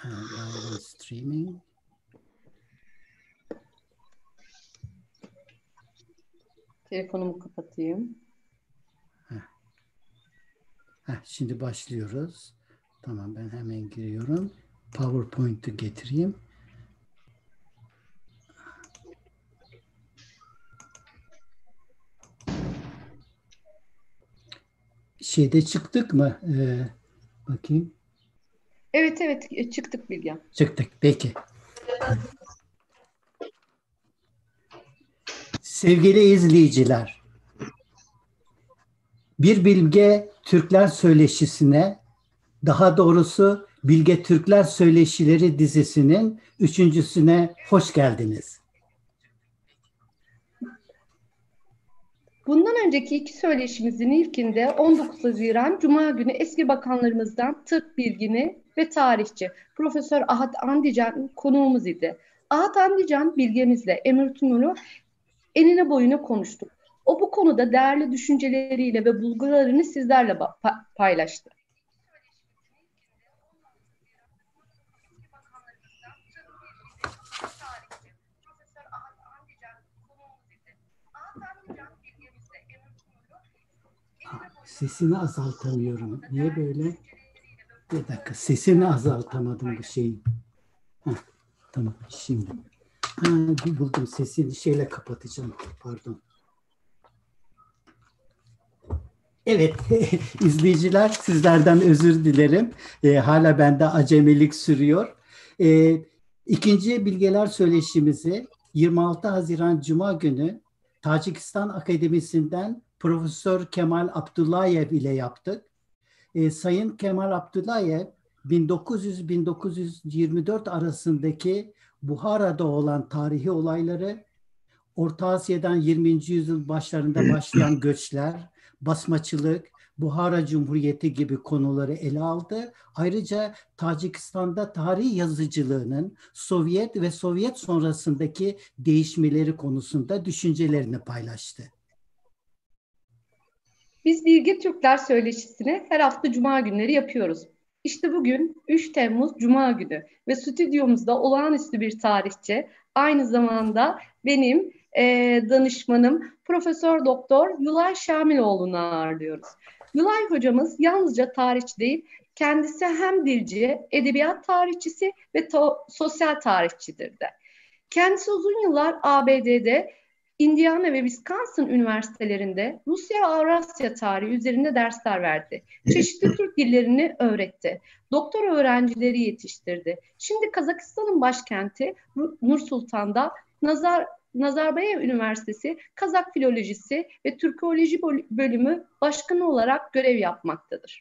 Live and streaming. Telefonumu kapatayım. Şimdi başlıyoruz. Tamam, ben hemen giriyorum. PowerPoint'u getireyim. Şeyde çıktık mı? Bakayım. Evet çıktık Bilge. Çıktık. Peki. Sevgili izleyiciler, Bir Bilge Türkler Söyleşisi'ne, daha doğrusu Bilge Türkler Söyleşileri dizisinin 3.'süne hoş geldiniz. Bundan önceki iki söyleşimizin ilkinde 19 Haziran Cuma günü eski bakanlarımızdan tıp bilgini ve tarihçi Profesör Ahat Andican konuğumuz idi. Ahat Andican bilgemizle Emir Timur'u enine boyuna konuştuk. O bu konuda değerli düşünceleriyle ve bulgularını sizlerle paylaştı. Sesini azaltamıyorum. Niye böyle? Bir dakika. Sesini azaltamadım bu şeyin. Tamam. Şimdi. Buldum. Sesini şeyle kapatacağım. Pardon. Evet. izleyiciler, sizlerden özür dilerim. Hala bende acemilik sürüyor. İkinci Bilgeler Söyleşimizi 26 Haziran Cuma günü Tacikistan Akademisi'nden Profesör Kemal Abdullayev ile yaptık. Sayın Kemal Abdullayev 1900-1924 arasındaki Buhara'da olan tarihi olayları, Orta Asya'dan 20. yüzyıl başlarında başlayan göçler, basmacılık, Buhara Cumhuriyeti gibi konuları ele aldı. Ayrıca Tacikistan'da tarih yazıcılığının Sovyet ve Sovyet sonrasındaki değişmeleri konusunda düşüncelerini paylaştı. Biz Bilge Türkler Söyleşisi'ni her hafta Cuma günleri yapıyoruz. İşte bugün 3 Temmuz Cuma günü ve stüdyomuzda olağanüstü bir tarihçi, aynı zamanda benim danışmanım Profesör Doktor Yulay Şamiloğlu'nu ağırlıyoruz. Yulay hocamız yalnızca tarihçi değil, kendisi hem dilci, edebiyat tarihçisi ve sosyal tarihçidir de. Kendisi uzun yıllar ABD'de, Indiana ve Wisconsin üniversitelerinde Rusya ve Avrasya tarihi üzerinde dersler verdi. Çeşitli Türk dillerini öğretti. Doktor öğrencileri yetiştirdi. Şimdi Kazakistan'ın başkenti Nur Sultan'da Nazarbayev Üniversitesi Kazak Filolojisi ve Türkoloji bölümü başkanı olarak görev yapmaktadır.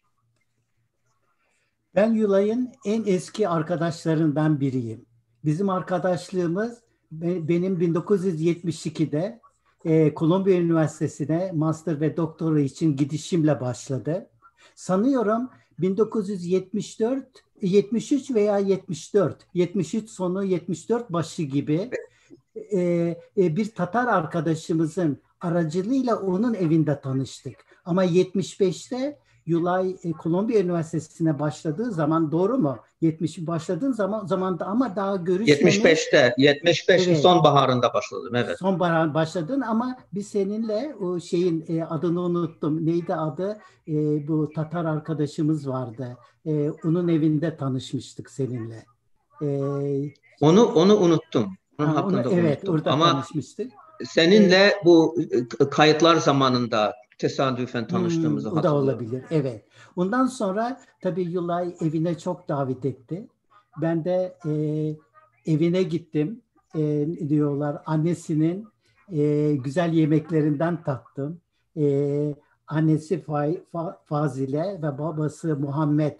Ben Yulay'ın en eski arkadaşlarından biriyim. Bizim arkadaşlığımız benim 1972'de Columbia Üniversitesi'ne master ve doktora için gidişimle başladı. Sanıyorum 1974, 73 veya 73 sonu 74 başı gibi bir Tatar arkadaşımızın aracılığıyla onun evinde tanıştık. Ama 75'te Yulay Columbia Üniversitesi'ne başladığı zaman, doğru mu? 70 başladığın zamanda ama daha görüşmemiş. 75'in evet, sonbaharında başladım, evet. Sonbahar başladın ama biz seninle o şeyin adını unuttum. Neydi adı? Bu Tatar arkadaşımız vardı. Onun evinde tanışmıştık seninle. Onu unuttum. Evet, unuttum. orada ama tanışmıştık. Seninle bu kayıtlar zamanında tesadüfen tanıştığımızı o hatırlıyorum. da olabilir, evet. Ondan sonra tabii Yulay evine çok davet etti. Ben de evine gittim. Diyorlar, annesinin güzel yemeklerinden tattım. Annesi Fazile ve babası Muhammed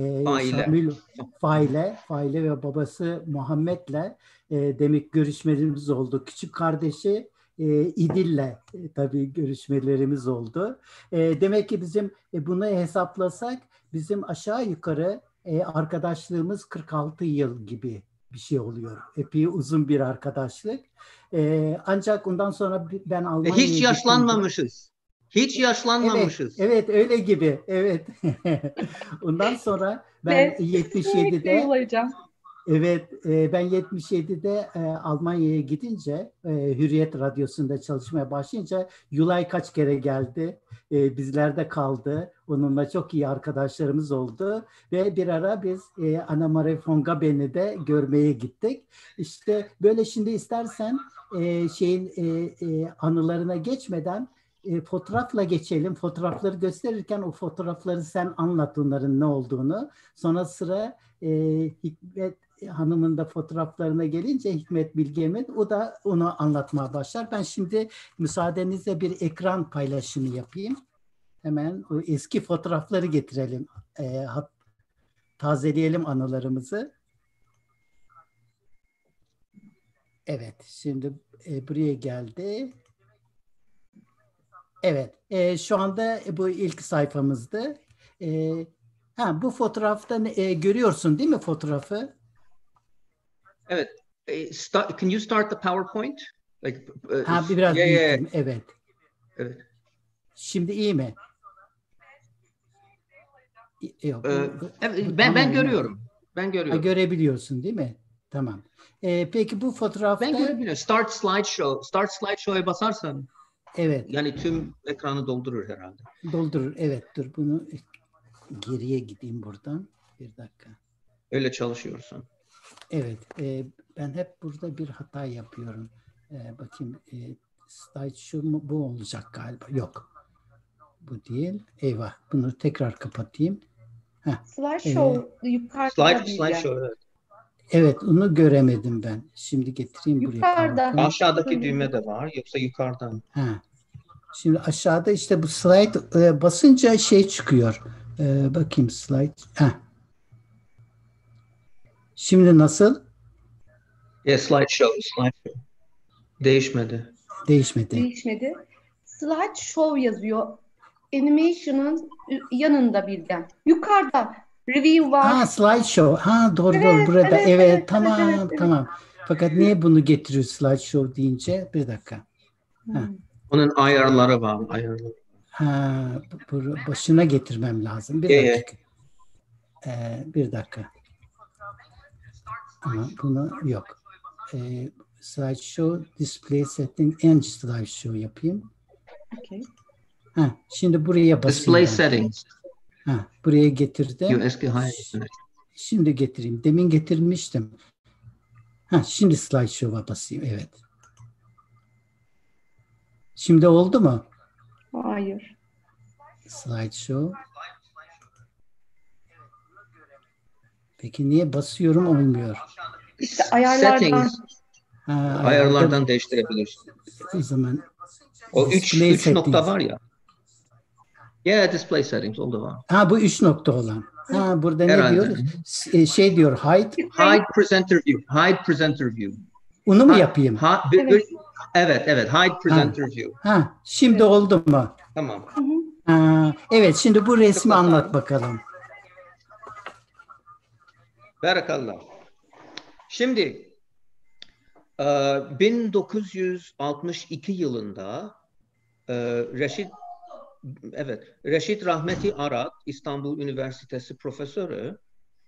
Faile ve babası Muhammed'le demek görüşmelerimiz oldu. Küçük kardeşi İdil'le tabii görüşmelerimiz oldu. Demek ki bizim bunu hesaplasak bizim aşağı yukarı arkadaşlığımız 46 yıl gibi bir şey oluyor. Epey uzun bir arkadaşlık. Ancak ondan sonra ben Almanya'ya hiç yaşlanmamışız. Hiç yaşlanmamışız. Evet öyle gibi. Evet. Ondan sonra ben 77'de Evet, ben 77'de Almanya'ya gidince Hürriyet Radyosu'nda çalışmaya başlayınca Yulay kaç kere geldi, bizlerde kaldı. Onunla çok iyi arkadaşlarımız oldu ve bir ara biz Annemarie von Gaben'i de görmeye gittik. İşte böyle şimdi istersen anılarına geçmeden fotoğrafla geçelim. Fotoğrafları gösterirken o fotoğrafları sen anlat onların ne olduğunu. Sonra sıra Hikmet Hanım'ın da fotoğraflarına gelince Hikmet Bilge'min o da onu anlatmaya başlar. Ben şimdi müsaadenizle bir ekran paylaşımı yapayım. Hemen o eski fotoğrafları getirelim. Tazeleyelim anılarımızı. Evet, şimdi buraya geldi. Evet, şu anda bu ilk sayfamızdı. Bu fotoğrafta görüyorsun değil mi fotoğrafı? Evet. Can you start the PowerPoint? Biraz büyüttüm, evet. Evet. Şimdi iyi mi? Yok. Ben görüyorum. Ben görüyorum. Görebiliyorsun değil mi? Tamam. Peki bu fotoğrafta... Ben görebiliyorum. Start slideshow'a basarsan. Evet. Yani tüm ekranı doldurur herhalde. Doldurur. Evet. Dur bunu geriye gideyim buradan. Bir dakika. Öyle çalışıyorsun. Evet. Ben hep burada bir hata yapıyorum. Bakayım. Slideshow mu? Bu olacak galiba. Yok. Bu değil. Eyvah. Bunu tekrar kapatayım. Slideshow yukarıda. Slideshow, evet. Evet, onu göremedim ben. Şimdi getireyim buraya. Yukarıda. Aşağıdaki düğme de var, yoksa yukarıdan. Şimdi aşağıda işte bu slide basınca çıkıyor. Bakayım slide. Şimdi nasıl? Slideshow. Değişmedi. Değişmedi. Slideshow yazıyor. Animation'ın yanında birden. Yukarıda review var. Slideshow. Doğru burada. Evet, tamam. Fakat niye bunu getiriyor slideshow deyince? Bir dakika. Onun ayarları var. Başına getirmem lazım. Bir dakika. Bir dakika. Ama bunu yok. Slideshow display setting and slideshow yapayım. Okay. Şimdi buraya basayım. Display settings. Buraya getirdim. Eski Şimdi getireyim. Demin getirmiştim. Şimdi slideshow'a basayım. Evet. Şimdi oldu mu? Hayır. Slideshow. Peki niye basıyorum olmuyor? İşte ayarlardan. Ayarlardan değiştirebilirsin. O zaman o 3 nokta var ya. Display settings oldu var. Bu 3 nokta olan. Burada herhalde. Ne diyor? Diyor hide presenter view. Onu mu yapayım? Evet, hide presenter view. Şimdi oldu mu? Tamam. Evet, şimdi bu resmi anlat bakalım. Barakallah. Şimdi 1962 yılında Reşit Rahmeti Arat, İstanbul Üniversitesi profesörü,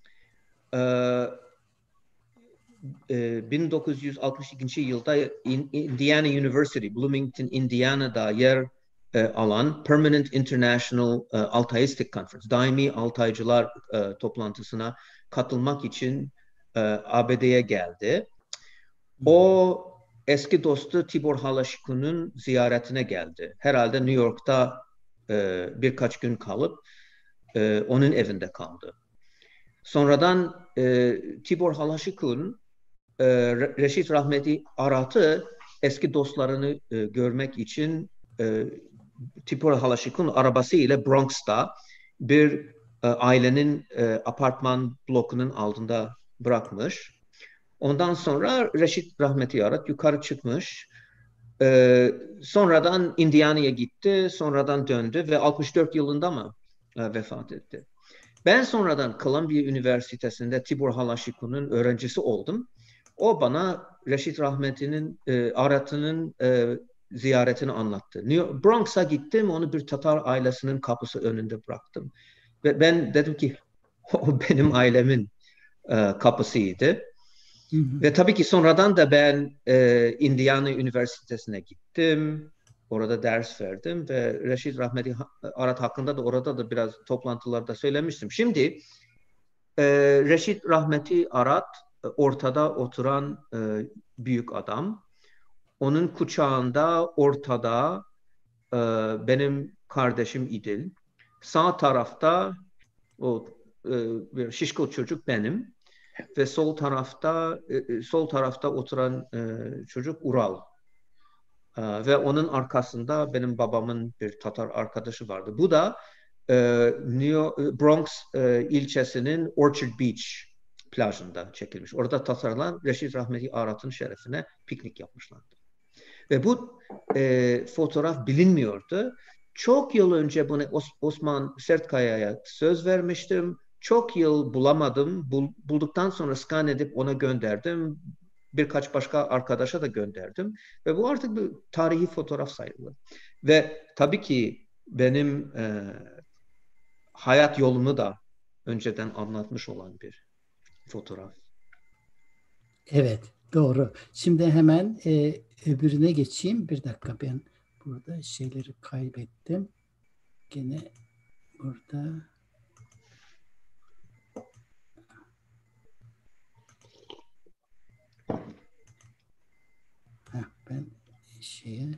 1962 yılda Indiana University, Bloomington, Indiana'da yer alan Permanent International Altaistic Conference, daimi Altaycılar toplantısına katılmak için ABD'ye geldi. O eski dostu Tibor Halaşikun'un ziyaretine geldi. Herhalde New York'ta birkaç gün kalıp onun evinde kaldı. Sonradan Tibor Halaşikun Reşit Rahmeti Arat'ı eski dostlarını görmek için Tibor Halaşikun arabasıyla Bronx'ta bir ailenin apartman blokunun altında bırakmış. Ondan sonra Reşit Rahmeti Arat yukarı çıkmış. Sonradan Indiana'ya gitti, sonradan döndü ve 64 yılında mı vefat etti. Ben sonradan Columbia Üniversitesi'nde Tibor Halaşikun'un öğrencisi oldum. O bana Reşit Rahmeti'nin Arat'ının ziyaretini anlattı. Bronx'a gittim, onu bir Tatar ailesinin kapısı önünde bıraktım. Ve ben dedim ki o benim ailemin kapısıydı. Ve tabii ki sonradan da ben Indiana Üniversitesi'ne gittim. Orada ders verdim ve Reşit Rahmeti Arat hakkında da orada da biraz toplantılarda söylemiştim. Şimdi Reşit Rahmeti Arat ortada oturan büyük adam. Onun kucağında ortada benim kardeşim İdil. Sağ tarafta o bir şişko çocuk benim ve sol tarafta oturan çocuk Ural. Ve onun arkasında benim babamın bir Tatar arkadaşı vardı. Bu da Bronx ilçesinin Orchard Beach plajında çekilmiş. Orada Tatarlar Reşit Rahmeti Arat'ın şerefine piknik yapmışlardı. Ve bu fotoğraf bilinmiyordu. Çok yıl önce bunu Osman Sertkaya'ya söz vermiştim. Çok yıl bulamadım. Bulduktan sonra scan edip ona gönderdim. Birkaç başka arkadaşa da gönderdim. Ve bu artık bir tarihi fotoğraf sayılır. Ve tabii ki benim hayat yolumu da önceden anlatmış olan bir fotoğraf. Evet, doğru. Şimdi hemen öbürüne geçeyim. Bir dakika, ben burada şeyleri kaybettim. Gene burada. Ben şeye.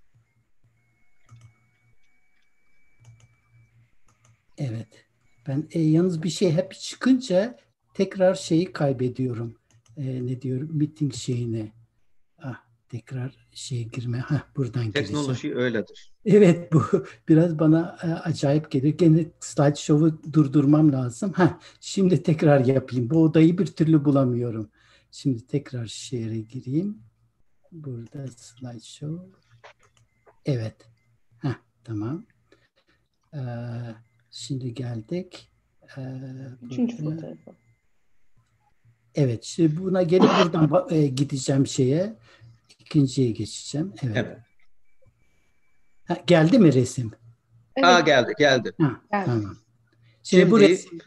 Evet. Ben yalnız bir şey hep çıkınca tekrar şeyi kaybediyorum. Ne diyorum? Meeting şeyini. Tekrar şeye girme. Buradan gireceğim. Teknoloji öyledir. Evet, bu biraz bana acayip gelir. Gene slideshow'u durdurmam lazım. Şimdi tekrar yapayım. Bu odayı bir türlü bulamıyorum. Şimdi tekrar share'e gireyim. Burada slideshow. Evet. Tamam. Şimdi geldik. Üçüncü fotoğrafı. Evet. Şimdi buna gelip buradan gideceğim şeye. İkinciye geçeceğim. Evet. Geldi mi resim? Evet. Geldi. Tamam. Şimdi bu resimde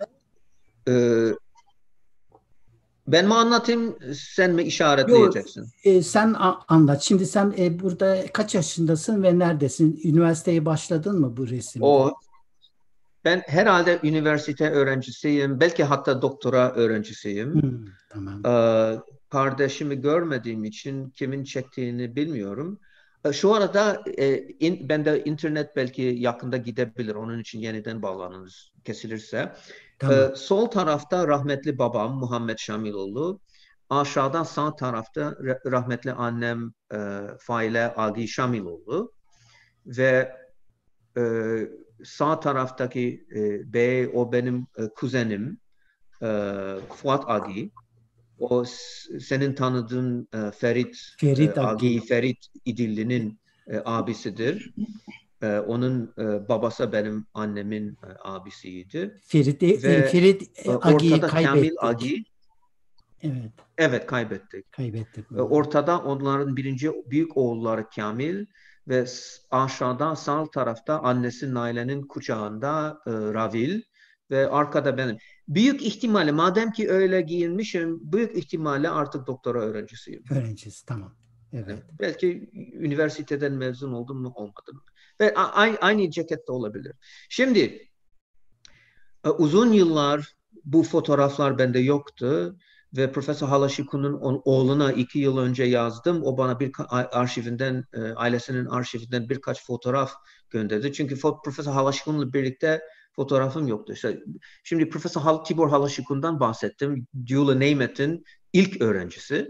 ben mi anlatayım, sen mi işaretleyeceksin? Sen anlat. Şimdi sen burada kaç yaşındasın ve neredesin? Üniversiteye başladın mı bu resimde? Ben herhalde üniversite öğrencisiyim. Belki hatta doktora öğrencisiyim. Tamam. Kardeşimi görmediğim için kimin çektiğini bilmiyorum. Şu arada ben de internet belki yakında gidebilir. Onun için yeniden bağlanınız kesilirse. Tamam. Sol tarafta rahmetli babam Muhammed Şamiloğlu. Aşağıdan sağ tarafta rahmetli annem Faile Agi Şamiloğlu. Ve sağ taraftaki bey, o benim kuzenim Fuat Agi. O senin tanıdığın Ferit Agi, Ferit İdilli'nin abisidir. Onun babası benim annemin abisiydi. Ferit Agi'yi ortada kaybettik. Kamil Agi. Evet. Evet, kaybettik. Ortada onların birinci büyük oğulları Kamil ve aşağıda sağ tarafta annesi Naile'nin kucağında Ravil ve arkada benim. Büyük ihtimalle, madem ki öyle giyinmişim, büyük ihtimalle artık doktora öğrencisiyim. Öğrencisi, tamam. Evet. Belki üniversiteden mezun oldum mu, olmadım. Ve aynı cekette olabilir. Şimdi uzun yıllar bu fotoğraflar bende yoktu. Ve Profesör Halaşiku'nun oğluna 2 yıl önce yazdım. O bana bir arşivinden, ailesinin arşivinden birkaç fotoğraf gönderdi. Çünkü Profesör Halaşiku'nunla birlikte fotoğrafım yoktu. Şimdi Profesör Tibor Halaşiku'ndan bahsettim. Dula Neymet'in ilk öğrencisi.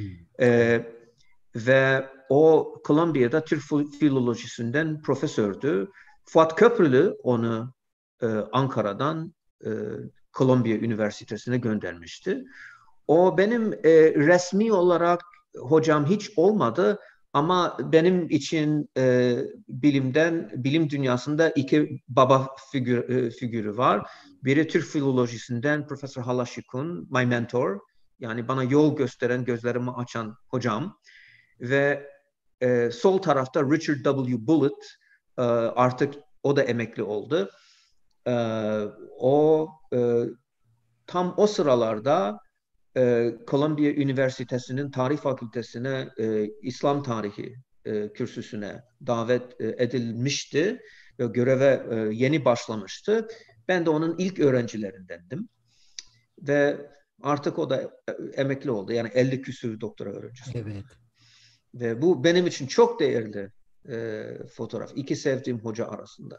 Ve o Columbia'da Türk filolojisinden profesördü. Fuat Köprülü onu Ankara'dan Columbia Üniversitesi'ne göndermişti. O benim resmi olarak hocam hiç olmadı ama benim için bilim dünyasında 2 baba figürü var. Biri Türk filolojisinden Profesör Halaşikun, my mentor, yani bana yol gösteren, gözlerimi açan hocam. Ve sol tarafta Richard W. Bullitt, artık o da emekli oldu. O tam o sıralarda Columbia Üniversitesi'nin tarih fakültesine İslam tarihi kürsüsüne davet edilmişti ve göreve yeni başlamıştı. Ben de onun ilk öğrencilerindendim ve artık o da emekli oldu. Yani 50 küsur doktora öğrencisi. Evet. Ve bu benim için çok değerli fotoğraf. İki sevdiğim hoca arasında.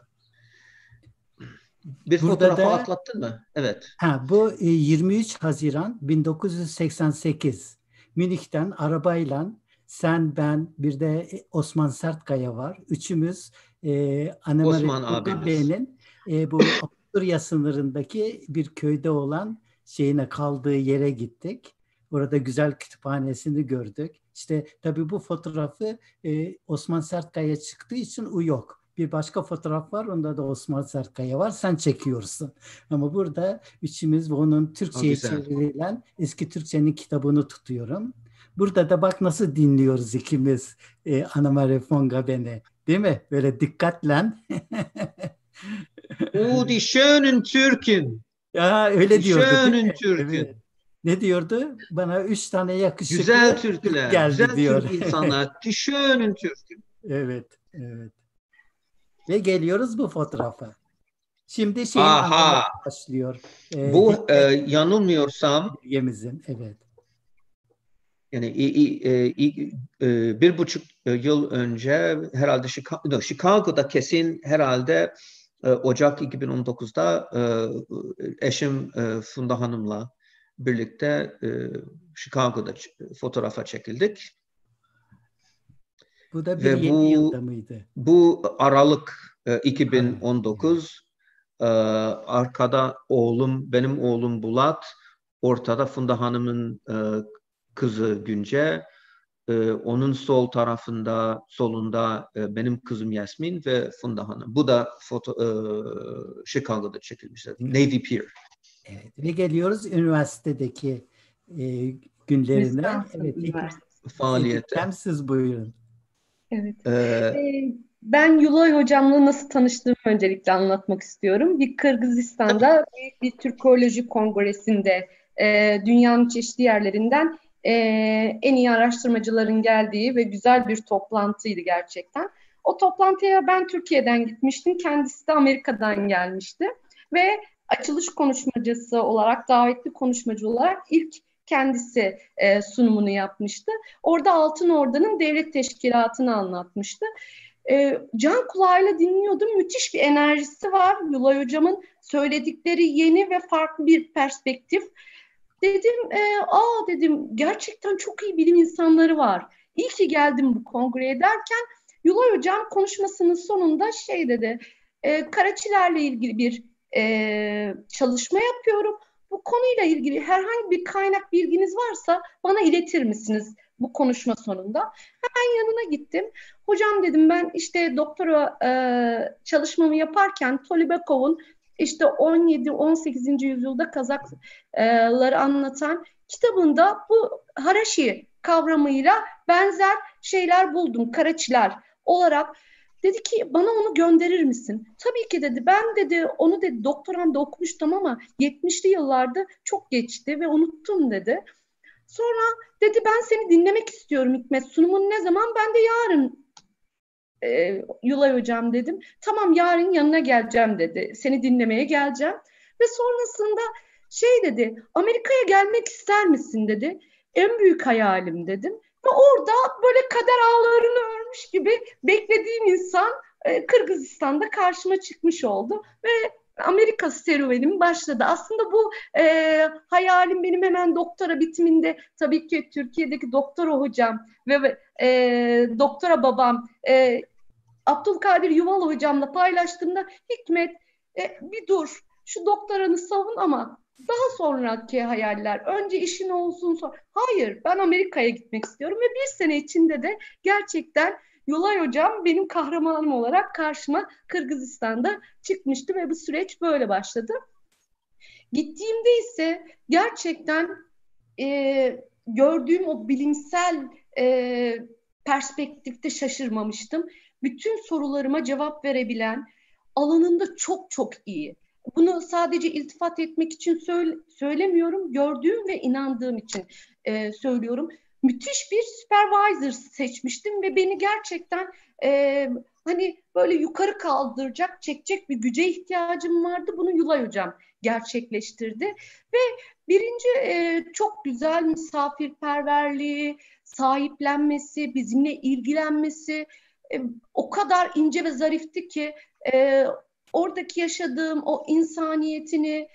Bir Burada fotoğrafı da atlattın mı? Evet. bu 23 Haziran 1988 Münih'ten arabayla sen, ben, bir de Osman Sertkaya var. Üçümüz Annemarie Osman abimiz. Bey'in bu Avusturya sınırındaki bir köyde olan kaldığı yere gittik. Orada güzel kütüphanesini gördük. İşte tabii bu fotoğrafı Osman Sertkaya çıktığı için o yok. Bir başka fotoğraf var. Onda da Osman Sertkaya var. Sen çekiyorsun. Ama burada üçümüz onun Türkçe'ye çevrilen eski Türkçenin kitabını tutuyorum. Burada da bak nasıl dinliyoruz ikimiz Annemarie von Gaben'i. Değil mi? Böyle dikkatle. Die schönen Türken. Ya öyle diyordu değil Schönen mi? Türken. Evet. Ne diyordu? Bana 3 tane yakışıklı güzel Türk Türkler, geldi güzel diyor. Türk insanlar. Die schönen Türken. Evet, evet. Ve geliyoruz bu fotoğrafa. Şimdi Aha. başlıyor. Bu yanılmıyorsam Yemizin, evet. Yani 1,5 yıl önce herhalde Chicago'da kesin herhalde Ocak 2019'da eşim Funda Hanım'la birlikte Chicago'da fotoğrafa çekildik. Bu da ve yeni yılda mıydı? Bu Aralık 2019. Arkada benim oğlum Bulat, ortada Funda Hanım'ın kızı Günce, onun solunda benim kızım Yasmin ve Funda Hanım. Bu da Chicago'da çekilmiş. Navy Pier. Evet. Ve geliyoruz üniversitedeki günlerine. Evet. Faaliyete. Siz buyurun. Evet. Ben Yulay Hocam'la nasıl tanıştığımı öncelikle anlatmak istiyorum. Bir Kırgızistan'da büyük bir Türkoloji Kongresi'nde dünyanın çeşitli yerlerinden en iyi araştırmacıların geldiği ve güzel bir toplantıydı gerçekten. O toplantıya ben Türkiye'den gitmiştim. Kendisi de Amerika'dan gelmişti. Ve açılış konuşmacısı olarak, davetli konuşmacı olarak ilk kendisi sunumunu yapmıştı. Orada Altın Ordu'nun devlet teşkilatını anlatmıştı. Can kulağıyla dinliyordum. Müthiş bir enerjisi var. Yulay Hocam'ın söyledikleri yeni ve farklı bir perspektif. Dedim, dedim gerçekten çok iyi bilim insanları var. İyi ki geldim bu kongreye derken Yulay Hocam konuşmasının sonunda dedi, Karaçilerle ilgili bir çalışma yapıyorum. Bu konuyla ilgili herhangi bir kaynak bilginiz varsa bana iletir misiniz bu konuşma sonunda? Hemen yanına gittim. Hocam dedim ben doktora çalışmamı yaparken Tolibekov'un 17-18. yüzyılda Kazakları anlatan kitabında bu Harashi kavramıyla benzer şeyler buldum Karaçiler olarak. Dedi ki bana onu gönderir misin? Tabii ki dedi. Ben onu doktoramda okumuştum ama 70'li yıllarda çok geçti ve unuttum dedi. Sonra dedi ben seni dinlemek istiyorum Hikmet. Sunumun ne zaman? Ben de yarın Yulay Hocam dedim. Tamam yarın yanına geleceğim dedi. Seni dinlemeye geleceğim. Ve sonrasında dedi Amerika'ya gelmek ister misin dedi. En büyük hayalim dedim. Ve orada böyle kader ağlarını örmüş gibi beklediğim insan Kırgızistan'da karşıma çıkmış oldu. Ve Amerika serüvenim başladı. Aslında bu hayalim benim hemen doktora bitiminde tabii ki Türkiye'deki doktora hocam ve doktora babam Abdülkadir Yuval hocamla paylaştığımda Hikmet bir dur şu doktoranı savun ama daha sonraki hayaller önce işin olsun sonra. Hayır ben Amerika'ya gitmek istiyorum ve bir sene içinde de gerçekten Yulay Hocam benim kahramanım olarak karşıma Kırgızistan'da çıkmıştı ve bu süreç böyle başladı. Gittiğimde ise gerçekten gördüğüm o bilimsel perspektifte şaşırmamıştım. Bütün sorularıma cevap verebilen, alanında çok çok iyi. Bunu sadece iltifat etmek için söylemiyorum. Gördüğüm ve inandığım için söylüyorum. Müthiş bir supervisor seçmiştim ve beni gerçekten hani böyle yukarı kaldıracak, çekecek bir güce ihtiyacım vardı. Bunu Yulay Hocam gerçekleştirdi. Ve birinci çok güzel misafirperverliği, sahiplenmesi, bizimle ilgilenmesi o kadar ince ve zarifti ki oradaki yaşadığım o insaniyetini,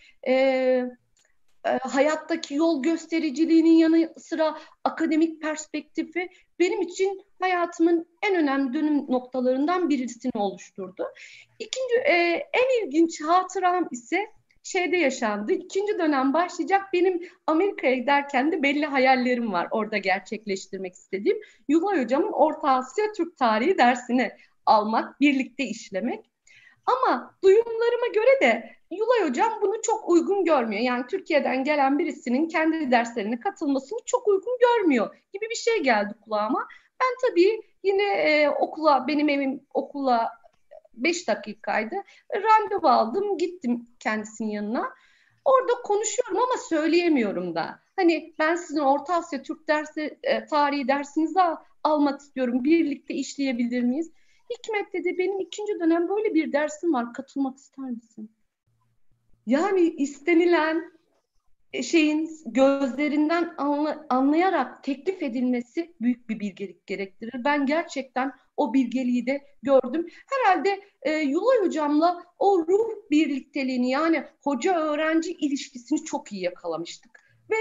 hayattaki yol göstericiliğinin yanı sıra akademik perspektifi benim için hayatımın en önemli dönüm noktalarından birisini oluşturdu. İkinci, en ilginç hatıram ise şeyde yaşandı. İkinci dönem başlayacak. Benim Amerika'ya giderken de belli hayallerim var orada gerçekleştirmek istediğim. Yulay Hocam'ın Orta Asya Türk Tarihi dersini almak, birlikte işlemek. Ama duyumlarıma göre de Yulay Hocam bunu çok uygun görmüyor. Yani Türkiye'den gelen birisinin kendi derslerine katılmasını çok uygun görmüyor gibi bir şey geldi kulağıma. Ben tabii yine benim evim okula 5 dakikaydı. Randevu aldım, gittim kendisinin yanına. Orada konuşuyorum ama söyleyemiyorum da. Hani ben sizin Orta Asya Türk tarihi dersinizi almak istiyorum. Birlikte işleyebilir miyiz? Hikmet dedi, benim ikinci dönem böyle bir dersim var, katılmak ister misin? Yani istenilen şeyin gözlerinden anlayarak teklif edilmesi büyük bir bilgelik gerektirir. Ben gerçekten o bilgeliği de gördüm. Herhalde Yulay Hocam'la o ruh birlikteliğini, yani hoca-öğrenci ilişkisini çok iyi yakalamıştık. Ve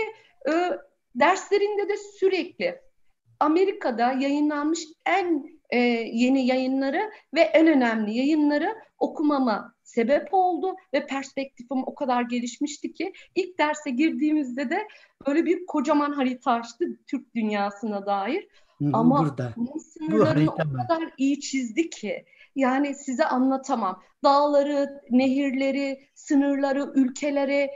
derslerinde de sürekli Amerika'da yayınlanmış en yeni yayınları ve en önemli yayınları okumama sebep oldu ve perspektifim o kadar gelişmişti ki ilk derse girdiğimizde de böyle bir kocaman harita açtı Türk dünyasına dair. Ama burada. bunun sınırlarını o kadar iyi çizdi ki yani size anlatamam. Dağları, nehirleri, sınırları, ülkeleri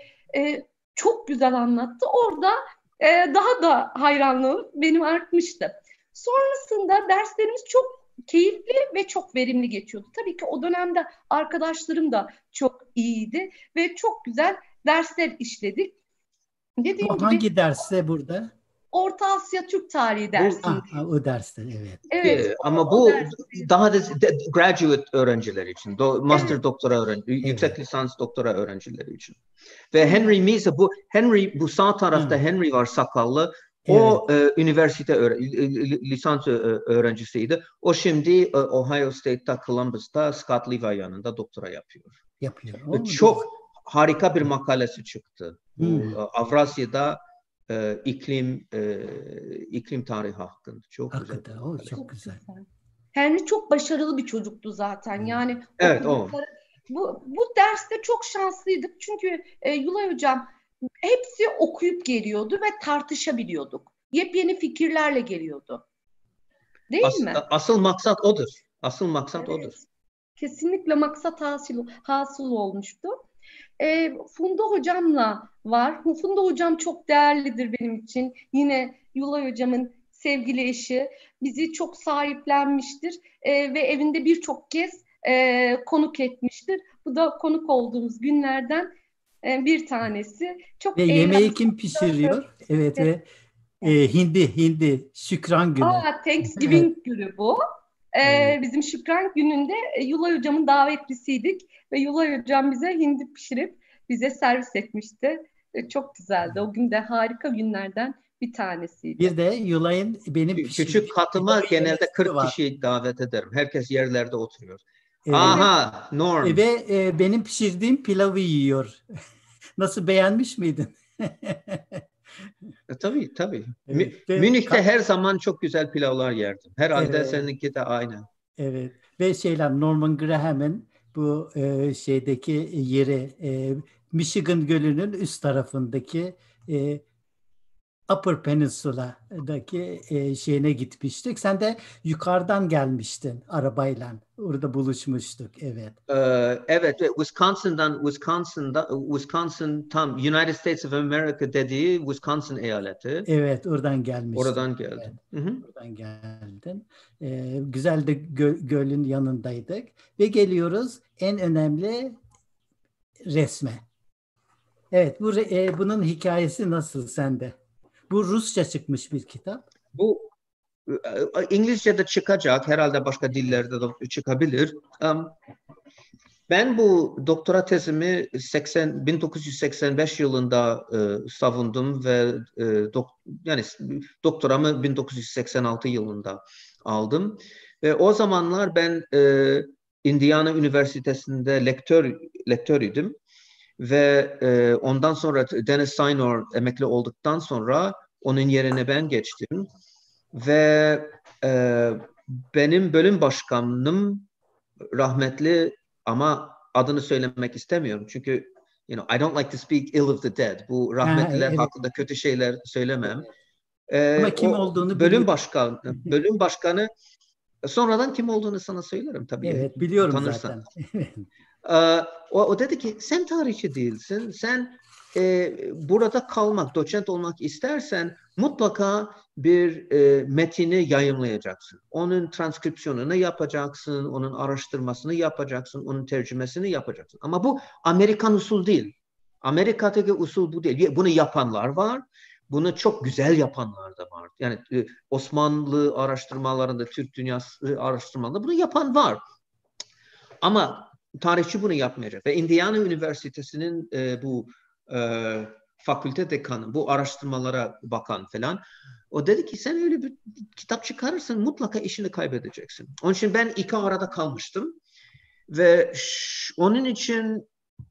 çok güzel anlattı. Orada daha da hayranlığım benim artmıştı. Sonrasında derslerimiz çok keyifli ve çok verimli geçiyordu. Tabii ki o dönemde arkadaşlarım da çok iyiydi ve çok güzel dersler işledik. Dediğim Bu gibi hangi derste burada? Orta Asya Türk Tarihi dersinde. O derste, evet. Evet. Ama bu daha da graduate öğrenciler için, master Evet. doktora öğrenci, yüksek Evet. lisans doktora öğrencileri için. Ve Henry Mise, bu sağ tarafta Henry var, sakallı. O üniversite lisans öğrencisiydi. O şimdi Ohio State'ta, Columbus'ta Scott Levi yanında doktora yapıyor. Çok harika bir makalesi çıktı. Bu Avrasya'da iklim tarihi hakkında. Çok hakikaten, güzel. çok güzel. Henry çok başarılı bir çocuktu zaten. Yani evet, o. Bu derste çok şanslıydık. Çünkü Yulay Hocam hepsi okuyup geliyordu ve tartışabiliyorduk. Yepyeni fikirlerle geliyordu. Değil mi? Asıl maksat odur. Asıl maksat odur. Kesinlikle maksat hasıl olmuştu. Funda Hocam'la var. Funda Hocam çok değerlidir benim için. Yine Yulay Hocam'ın sevgili eşi. Bizi çok sahiplenmiştir. Ve evinde birçok kez konuk etmiştir. Bu da konuk olduğumuz günlerden bir tanesi. Çok ve yemeği kim pişiriyor? Evet, ve hindi Şükran günü. Thanksgiving günü bu. Bizim Şükran gününde Yulay Hocam'ın davetlisiydik ve Yulay Hocam bize hindi pişirip bize servis etmişti. Çok güzeldi. O gün de harika günlerden bir tanesiydi. Bir de Yulay'ın benim küçük katıma genelde 40 kişi davet ederim. Herkes yerlerde oturuyor. Evet. Aha, Norm. Ve benim pişirdiğim pilavı yiyor. Nasıl, beğenmiş miydin? Tabii. Evet. Münih'te her zaman çok güzel pilavlar yerdim. Herhalde Evet. seninki de aynı. Evet. Ve Norman Graham'ın bu şeydeki yeri, Michigan Gölü'nün üst tarafındaki Upper Peninsula'daki şeyine gitmiştik. Sen de yukarıdan gelmiştin arabayla. Orada buluşmuştuk. Evet. Evet, Wisconsin tam United States of America dediği Wisconsin eyaleti. Evet, oradan gelmiştin. Oradan geldim. Evet. Oradan geldin. Güzel de gölün yanındaydık ve geliyoruz en önemli resme. Evet, bunun hikayesi nasıl sende? Bu Rusça çıkmış bir kitap. Bu İngilizce'de çıkacak, herhalde başka dillerde de çıkabilir. Ben bu doktora tezimi 1985 yılında savundum ve yani doktoramı 1986 yılında aldım. Ve o zamanlar ben Indiana Üniversitesi'nde lektör idim. Ve ondan sonra Dennis Sinor emekli olduktan sonra onun yerine ben geçtim. Ve benim bölüm başkanım rahmetli, ama adını söylemek istemiyorum. Çünkü I don't like to speak ill of the dead. Bu rahmetliler Evet. hakkında kötü şeyler söylemem. Ama kim olduğunu bölüm başkanı sonradan kim olduğunu sana söylerim tabii. Evet, biliyorum tanırsan. zaten. O dedi ki sen tarihçi değilsin. Sen burada kalmak, doçent olmak istersen mutlaka bir metini yayımlayacaksın. Onun transkripsiyonunu yapacaksın, onun araştırmasını yapacaksın, onun tercümesini yapacaksın. Ama bu Amerikan usul değil. Amerika'daki usul bu değil. Bunu yapanlar var. Bunu çok güzel yapanlar da var. Yani Osmanlı araştırmalarında, Türk dünyası araştırmalarında bunu yapan var. Ama tarihçi bunu yapmayacak. Ve Indiana Üniversitesi'nin bu fakülte dekanı, bu araştırmalara bakan falan, o dedi ki sen öyle bir kitap çıkarırsan mutlaka işini kaybedeceksin. Onun için ben iki arada kalmıştım. Ve onun için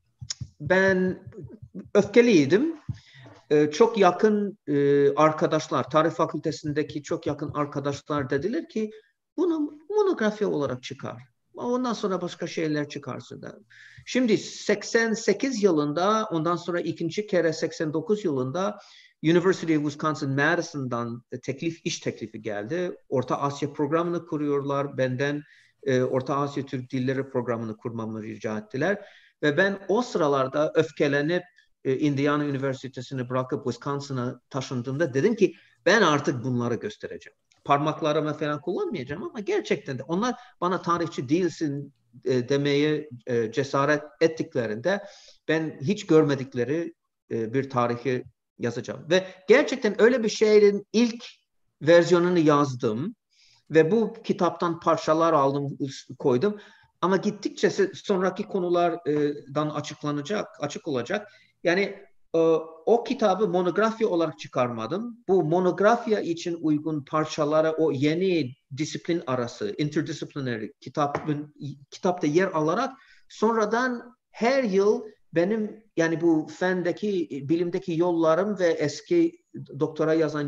ben öfkeliydim. Çok yakın arkadaşlar, tarih fakültesindeki çok yakın arkadaşlar dediler ki bunu monografi olarak çıkar. Ondan sonra başka şeyler çıkarsın da. Şimdi 88 yılında, ondan sonra ikinci kere 89 yılında University of Wisconsin-Madison'dan iş teklifi geldi. Orta Asya programını kuruyorlar. Benden Orta Asya Türk Dilleri programını kurmamı rica ettiler. Ve ben o sıralarda öfkelenip Indiana Üniversitesi'ni bırakıp Wisconsin'a taşındığımda dedim ki ben artık bunları göstereceğim. Parmaklarımı falan kullanmayacağım ama gerçekten de onlar bana tarihçi değilsin demeye cesaret ettiklerinde ben hiç görmedikleri bir tarihi yazacağım. Ve gerçekten öyle bir şeyin ilk versiyonunu yazdım ve bu kitaptan parçalar aldım, koydum. Ama gittikçe sonraki konulardan açık olacak. Yani o kitabı monografi olarak çıkarmadım. Bu monografiya için uygun parçalara o yeni disiplin arası, interdisciplinary kitapta yer alarak sonradan her yıl benim yani bu fendeki, bilimdeki yollarım ve eski doktora yazan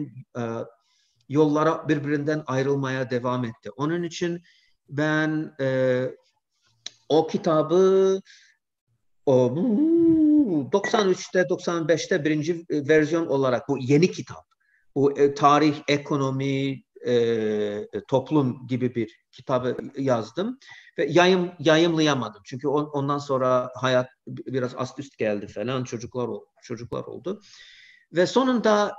yollara birbirinden ayrılmaya devam etti. Onun için ben o kitabı 93'te 95'te birinci versiyon olarak bu yeni kitap, bu tarih, ekonomi, toplum gibi bir kitabı yazdım ve yayımlayamadım. Çünkü ondan sonra hayat biraz ast üst geldi falan, çocuklar oldu. Ve sonunda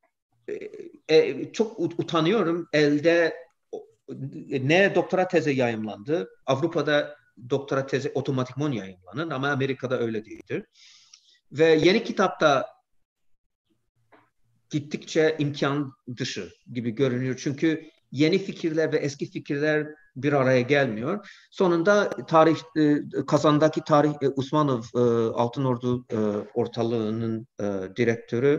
çok utanıyorum, elde ne doktora tezi yayımlandı. Avrupa'da doktora tezi otomatikman yayımlanır ama Amerika'da öyle değildir. Ve yeni kitapta gittikçe imkan dışı gibi görünüyor. Çünkü yeni fikirler ve eski fikirler bir araya gelmiyor. Sonunda Kazan'daki Usmanov Altınordu Ortalığı'nın direktörü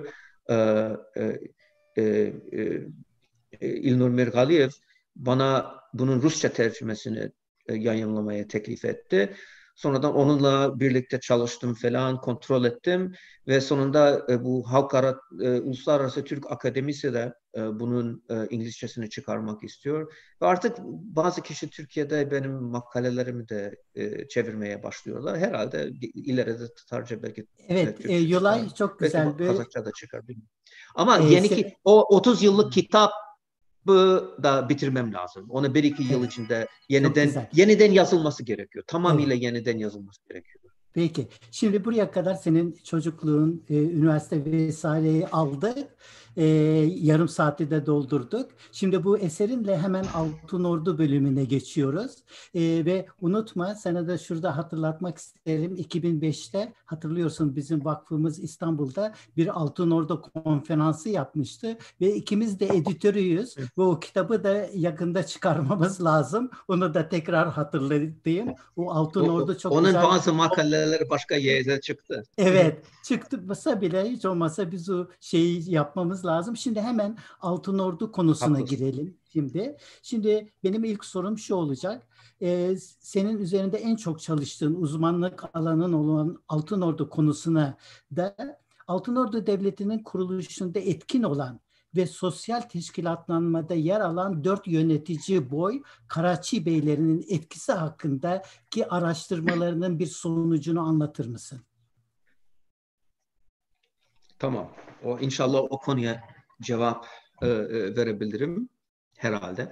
İlnur Mirgaliyev bana bunun Rusça tercümesini yayınlamaya teklif etti. Sonradan onunla birlikte çalıştım falan, kontrol ettim ve sonunda bu Uluslararası Türk Akademisi de bunun İngilizcesini çıkarmak istiyor. Ve artık bazı kişi Türkiye'de benim makalelerimi de çevirmeye başlıyorlar. Herhalde ileride Tatarca belki. Evet, Yolay çok güzel belki bir... Kazakça da çıkar. Ama o 30 yıllık kitap da bitirmem lazım. Onu 1-2 yıl içinde yeniden yazılması gerekiyor. Tamamıyla yeniden yazılması gerekiyor. Peki. Şimdi buraya kadar senin çocukluğun, üniversite vesaireyi aldık. Yarım saati de doldurduk. Şimdi bu eserinle hemen Altınordu bölümüne geçiyoruz. Ve unutma, sana da şurada hatırlatmak isterim. 2005'te hatırlıyorsun, bizim vakfımız İstanbul'da bir Altınordu konferansı yapmıştı ve ikimiz de editörüyüz. Ve o kitabı da yakında çıkarmamız lazım. Onu da tekrar hatırlatayım. O Altınordu çok onun güzel. bazı makaleleri başka yerde çıktı. Evet, çıktıysa bile hiç olmazsa biz o şeyi yapmamız lazım. Şimdi hemen Altınordu konusuna Haklısın. girelim şimdi. Şimdi benim ilk sorum şu olacak. Senin üzerinde en çok çalıştığın uzmanlık alanın olan Altınordu konusuna da Altınordu Devleti'nin kuruluşunda etkin olan ve sosyal teşkilatlanmada yer alan 4 yönetici boy Karaçi Beylerinin etkisi hakkındaki araştırmalarının bir sonucunu anlatır mısın? Tamam. İnşallah o konuya cevap verebilirim herhalde.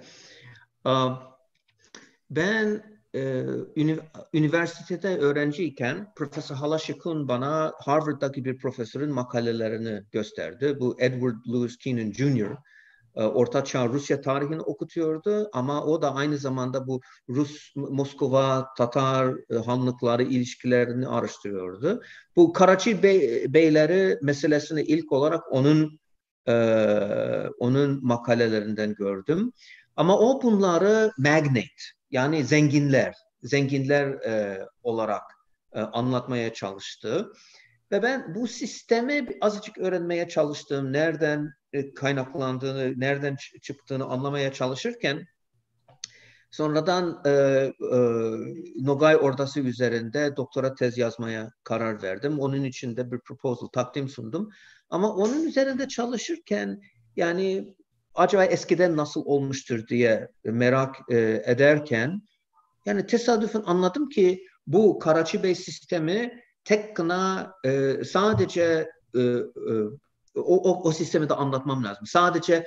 Ben üniversitede öğrenciyken Profesör Halaşık'ın bana Harvard'daki bir profesörün makalelerini gösterdi. Bu Edward Louis Kennan Jr. Orta Çağ Rusya tarihini okutuyordu ama o da aynı zamanda bu Moskova Tatar hanlıkları ilişkilerini araştırıyordu. Bu Karaçi Beyleri meselesini ilk olarak onun makalelerinden gördüm. Ama o bunları magnate, yani zenginler olarak anlatmaya çalıştı. Ve ben bu sistemi azıcık öğrenmeye çalıştım. Nereden kaynaklandığını, nereden çıktığını anlamaya çalışırken sonradan Nogay Ordası üzerinde doktora tez yazmaya karar verdim. Onun için de bir proposal, takdim sundum. Ama onun üzerinde çalışırken yani acaba eskiden nasıl olmuştur diye merak ederken yani tesadüfen anladım ki bu Karaçi Bey sistemi tekkına sadece o sistemi de anlatmam lazım. Sadece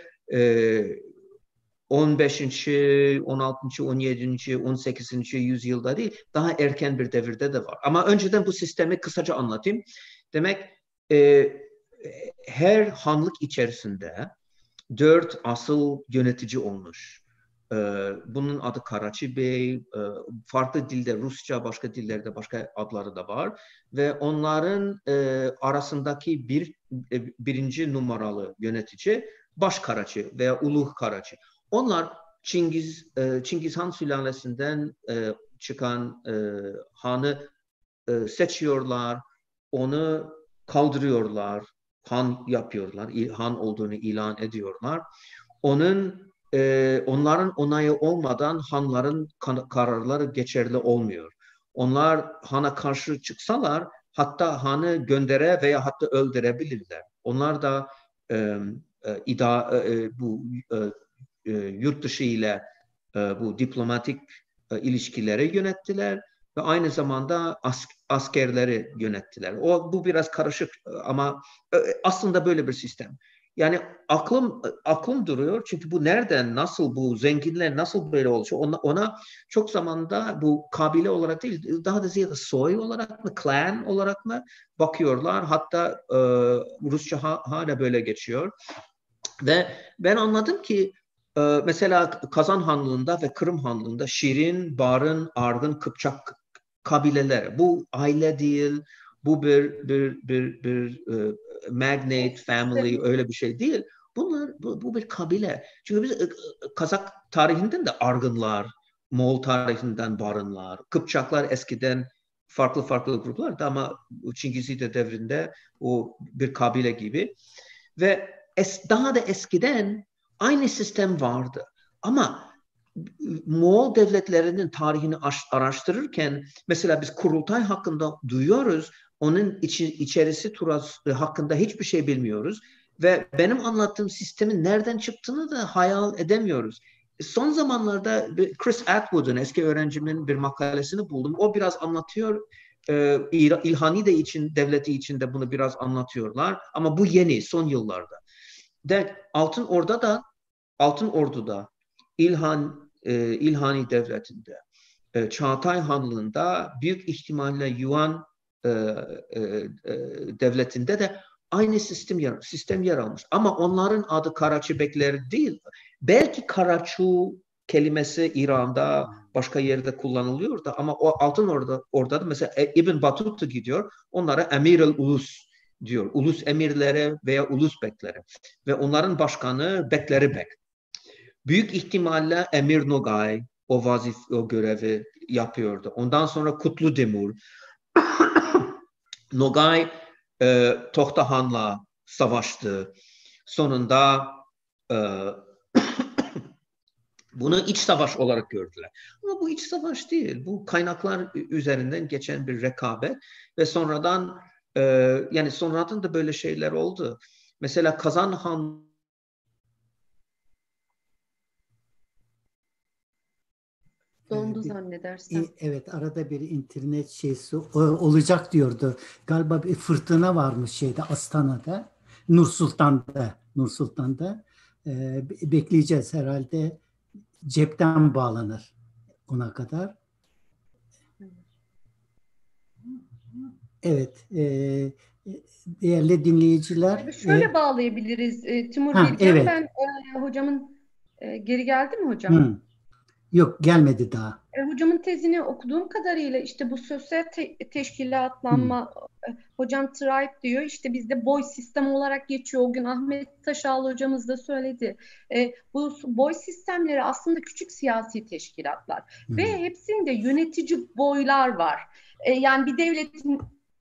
15. 16. 17. 18. yüzyılda değil, daha erken bir devirde de var. Ama önceden bu sistemi kısaca anlatayım. Demek her hanlık içerisinde 4 asıl yönetici olmuş. Bunun adı Karaçi Bey, farklı dilde Rusça, başka dillerde başka adları da var ve onların arasındaki birinci numaralı yönetici Baş Karaçi veya Uluh Karaçi. Onlar Çingiz Han sülalesinden çıkan hanı seçiyorlar, onu kaldırıyorlar, han yapıyorlar, han olduğunu ilan ediyorlar. Onların onayı olmadan hanların kararları geçerli olmuyor. Onlar hana karşı çıksalar hatta hanı göndere veya hatta öldürebilirler. Onlar da yurt dışı ile bu diplomatik ilişkileri yönettiler ve aynı zamanda askerleri yönettiler. Bu biraz karışık ama aslında böyle bir sistem. Yani aklım duruyor çünkü bu nereden, nasıl, bu zenginler nasıl böyle oluşuyor? Ona çok zamanda bu kabile olarak değil, daha da ziyade soy olarak mı, clan olarak mı bakıyorlar? Hatta Rusça hala böyle geçiyor. Ve ben anladım ki mesela Kazan Hanlığı'nda ve Kırım Hanlığı'nda Şirin, Barın, Argın, Kıpçak kabileler. Bu aile değil, bu bir magnate family öyle bir şey değil. Bu bir kabile. Çünkü biz Kazak tarihinden de Argınlar, Moğol tarihinden Barınlar, Kıpçaklar eskiden farklı gruplardı ama Çingizide devrinde o bir kabile gibi. Ve daha da eskiden aynı sistem vardı. Ama Moğol devletlerinin tarihini araştırırken mesela biz Kurultay hakkında duyuyoruz. Onun içerisi hakkında hiçbir şey bilmiyoruz. Ve benim anlattığım sistemin nereden çıktığını da hayal edemiyoruz. Son zamanlarda Chris Atwood'un, eski öğrencimin bir makalesini buldum. O biraz anlatıyor. İlhani devleti için de bunu biraz anlatıyorlar. Ama bu yeni, son yıllarda. Altın Ordu'da İlhani Devleti'nde Çağatay Hanlığı'nda büyük ihtimalle Yuan Devleti'nde de aynı sistem yer almış. Ama onların adı Karaçibekler değil. Belki Karaçu kelimesi İran'da başka yerde kullanılıyor da ama o altın orada da mesela İbn Battuta gidiyor. Onlara Emir-el Ulus diyor. Ulus emirlere veya ulus beklere. Ve onların başkanı Bekleri Bek. Büyük ihtimalle Emir Nogay o görevi yapıyordu. Ondan sonra Kutlu Demir. Nogay Tohtahan'la savaştı. Sonunda bunu iç savaş olarak gördüler. Ama bu iç savaş değil. Bu kaynaklar üzerinden geçen bir rekabet ve sonradan yani sonradan da böyle şeyler oldu. Mesela Kazan Han dondu zannedersem. Evet, arada bir internet şeysi olacak diyordu. Galiba bir fırtına varmış şeyde Astana'da, Nur Sultan'da. Bekleyeceğiz herhalde. Cepten bağlanır ona kadar. Evet, değerli dinleyiciler. Şöyle bağlayabiliriz Timur Bilgen. Evet. Ben hocamın geri geldi mi hocam? Yok, gelmedi daha. Hocamın tezini okuduğum kadarıyla işte bu sosyal teşkilatlanma hocam tribe diyor, işte bizde boy sistem olarak geçiyor. O gün Ahmet Taşağlı hocamız da söyledi. Bu boy sistemleri aslında küçük siyasi teşkilatlar ve hepsinde yönetici boylar var. Yani bir devletin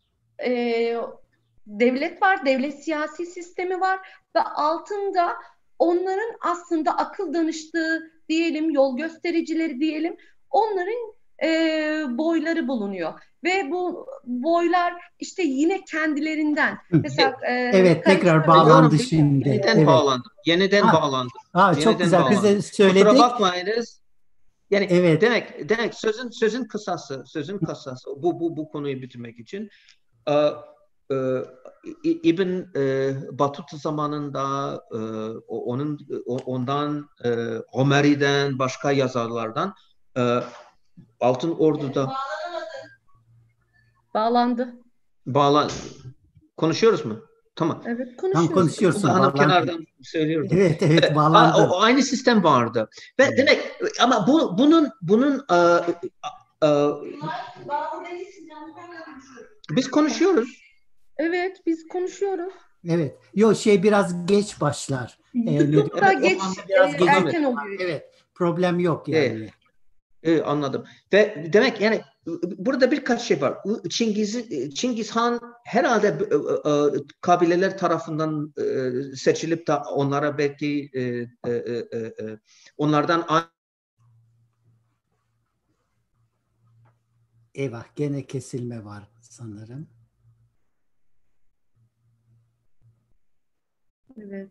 devlet var, devlet siyasi sistemi var ve altında onların aslında akıl danıştığı diyelim, yol göstericileri diyelim, onların boyları bulunuyor. Ve bu boylar işte yine kendilerinden. Mesela evet, tekrar bağlandı şimdi. Yeniden bağlandım. Yeniden bağlandım. Çok güzel. Biz de söyledik. Kusura bakmayınız. Yani evet. demek sözün kısası bu konuyu bitirmek için İbn Battuta zamanında ondan Homeri'den başka yazarlardan Altın Ordu'da konuşuyoruz mu? Tamam. Evet, konuşuyorsun. Hanım kenardan söylüyordu. Evet, bağlandı. O aynı sistem vardı. Ve demek ama bunun biz konuşuyoruz. Evet, biz konuşuyoruz. Evet. Biraz geç başlar. YouTube'da erken oluyor. Evet. Problem yok yani. Anladım. Ve demek yani burada birkaç şey var. Çingiz Han herhalde kabileler tarafından seçilip de onlara belki onlardan Eyvah, gene kesilme var sanırım. Evet.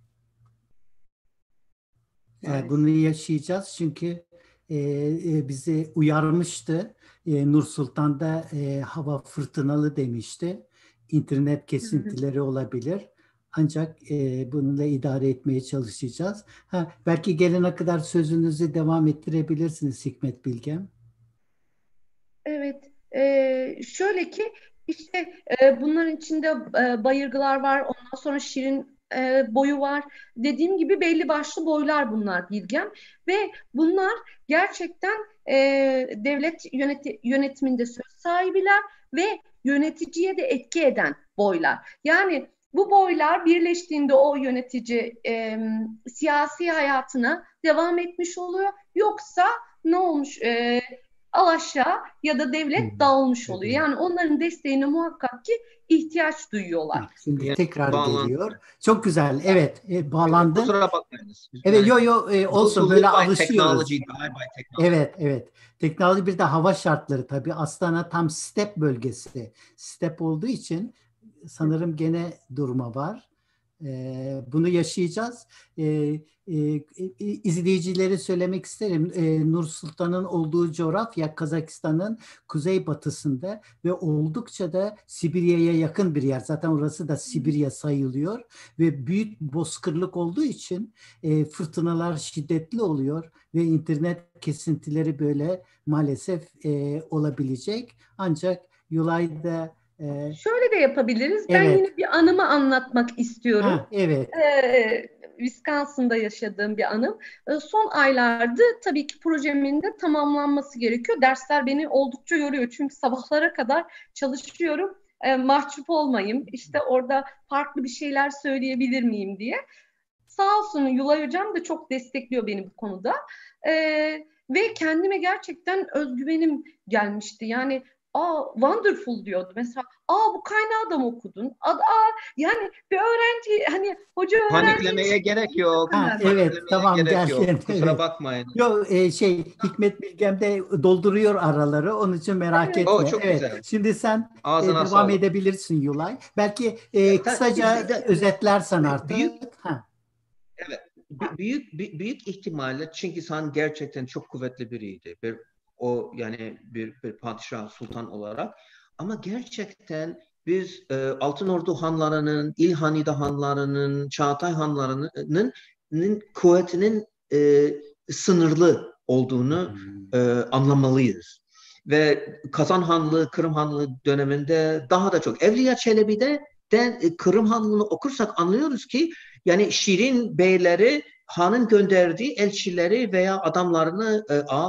Bunu yaşayacağız çünkü bizi uyarmıştı. Nur Sultan'da hava fırtınalı demişti. İnternet kesintileri olabilir. Ancak bununla idare etmeye çalışacağız. Belki gelene kadar sözünüzü devam ettirebilirsiniz Hikmet Bilgem. Evet. Şöyle ki işte bunların içinde bayırgılar var. Ondan sonra şirin boyu var. Dediğim gibi belli başlı boylar bunlar Bilgem. Ve bunlar gerçekten devlet yönetiminde söz sahibiler ve yöneticiye de etki eden boylar. Yani bu boylar birleştiğinde o yönetici siyasi hayatına devam etmiş oluyor. Yoksa ne olmuş? Alaşağı ya da devlet dağılmış oluyor. Yani onların desteğine muhakkak ki ihtiyaç duyuyorlar. Şimdi tekrar geliyor. Çok güzel. Evet, bağlandı. Kusura bakmayınız. Evet, olsun, böyle alışıyoruz. Evet. Teknoloji, bir de hava şartları tabii. Astana tam step bölgesi. Step olduğu için sanırım gene durma var. Bunu yaşayacağız. İzleyicilere söylemek isterim. Nur Sultan'ın olduğu coğrafya Kazakistan'ın kuzeybatısında ve oldukça da Sibirya'ya yakın bir yer. Zaten orası da Sibirya sayılıyor ve büyük bozkırlık olduğu için fırtınalar şiddetli oluyor ve internet kesintileri böyle maalesef olabilecek. Ancak Yulay'da Şöyle de yapabiliriz. Ben Evet. yine bir anımı anlatmak istiyorum. Evet. Wisconsin'da yaşadığım bir anım. Son aylarda tabii ki projemin de tamamlanması gerekiyor. Dersler beni oldukça yoruyor. Çünkü sabahlara kadar çalışıyorum. Mahcup olmayayım. İşte orada farklı bir şeyler söyleyebilir miyim diye. Sağ olsun Yulay Hocam da çok destekliyor beni bu konuda. Ve kendime gerçekten özgüvenim gelmişti. Yani wonderful diyordu. Mesela bu kaynağı da mı okudun? Yani bir öğrenci hani hoca öğrenci Paniklemeye gerek yok. Evet, Paniklemeye tamam, gerek yok. geldim. Kusura Evet. bakmayın. Yok, Hikmet Bilgem de dolduruyor araları. Onun için merak Evet. O etme. çok Evet. güzel. Şimdi sen Ağzına devam sağlık. edebilirsin Yulay. Belki kısaca De, özetlersen artık. büyük Ha. evet, büyük ihtimalle Çingiz Han gerçekten çok kuvvetli biriydi. Bir padişah, sultan olarak. Ama gerçekten biz Altın Ordu hanlarının, İlhanide hanlarının, Çağatay hanlarının kuvvetinin sınırlı olduğunu anlamalıyız. Ve Kazan Hanlığı, Kırım Hanlığı döneminde daha da çok. Evliya Çelebi'de Kırım Hanlığı'nı okursak anlıyoruz ki yani Şirin beyleri hanın gönderdiği elçileri veya adamlarını,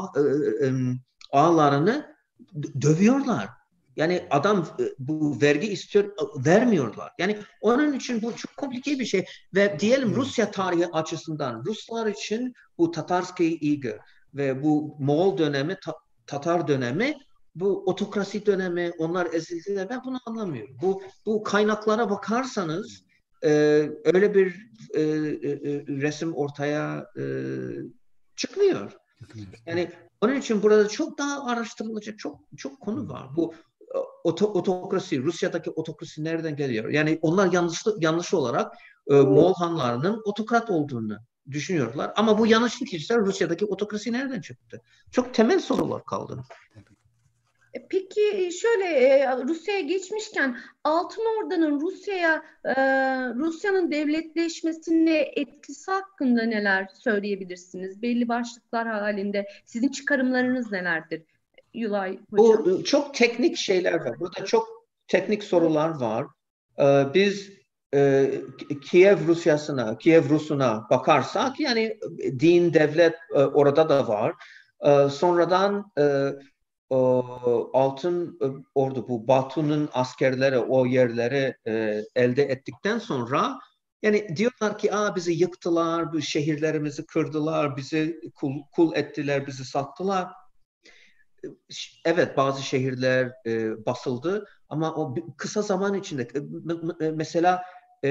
ağalarını dövüyorlar. Yani adam bu vergi istiyor, vermiyorlar. Yani onun için bu çok komplike bir şey. Ve diyelim Rusya tarihi açısından Ruslar için bu Tatarski İgı ve bu Moğol dönemi, Tatar dönemi, bu otokrasi dönemi, onlar ezildiler. Ben bunu anlamıyorum. Bu kaynaklara bakarsanız öyle bir resim ortaya çıkmıyor. Yani onun için burada çok daha araştırılacak çok konu var. Bu otokrasi, Rusya'daki otokrasi nereden geliyor? Yani onlar yanlış olarak Moğol hanlarının otokrat olduğunu düşünüyorlar. Ama bu yanlışlık işte Rusya'daki otokrasi nereden çıktı? Çok temel sorular kaldı. Peki şöyle Rusya'ya geçmişken Altın Ordu'nun Rusya'nın devletleşmesine etkisi hakkında neler söyleyebilirsiniz? Belli başlıklar halinde sizin çıkarımlarınız nelerdir Yulay Hocam? Bu çok teknik şeyler var. Burada çok teknik sorular var. Biz Kiev Rus'una bakarsak yani din, devlet orada da var. Sonradan Altın Ordu, bu Batu'nun askerleri o yerleri elde ettikten sonra yani diyorlar ki bizi yıktılar, bu şehirlerimizi kırdılar, bizi kul ettiler, bizi sattılar. Evet, bazı şehirler basıldı ama o kısa zaman içinde mesela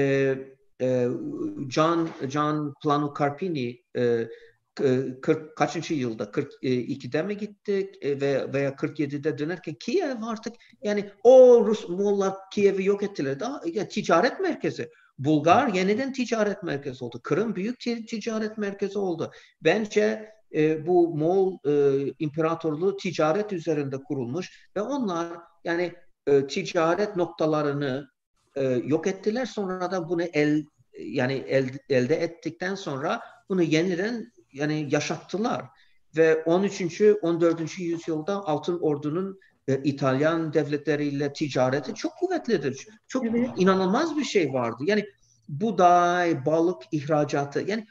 Can Planu Karpini kaçıncı yılda 42'de mi gittik veya 47'de dönerken Kiev artık yani o Rus Moğollar Kiev'i yok ettiler. Daha ticaret merkezi. Bulgar yeniden ticaret merkezi oldu. Kırım büyük ticaret merkezi oldu. Bence bu Moğol İmparatorluğu ticaret üzerinde kurulmuş ve onlar yani ticaret noktalarını yok ettiler. Sonra da bunu elde ettikten sonra bunu yeniden yani yaşattılar. Ve 13. 14. yüzyılda Altın Ordu'nun İtalyan devletleriyle ticareti çok kuvvetlidir. Çok inanılmaz bir şey vardı. Yani buğday, balık ihracatı yani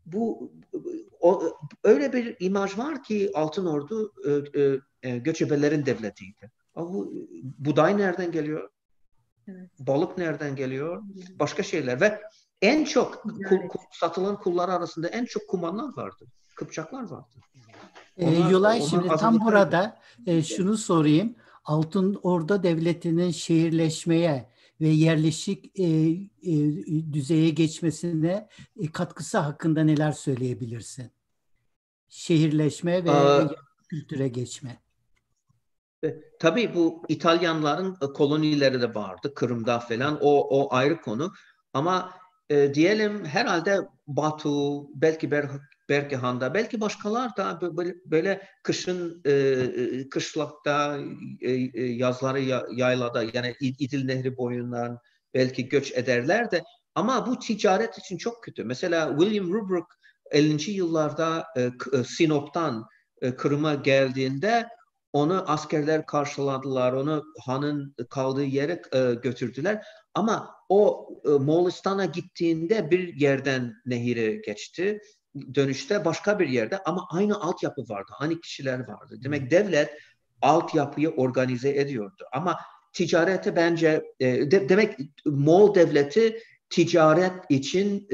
öyle bir imaj var ki Altın Ordu göçebelerin devletiydi. Ama buğday nereden geliyor? Evet. Balık nereden geliyor? Başka şeyler ve en çok satılan kullar arasında en çok Kumanlar vardı. Kıpçaklar vardı. Yulay şimdi tam burada şunu sorayım. Altın Orda Devleti'nin şehirleşmeye ve yerleşik düzeye geçmesine katkısı hakkında neler söyleyebilirsin? Şehirleşme ve kültüre geçme. Tabii bu İtalyanların kolonileri de vardı. Kırım'da falan o ayrı konu. Ama diyelim herhalde Batu, belki Berkehan'da, belki başkalar da böyle kışın kışlakta, yazları yaylada yani İdil Nehri boyundan belki göç ederler de ama bu ticaret için çok kötü. Mesela William Rubrick 50. yıllarda Sinop'tan Kırım'a geldiğinde onu askerler karşıladılar, onu hanın kaldığı yere götürdüler. Ama o Moğolistan'a gittiğinde bir yerden nehire geçti. Dönüşte başka bir yerde ama aynı altyapı vardı, aynı kişiler vardı. Demek devlet altyapıyı organize ediyordu. Ama ticarete bence demek Moğol devleti ticaret için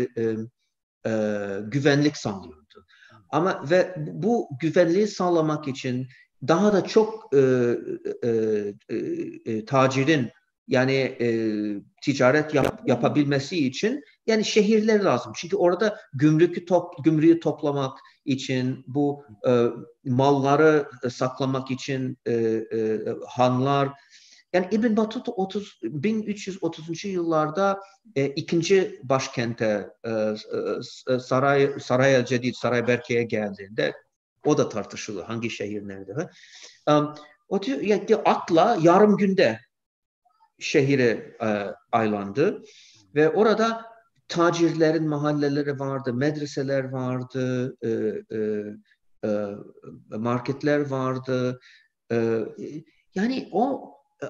güvenlik sağlıyordu. Ama ve bu güvenliği sağlamak için daha da çok tacirin yani ticaret yapabilmesi için yani şehirler lazım. Çünkü orada gümrüğü toplamak için, bu malları saklamak için hanlar. Yani İbn Battuta 1330. yıllarda ikinci başkente Saray Cedid, Saray Berke'ye geldiğinde o da tartışılır. Hangi şehir nerede? O diyor ya, atla yarım günde şehire aylandı ve orada tacirlerin mahalleleri vardı, medreseler vardı, marketler vardı. Yani o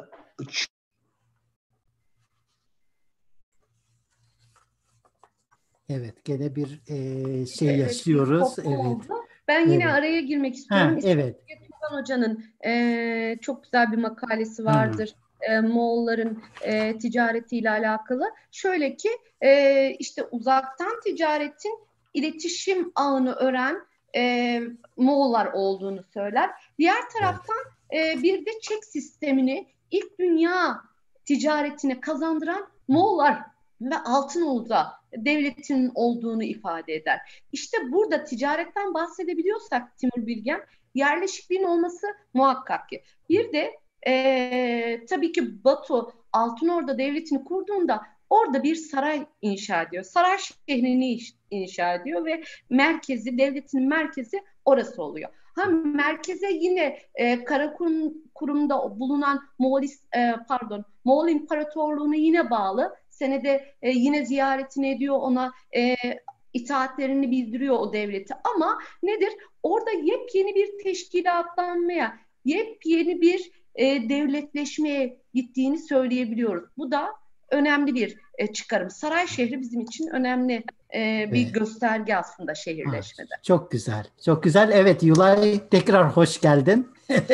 Evet, gene bir şey yaşıyoruz. Evet, oldu. Ben yine evet. araya girmek istiyorum. Evet. Turan Hoca'nın çok güzel bir makalesi vardır. Moğolların ticaretiyle alakalı. Şöyle ki işte uzaktan ticaretin iletişim ağını ören Moğollar olduğunu söyler. Diğer taraftan bir de çek sistemini ilk dünya ticaretine kazandıran Moğollar ve Altınoğuz'a devletinin olduğunu ifade eder. İşte burada ticaretten bahsedebiliyorsak Timur Bilgem, yerleşikliğin olması muhakkak ki. Bir de tabii ki Batu Altınorda devletini kurduğunda orada bir saray inşa ediyor. Saray şehrini inşa ediyor ve devletinin merkezi orası oluyor. Merkeze yine Karakurum'da bulunan Moğol İmparatorluğu'na yine bağlı. Senede yine ziyaretini ediyor, ona itaatlerini bildiriyor o devleti. Ama nedir? Orada yepyeni bir teşkilatlanmaya, yepyeni bir devletleşmeye gittiğini söyleyebiliyoruz. Bu da önemli bir çıkarım. Saray şehri bizim için önemli bir gösterge aslında şehirleşmede. Çok güzel, çok güzel. Evet Yulay, tekrar hoş geldin.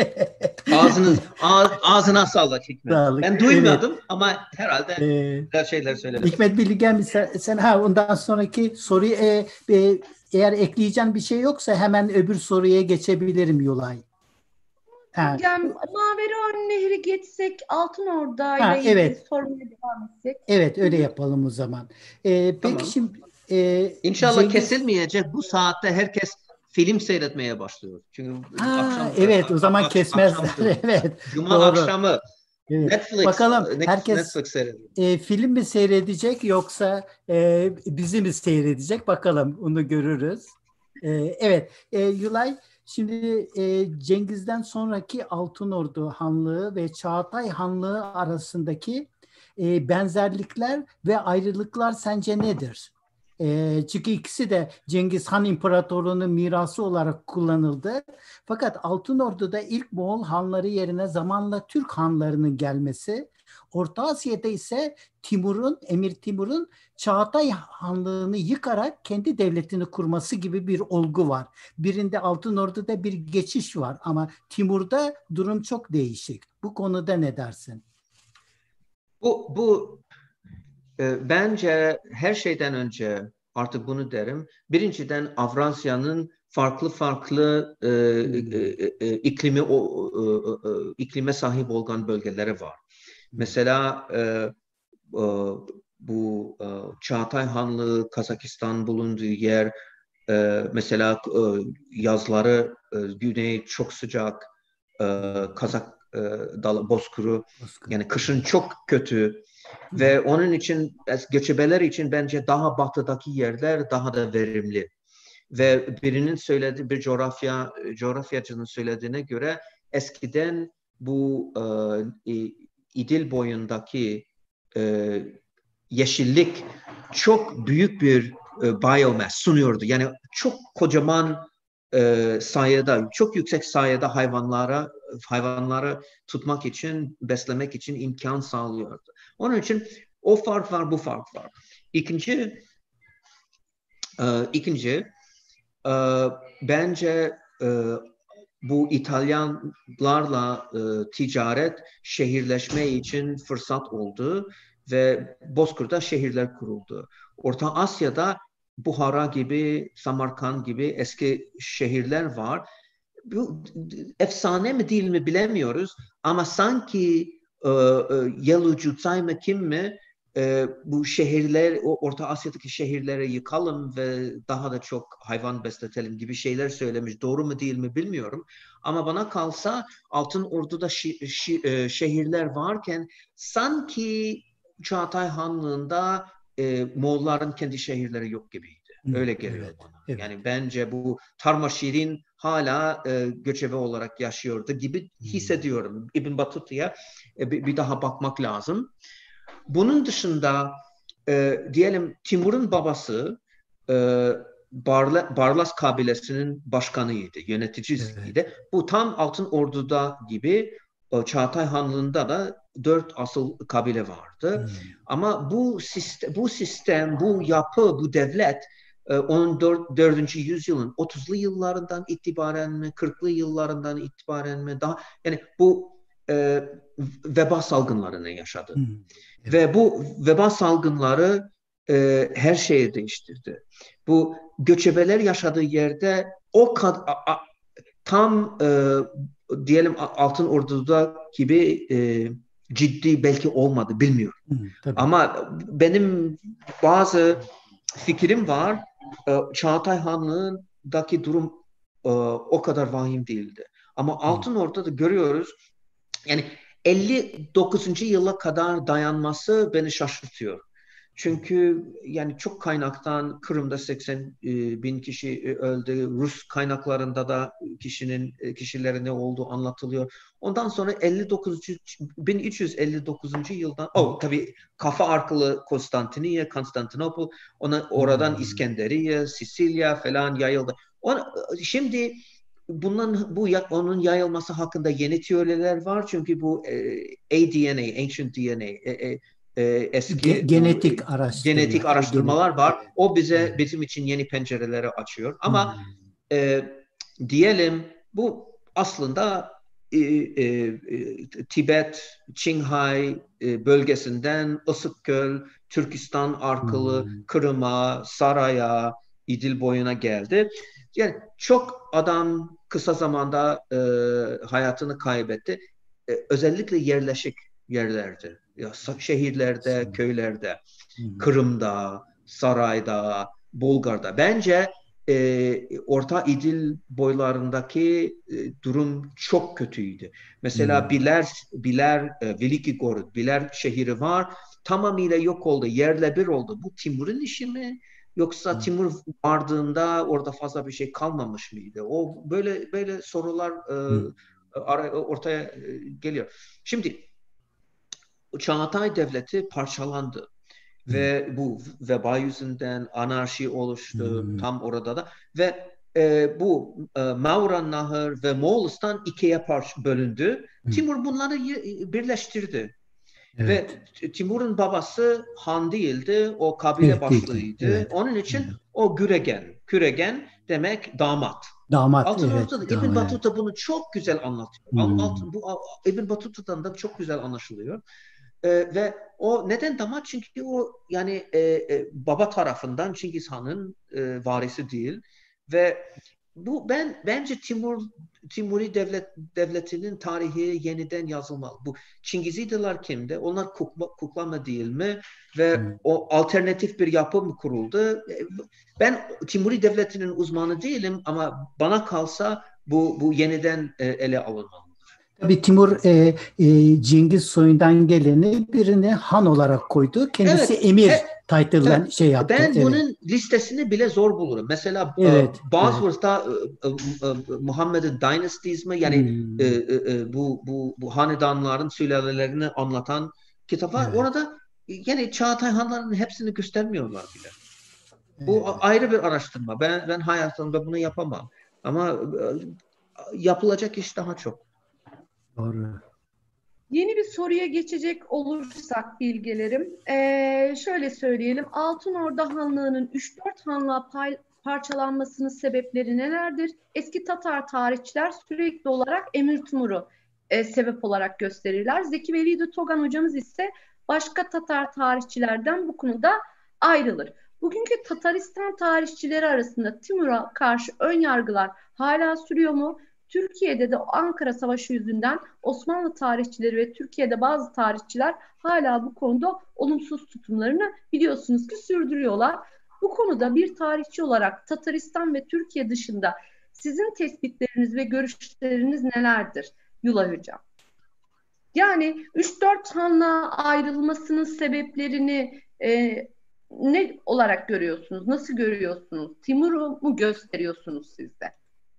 Ağzına sağlık Hikmet. Sağlık. Ben duymadım ama herhalde güzel şeyler söyledim. Hikmet Bilgen, sen ondan sonraki soruyu eğer ekleyeceğin bir şey yoksa hemen öbür soruya geçebilirim Yulay. Yani Maveraön Nehri geçsek Altınorda ile ilgili sormaya devam etsek. Evet, öyle yapalım o zaman. Peki tamam. Şimdi İnşallah kesilmeyecek. Bu saatte herkes film seyretmeye başlıyor. Çünkü akşam evet, o zaman kesmezler. Evet. Cuma doğru. akşamı evet. Netflix. Bakalım herkes Netflix film mi seyredecek yoksa bizi mi seyredecek? Bakalım, onu görürüz. Evet, Yulay, şimdi Cengiz'den sonraki Altınordu Hanlığı ve Çağatay Hanlığı arasındaki benzerlikler ve ayrılıklar sence nedir? Çünkü ikisi de Cengiz Han İmparatorluğu'nun mirası olarak kullanıldı. Fakat Altınordu'da ilk Moğol hanları yerine zamanla Türk hanlarının gelmesi, Orta Asya'da ise Emir Timur'un Çağatay Hanlığı'nı yıkarak kendi devletini kurması gibi bir olgu var. Birinde Altınordu'da bir geçiş var ama Timur'da durum çok değişik. Bu konuda ne dersin? Bu bence her şeyden önce artık bunu derim. Birinciden Avrasya'nın farklı iklime sahip olan bölgeleri var. Mesela bu Çağatay Hanlığı, Kazakistan bulunduğu yer, mesela yazları güney çok sıcak, Kazak bozkuru, yani kışın çok kötü. Ve onun için göçebeler için bence daha batıdaki yerler daha da verimli. Ve birinin söylediği, bir coğrafyacının söylediğine göre eskiden bu İdil boyundaki yeşillik çok büyük bir biomass sunuyordu. Yani çok kocaman sayıda, çok yüksek sayıda hayvanları tutmak için, beslemek için imkan sağlıyordu. Onun için o fark var, bu fark var. İkinci bence bu İtalyanlarla ticaret, şehirleşme için fırsat oldu ve Bozkır'da şehirler kuruldu. Orta Asya'da Buhara gibi, Samarkand gibi eski şehirler var. Bu efsane mi değil mi bilemiyoruz ama sanki Yelucu mı kim mi bu şehirler, Orta Asya'daki şehirleri yıkalım ve daha da çok hayvan besletelim gibi şeyler söylemiş. Doğru mu değil mi bilmiyorum. Ama bana kalsa Altın Ordu'da şehirler varken sanki Çağatay Hanlığı'nda Moğolların kendi şehirleri yok gibiydi. Öyle geliyor bana. Evet. Yani bence bu Tarmaşirin hala göçebe olarak yaşıyordu gibi hissediyorum. İbn Battuta'ya bir daha bakmak lazım. Bunun dışında diyelim Timur'un babası Barlas kabilesinin başkanıydı, yöneticisiydi. Evet. Bu tam Altın Ordu'da gibi Çağatay Hanlığı'nda da 4 asıl kabile vardı. Ama bu sistem, bu yapı, bu devlet 14. yüzyılın 30'lu yıllarından itibaren mi, 40'lı yıllarından itibaren mi daha yani bu veba salgınlarını yaşadı. Evet. Ve bu veba salgınları her şeyi değiştirdi. Bu göçebeler yaşadığı yerde o kadar tam diyelim Altın Ordu'da gibi ciddi belki olmadı, bilmiyorum. Ama benim bazı fikrim var. Çağatay Hanlığı'ndaki durum o kadar vahim değildi. Ama Altın Ordu'da görüyoruz. Yani 59. yıla kadar dayanması beni şaşırtıyor. Çünkü yani çok kaynaktan Kırım'da 80 bin kişi öldü. Rus kaynaklarında da kişilerin ne olduğu anlatılıyor. Ondan sonra 1359. yıldan tabii kafa arkalı Konstantinopol, oradan İskenderiye, Sicilya falan yayıldı. Şimdi onun yayılması hakkında yeni teoriler var çünkü bu ADNA, Ancient DNA, eski genetik araştırmalar var. O bizim için yeni pencereleri açıyor. Ama diyelim bu aslında Tibet, Çinhai bölgesinden Isıkgöl, Türkistan arkalı Kırım'a, Saray'a, İdil boyuna geldi. Yani çok adam kısa zamanda hayatını kaybetti. Özellikle yerleşik yerlerde, şehirlerde, köylerde, Kırım'da, Saray'da, Bulgar'da. Bence Orta İdil boylarındaki durum çok kötüydü. Mesela Biler Veliki Gorod, Biler şehri var. Tamamıyla yok oldu, yerle bir oldu. Bu Timur'un işi mi? Yoksa Timur vardığında orada fazla bir şey kalmamış mıydı? O böyle sorular ortaya geliyor. Şimdi Çağatay Devleti parçalandı ve bu veba yüzünden anarşi oluştu tam orada da ve bu Mauran Nahır ve Moğolistan ikiye bölündü. Timur bunları birleştirdi. Evet. Ve Timur'un babası han değildi, o kabile başlığıydı. Evet. Onun için o Küregen demek damat. Altın Ordu'da İbn Battuta bunu çok güzel anlatıyor. İbn Battuta'dan da çok güzel anlaşılıyor. Ve o neden damat? Çünkü o yani baba tarafından Çingiz Han'ın varisi değil ve bu bence Timuri devletinin tarihi yeniden yazılmalı. Bu Çingizidiler kimdi? Onlar kukla mı değil mi? Ve o alternatif bir yapı mı kuruldu? Ben Timuri devletinin uzmanı değilim ama bana kalsa bu yeniden ele alınmalı. Tabii Timur Cengiz soyundan geleni birini han olarak koydu. Kendisi emir title'dan şey yaptı. Ben bunun listesini bile zor bulurum. Mesela Bosworth'ta Muhammed'in Dynasties mi yani bu hanedanların sülalelerini anlatan kitap var. Orada yani Çağatay hanlarının hepsini göstermiyorlar bile. Bu ayrı bir araştırma. Ben hayatımda bunu yapamam. Ama yapılacak iş daha çok. Doğru. Yeni bir soruya geçecek olursak bilgelerim, şöyle söyleyelim. Altınordu Hanlığı'nın 3-4 hanlığa parçalanmasının sebepleri nelerdir? Eski Tatar tarihçiler sürekli olarak Emir Timur'u sebep olarak gösterirler. Zeki Velidi Togan hocamız ise başka Tatar tarihçilerden bu konuda ayrılır. Bugünkü Tataristan tarihçileri arasında Timur'a karşı ön yargılar hala sürüyor mu? Türkiye'de de Ankara Savaşı yüzünden Osmanlı tarihçileri ve Türkiye'de bazı tarihçiler hala bu konuda olumsuz tutumlarını biliyorsunuz ki sürdürüyorlar. Bu konuda bir tarihçi olarak Tataristan ve Türkiye dışında sizin tespitleriniz ve görüşleriniz nelerdir Yulay Hocam? Yani 3-4 hanlığa ayrılmasının sebeplerini ne olarak görüyorsunuz? Nasıl görüyorsunuz? Timur'u mu gösteriyorsunuz siz de?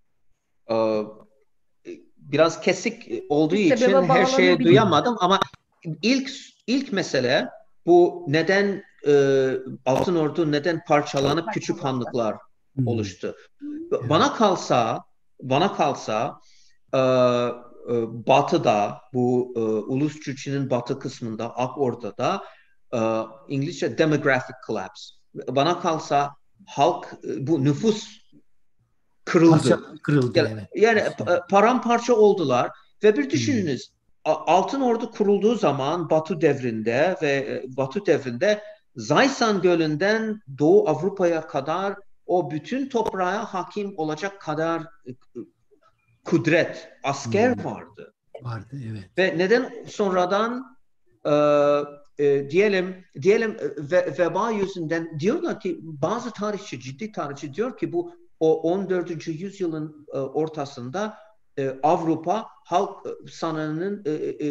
Biraz kesik olduğu için her şeyi duyamadım ama ilk mesele bu neden Altınordu neden parçalanıp küçük hanlıklar oluştu. Bana kalsa batıda bu Ulus Türkçe'nin batı kısmında Akordu'da İngilizce demographic collapse. Bana kalsa halk bu nüfus kırıldı. Evet. Yani paramparça oldular ve bir düşününüz Altınordu kurulduğu zaman Batı devrinde Zaysan Gölü'nden Doğu Avrupa'ya kadar o bütün toprağa hakim olacak kadar kudret, asker vardı. Vardı, evet. Ve neden sonradan diyelim veba yüzünden diyorlar ki bazı ciddi tarihçi diyor ki bu o 14. yüzyılın ortasında Avrupa halk sanının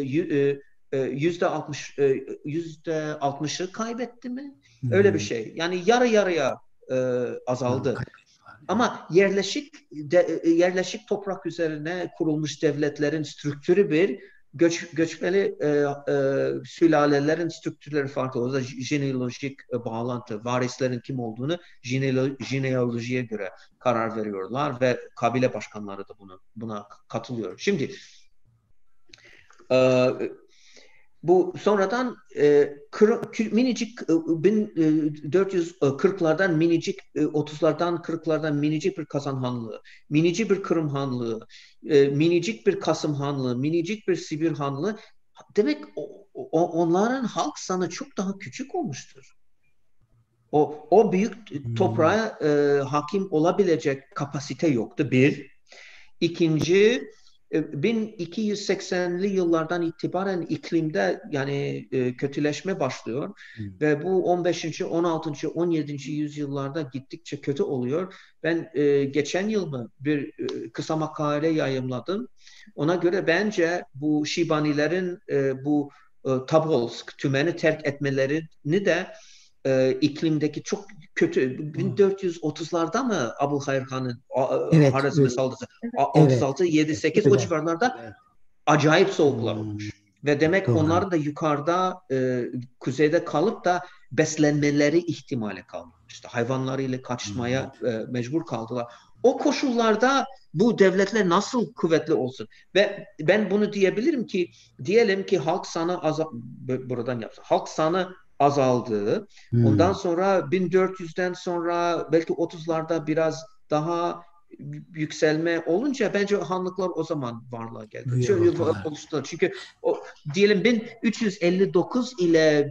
%60'ı kaybetti mi? Öyle bir şey. Yani yarı yarıya azaldı. Ama yerleşik toprak üzerine kurulmuş devletlerin strüktürü bir, göçmeli sülalelerin strüktürleri farklı. O da jeneolojik bağlantı, varislerin kim olduğunu jenealojiye göre karar veriyorlar ve kabile başkanları da buna katılıyor. Şimdi bu sonradan minicik 1440'lardan minicik 30'lardan 40'lardan minicik bir Kazan Hanlığı, minicik bir Kırım Hanlığı, minicik bir Kasım Hanlığı, minicik bir Sibir Hanlığı. Demek onların halk sanı çok daha küçük olmuştur. O büyük toprağa hakim olabilecek kapasite yoktu bir. İkinci 1280'li yıllardan itibaren iklimde yani kötüleşme başlıyor ve bu 15. 16. 17. yüzyıllarda gittikçe kötü oluyor. Ben geçen yıl bir kısa makale yayımladım. Ona göre bence bu Şibanilerin bu Tobolsk tümeni terk etmelerini de iklimdeki çok kötü 1430'larda mı Abuhayr Han'ın Harizmi saldırısı 36 7 8 o civarlarda acayip soğuklar olmuş. Ve demek onlar da yukarıda kuzeyde kalıp da beslenmeleri ihtimali kalmamıştı. Hayvanlarıyla kaçmaya mecbur kaldılar. O koşullarda bu devletler nasıl kuvvetli olsun? Ve ben bunu diyebilirim ki diyelim ki halk sanı buradan yapsa. Halk sanı azaldı. Ondan sonra 1400'den sonra belki 30'larda biraz daha yükselme olunca bence hanlıklar o zaman varlığa geldi. Çünkü diyelim 1359 ile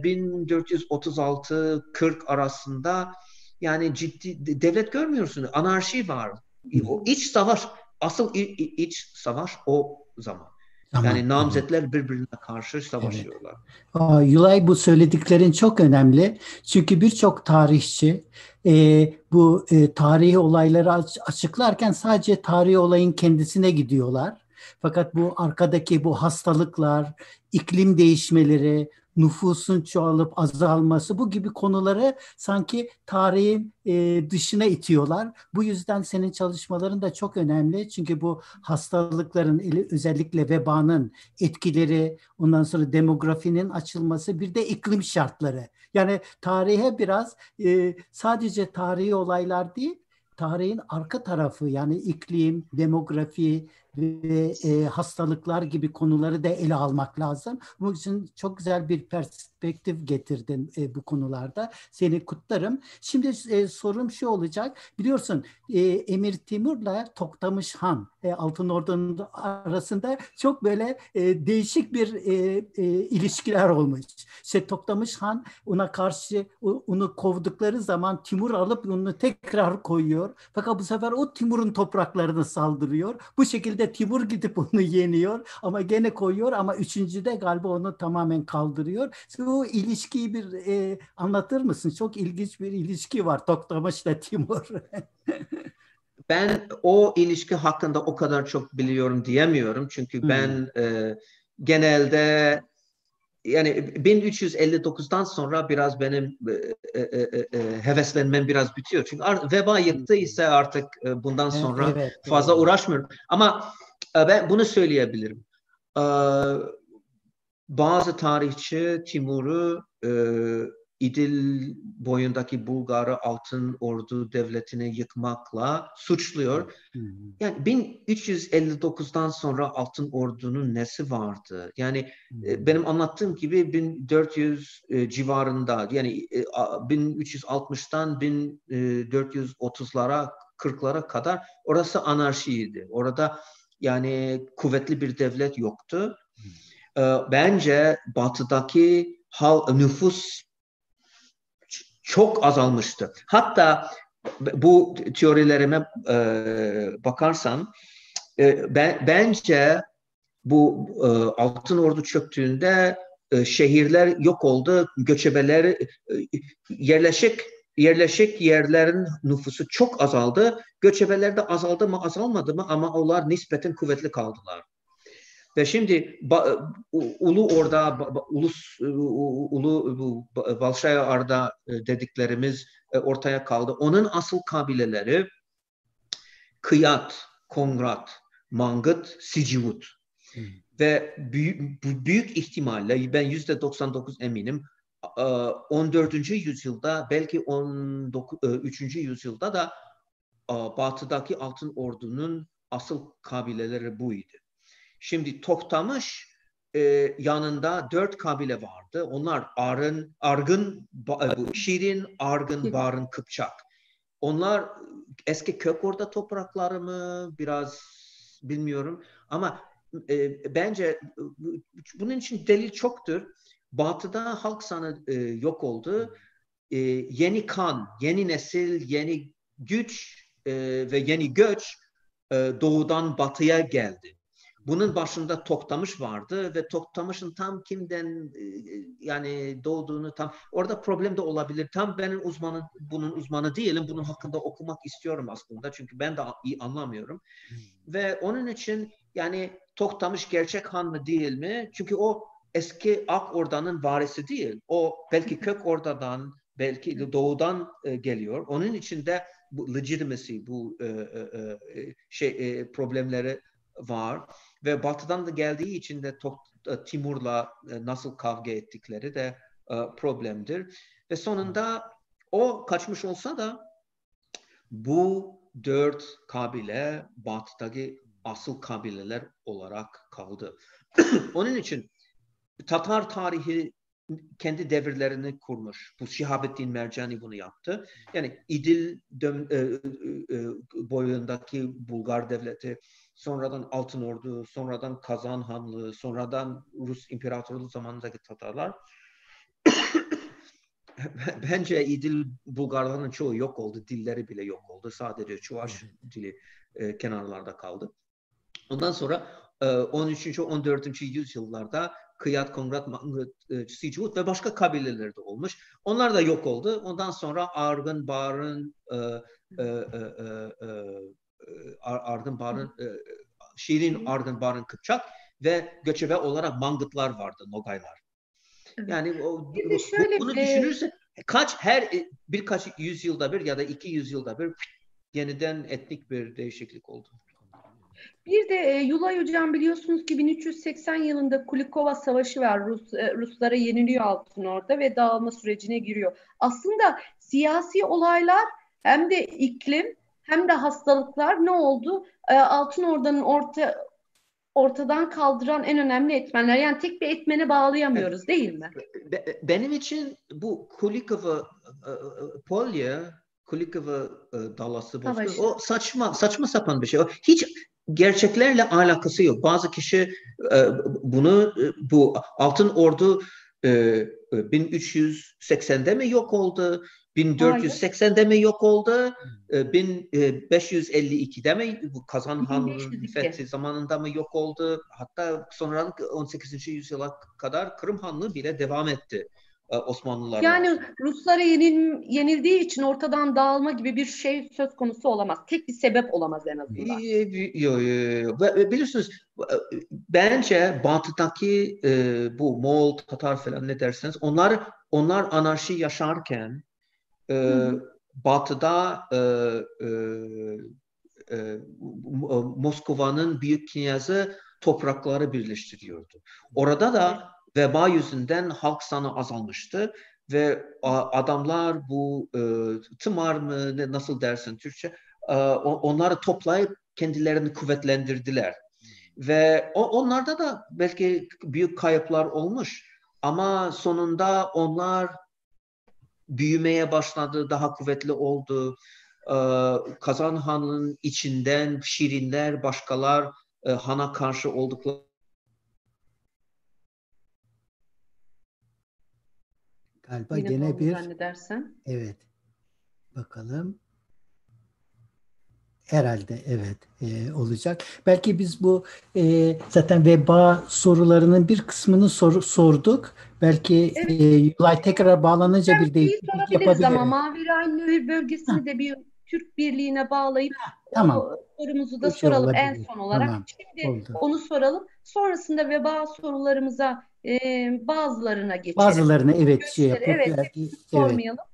1436-40 arasında yani ciddi devlet görmüyorsunuz. Anarşi var. O iç savaş, asıl iç savaş o zaman. Yani namzetler birbirine karşı savaşıyorlar. Evet. Yulay, bu söylediklerin çok önemli. Çünkü birçok tarihçi bu tarihi olayları açıklarken sadece tarihi olayın kendisine gidiyorlar. Fakat bu arkadaki bu hastalıklar, iklim değişmeleri, nüfusun çoğalıp azalması, bu gibi konuları sanki tarihin dışına itiyorlar. Bu yüzden senin çalışmaların da çok önemli. Çünkü bu hastalıkların, özellikle vebanın etkileri, ondan sonra demografinin açılması, bir de iklim şartları. Yani tarihe biraz sadece tarihi olaylar değil, tarihin arka tarafı, yani iklim, demografi ve hastalıklar gibi konuları da ele almak lazım. Bunun için çok güzel bir perspektif getirdin bu konularda. Seni kutlarım. Şimdi sorum şu olacak. Biliyorsun Emir Timur'la Toktamış Han, Altın Ordu'nun arasında çok böyle değişik bir ilişkiler olmuş. İşte Toktamış Han ona karşı onu kovdukları zaman Timur alıp onu tekrar koyuyor. Fakat bu sefer o Timur'un topraklarına saldırıyor. Bu şekilde Timur gidip onu yeniyor ama gene koyuyor, ama üçüncüde galiba onu tamamen kaldırıyor. Bu ilişkiyi bir anlatır mısın? Çok ilginç bir ilişki var Toktamış'la Timur. Ben o ilişki hakkında o kadar çok biliyorum diyemiyorum. Çünkü ben genelde yani 1359'dan sonra biraz benim heveslenmem biraz bitiyor. Çünkü veba yıktıysa artık bundan sonra Evet, fazla uğraşmıyorum. Ama ben bunu söyleyebilirim. Bazı tarihçi Timur'u İdil boyundaki Bulgar Altın Ordu devletini yıkmakla suçluyor. Yani 1359'dan sonra Altın Ordu'nun nesi vardı? Yani benim anlattığım gibi 1400 civarında, yani 1360'tan 1430'lara 40'lara kadar orası anarşiydi. Orada yani kuvvetli bir devlet yoktu. Bence batıdaki nüfus çok azalmıştı. Hatta bu teorilerime bakarsan bence bu Altın Ordu çöktüğünde şehirler yok oldu, göçebeler yerleşik yerlerin nüfusu çok azaldı. Göçebeler de azaldı mı azalmadı mı, ama onlar nispeten kuvvetli kaldılar. Ve şimdi Ulu Orda, Ulu Balşaya Arda dediklerimiz ortaya kaldı. Onun asıl kabileleri Kıyat, Kongrat, Mangıt, Sicivut. Ve büyük ihtimalle, ben %99 eminim, 14. yüzyılda, belki 13. yüzyılda da batıdaki Altın Ordu'nun asıl kabileleri buydu. Şimdi Toktamış yanında 4 kabile vardı. Onlar Argın, Şirin, Argın, Barın, Kıpçak. Onlar eski Kökorda toprakları mı, biraz bilmiyorum. Ama bence bunun için delil çoktur. Batı'da halk sanı yok oldu. Yeni kan, yeni nesil, yeni güç ve yeni göç doğudan batıya geldi. Bunun başında Toktamış vardı ve Toktamış'ın tam kimden yani doğduğunu tam orada problem de olabilir. Tam benim bunun uzmanı değilim. Bunun hakkında okumak istiyorum aslında. Çünkü ben de iyi anlamıyorum. Ve onun için yani Toktamış gerçek han mı değil mi? Çünkü o eski Ak Orda'nın varisi değil. O belki Kök Orda'dan, belki doğudan geliyor. Onun için de bu legitimacy, bu problemleri var. Ve batıdan da geldiği için de Timur'la nasıl kavga ettikleri de problemdir. Ve sonunda o kaçmış olsa da bu 4 kabile batıdaki asıl kabileler olarak kaldı. Onun için Tatar tarihi kendi devirlerini kurmuş. Bu Şihabettin Mercani bunu yaptı. Yani İdil boyundaki Bulgar devleti, sonradan Altın Ordu, sonradan Kazan Hanlığı, sonradan Rus İmparatorluğu zamanındaki Tatarlar. Bence İdil Bulgarların çoğu yok oldu. Dilleri bile yok oldu. Sadece Çuvaş dili kenarlarda kaldı. Ondan sonra 13. 14. yüzyıllarda Kıyat, Kongrat, Mangıt, Sicivut ve başka kabileler de olmuş. Onlar da yok oldu. Ondan sonra Argın, Barın, Şirin, Argın, Barın, Kıpçak ve göçebe olarak Mangıtlar vardı, Nogaylar. Yani bunu düşünürse birkaç yüzyılda bir ya da 2 yüzyılda bir yeniden etnik bir değişiklik oldu. Bir de Yulay Hocam, biliyorsunuz ki 1380 yılında Kulikova Savaşı var. Ruslara yeniliyor Altın Orda ve dağılma sürecine giriyor. Aslında siyasi olaylar hem de iklim hem de hastalıklar ne oldu? Altın Ordu'nun ortadan kaldıran en önemli etmenler. Yani tek bir etmene bağlayamıyoruz, değil mi? Benim için bu Kulikova Polya, Kulikova dalası bozkır, o saçma sapan bir şey. O hiç gerçeklerle alakası yok. Bazı kişi bu Altın Ordu 1380'de mi yok oldu? 1480'de mi yok oldu? 1552'de mi bu Kazan Hanlığı'nın fethi zamanında mı yok oldu? Hatta sonra 18. yüzyıla kadar Kırım Hanlığı bile devam etti Osmanlılarla. Yani Ruslara yenildiği için ortadan dağılma gibi bir şey söz konusu olamaz. Tek bir sebep olamaz en azından. Biliyorsunuz, bence Batı'daki bu Moğol, Tatar falan ne derseniz, onlar anarşi yaşarken Batı'da Moskova'nın büyük knyazı toprakları birleştiriyordu. Orada da veba yüzünden halk sanı azalmıştı ve adamlar bu tımar mı nasıl dersin Türkçe, onları toplayıp kendilerini kuvvetlendirdiler. Ve onlarda da belki büyük kayıplar olmuş ama sonunda onlar büyümeye başladı, daha kuvvetli oldu. Kazan Hanı'nın içinden Şirinler, başkalar Han'a karşı oldukları. Galiba gene bir zannedersen. Evet. Bakalım. Herhalde evet olacak. Belki biz bu zaten veba sorularının bir kısmını sorduk. Belki Yulay tekrar bağlanınca bir değişiklik yapabiliriz. Ama Mavi Nehir bölgesini de bir Türk Birliği'ne bağlayıp tamam. o sorumuzu da soralım olabilir. En son olarak. Tamam. Şimdi Oldu. onu soralım. Sonrasında veba sorularımıza bazılarına geçelim. Bazılarına şey yapıp belki sormayalım.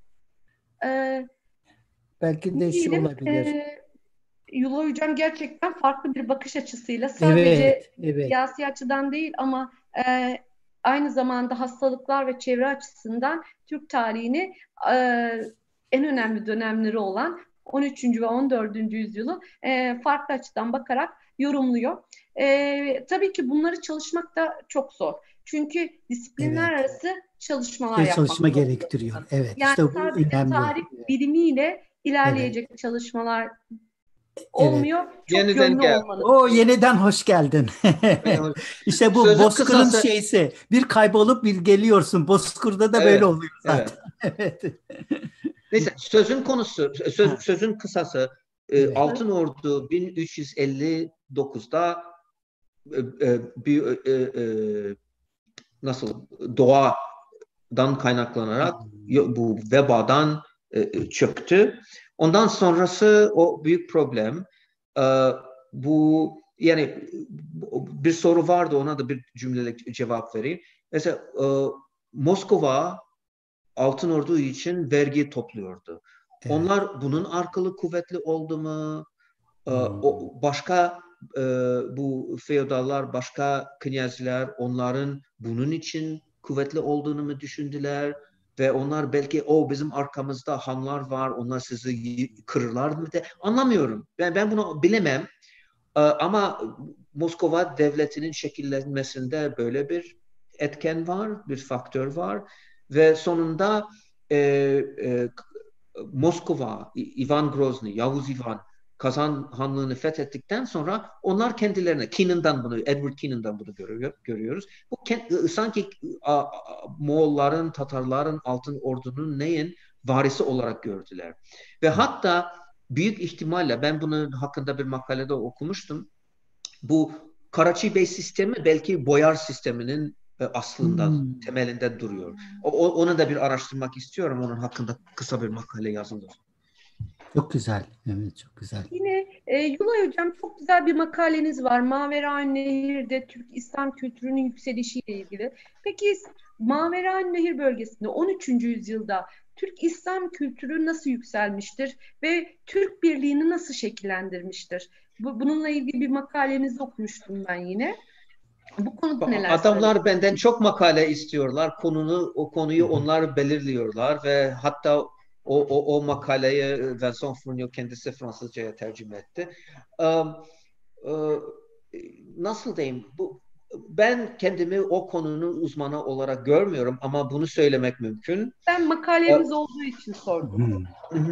Belki de şu olabilir. Yulay Hocam gerçekten farklı bir bakış açısıyla sadece siyasi açıdan değil ama aynı zamanda hastalıklar ve çevre açısından Türk tarihini en önemli dönemleri olan 13. ve 14. yüzyılı farklı açıdan bakarak yorumluyor. Tabii ki bunları çalışmak da çok zor. Çünkü disiplinler arası çalışmalar yapmak çalışma gerektiriyor. Evet. Yani işte bu sadece önemli. tarih bilimiyle ilerleyecek çalışmalar olmuyor. Çok yönlü olmalı. Yeniden hoş geldin. İşte bu Sözün Bozkır'ın kısası... şeysi. Bir kaybolup bir geliyorsun. Bozkır'da da böyle oluyor zaten. Evet. Neyse, sözün kısası Altın Ordu 1359'da nasıl doğadan kaynaklanarak bu vebadan çöktü. Ondan sonrası o büyük problem. Bu yani bir soru vardı, ona da bir cümlelik cevap vereyim. Mesela Moskova Altın Ordu için vergi topluyordu. Evet. Onlar bunun arkalı kuvvetli oldu mu? Başka bu feodallar, başka knyazlar onların bunun için kuvvetli olduğunu mu düşündüler? Ve onlar belki bizim arkamızda Hanlar var, onlar sizi kırırlar mı de anlamıyorum. Ben bunu bilemem. Ama Moskova devletinin şekillenmesinde böyle bir etken var, bir faktör var. Ve sonunda Moskova, Ivan Grozny, Yavuz Ivan Kazan Hanlığı'nı fethettikten sonra onlar kendilerine, Edward Kennan'dan bunu görüyoruz. Bu sanki Moğolların, Tatarların, Altın Ordu'nun neyin varisi olarak gördüler. Ve hatta büyük ihtimalle ben bunun hakkında bir makalede okumuştum. Bu Karaçi Bey sistemi belki boyar sisteminin aslında temelinde duruyor. Onu da bir araştırmak istiyorum. Onun hakkında kısa bir makale yazılır. Çok güzel. Evet, çok güzel. Yine Yulay Hocam çok güzel bir makaleniz var. Maveraun Nehir'de Türk İslam kültürünün yükselişiyle ilgili. Peki Maveraun Nehir bölgesinde 13. yüzyılda Türk İslam kültürü nasıl yükselmiştir ve Türk Birliği'ni nasıl şekillendirmiştir? Bununla ilgili bir makalenizi okumuştum ben yine. Bu konuda neler Adamlar benden çok makale istiyorlar. O konuyu onlar belirliyorlar ve hatta O makaleyi Vincent Fournier kendisi Fransızcaya tercüme etti. Nasıl diyeyim? Ben kendimi o konunun uzmanı olarak görmüyorum ama bunu söylemek mümkün. Ben makaleniz olduğu için sordum.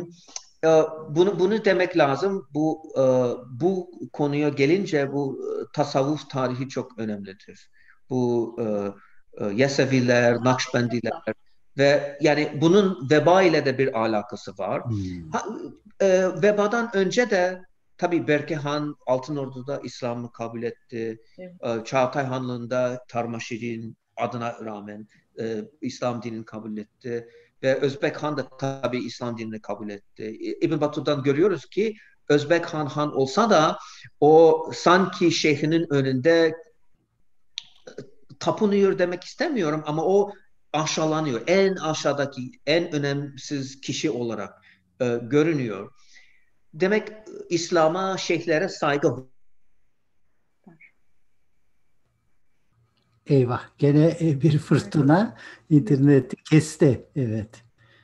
Bunu demek lazım. Bu konuya gelince bu tasavvuf tarihi çok önemlidir. Bu Yeseviler, Nakşibendiler ve yani bunun veba ile de bir alakası var. Vebadan önce de tabii Berke Han Altınordu'da İslam'ı kabul etti. Evet. Çağatay Hanlığı'nda Tarmaşir'in adına rağmen İslam dinini kabul etti. Ve Özbek Han da tabii İslam dinini kabul etti. İbn Battu'dan görüyoruz ki Özbek Han olsa da o sanki şeyhinin önünde tapınıyor demek istemiyorum ama o aşağılanıyor. En aşağıdaki, en önemsiz kişi olarak görünüyor. Demek İslam'a, şeyhlere saygı. Eyvah, gene bir fırtına interneti kesti. Evet.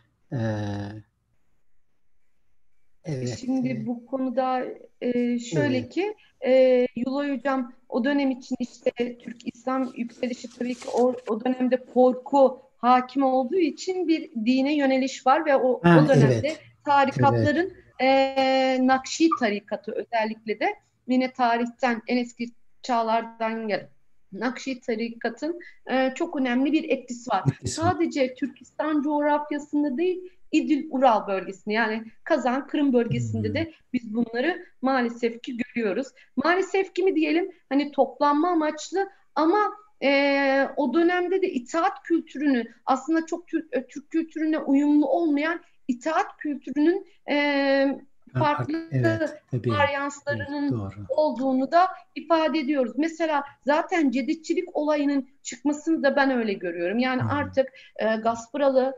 Evet. Şimdi bu konuda şöyle ki Yulay Hocam o dönem için işte Türk İslam yükselişi tabii ki o dönemde korku hakim olduğu için bir dine yöneliş var ve o dönemde evet. tarikatların Nakşi tarikatı özellikle de yine tarihten en eski çağlardan gelen Nakşi tarikatın çok önemli bir etkisi var. Sadece Türkistan coğrafyasında değil, İdil-Ural bölgesinde yani Kazan-Kırım bölgesinde de biz bunları maalesef ki görüyoruz. Maalesef ki mi diyelim hani toplanma amaçlı ama o dönemde de itaat kültürünü aslında çok Türk kültürüne uyumlu olmayan itaat kültürünün farklı varyanslarının olduğunu da ifade ediyoruz. Mesela zaten cedetçilik olayının çıkmasını da ben öyle görüyorum. Yani artık Gaspıralı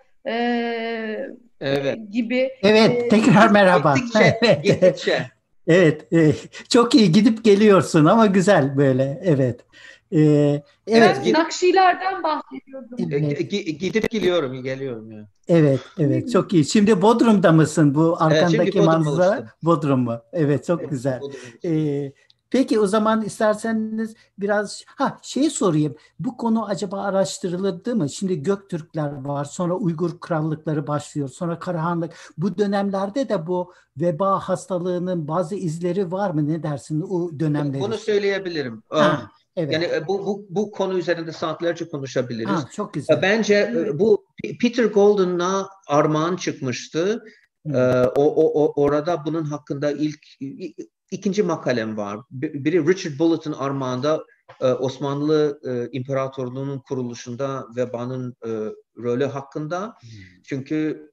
gibi. Evet, tekrar merhaba. Gittikçe. Evet, çok iyi gidip geliyorsun ama güzel böyle. Evet. Evet. Ben Nakşilerden bahsediyordum. Gidip geliyorum ya. Evet, çok iyi. Şimdi Bodrum'da mısın? Bu arkandaki manzara Bodrum mu? Evet, çok güzel. Peki o zaman isterseniz biraz şeyi sorayım. Bu konu acaba araştırıldı mı? Şimdi Göktürkler var, sonra Uygur krallıkları başlıyor, sonra Karahanlık. Bu dönemlerde de bu veba hastalığının bazı izleri var mı? Ne dersin o dönemleri? Bunu söyleyebilirim. Evet. Yani bu konu üzerinde saatlerce konuşabiliriz. Çok güzel. Bence bu Peter Golden'la armağan çıkmıştı. Orada bunun hakkında ikinci makalem var. Biri Richard Bullitt'in armağanda Osmanlı İmparatorluğu'nun kuruluşunda vebanın rolü hakkında. Çünkü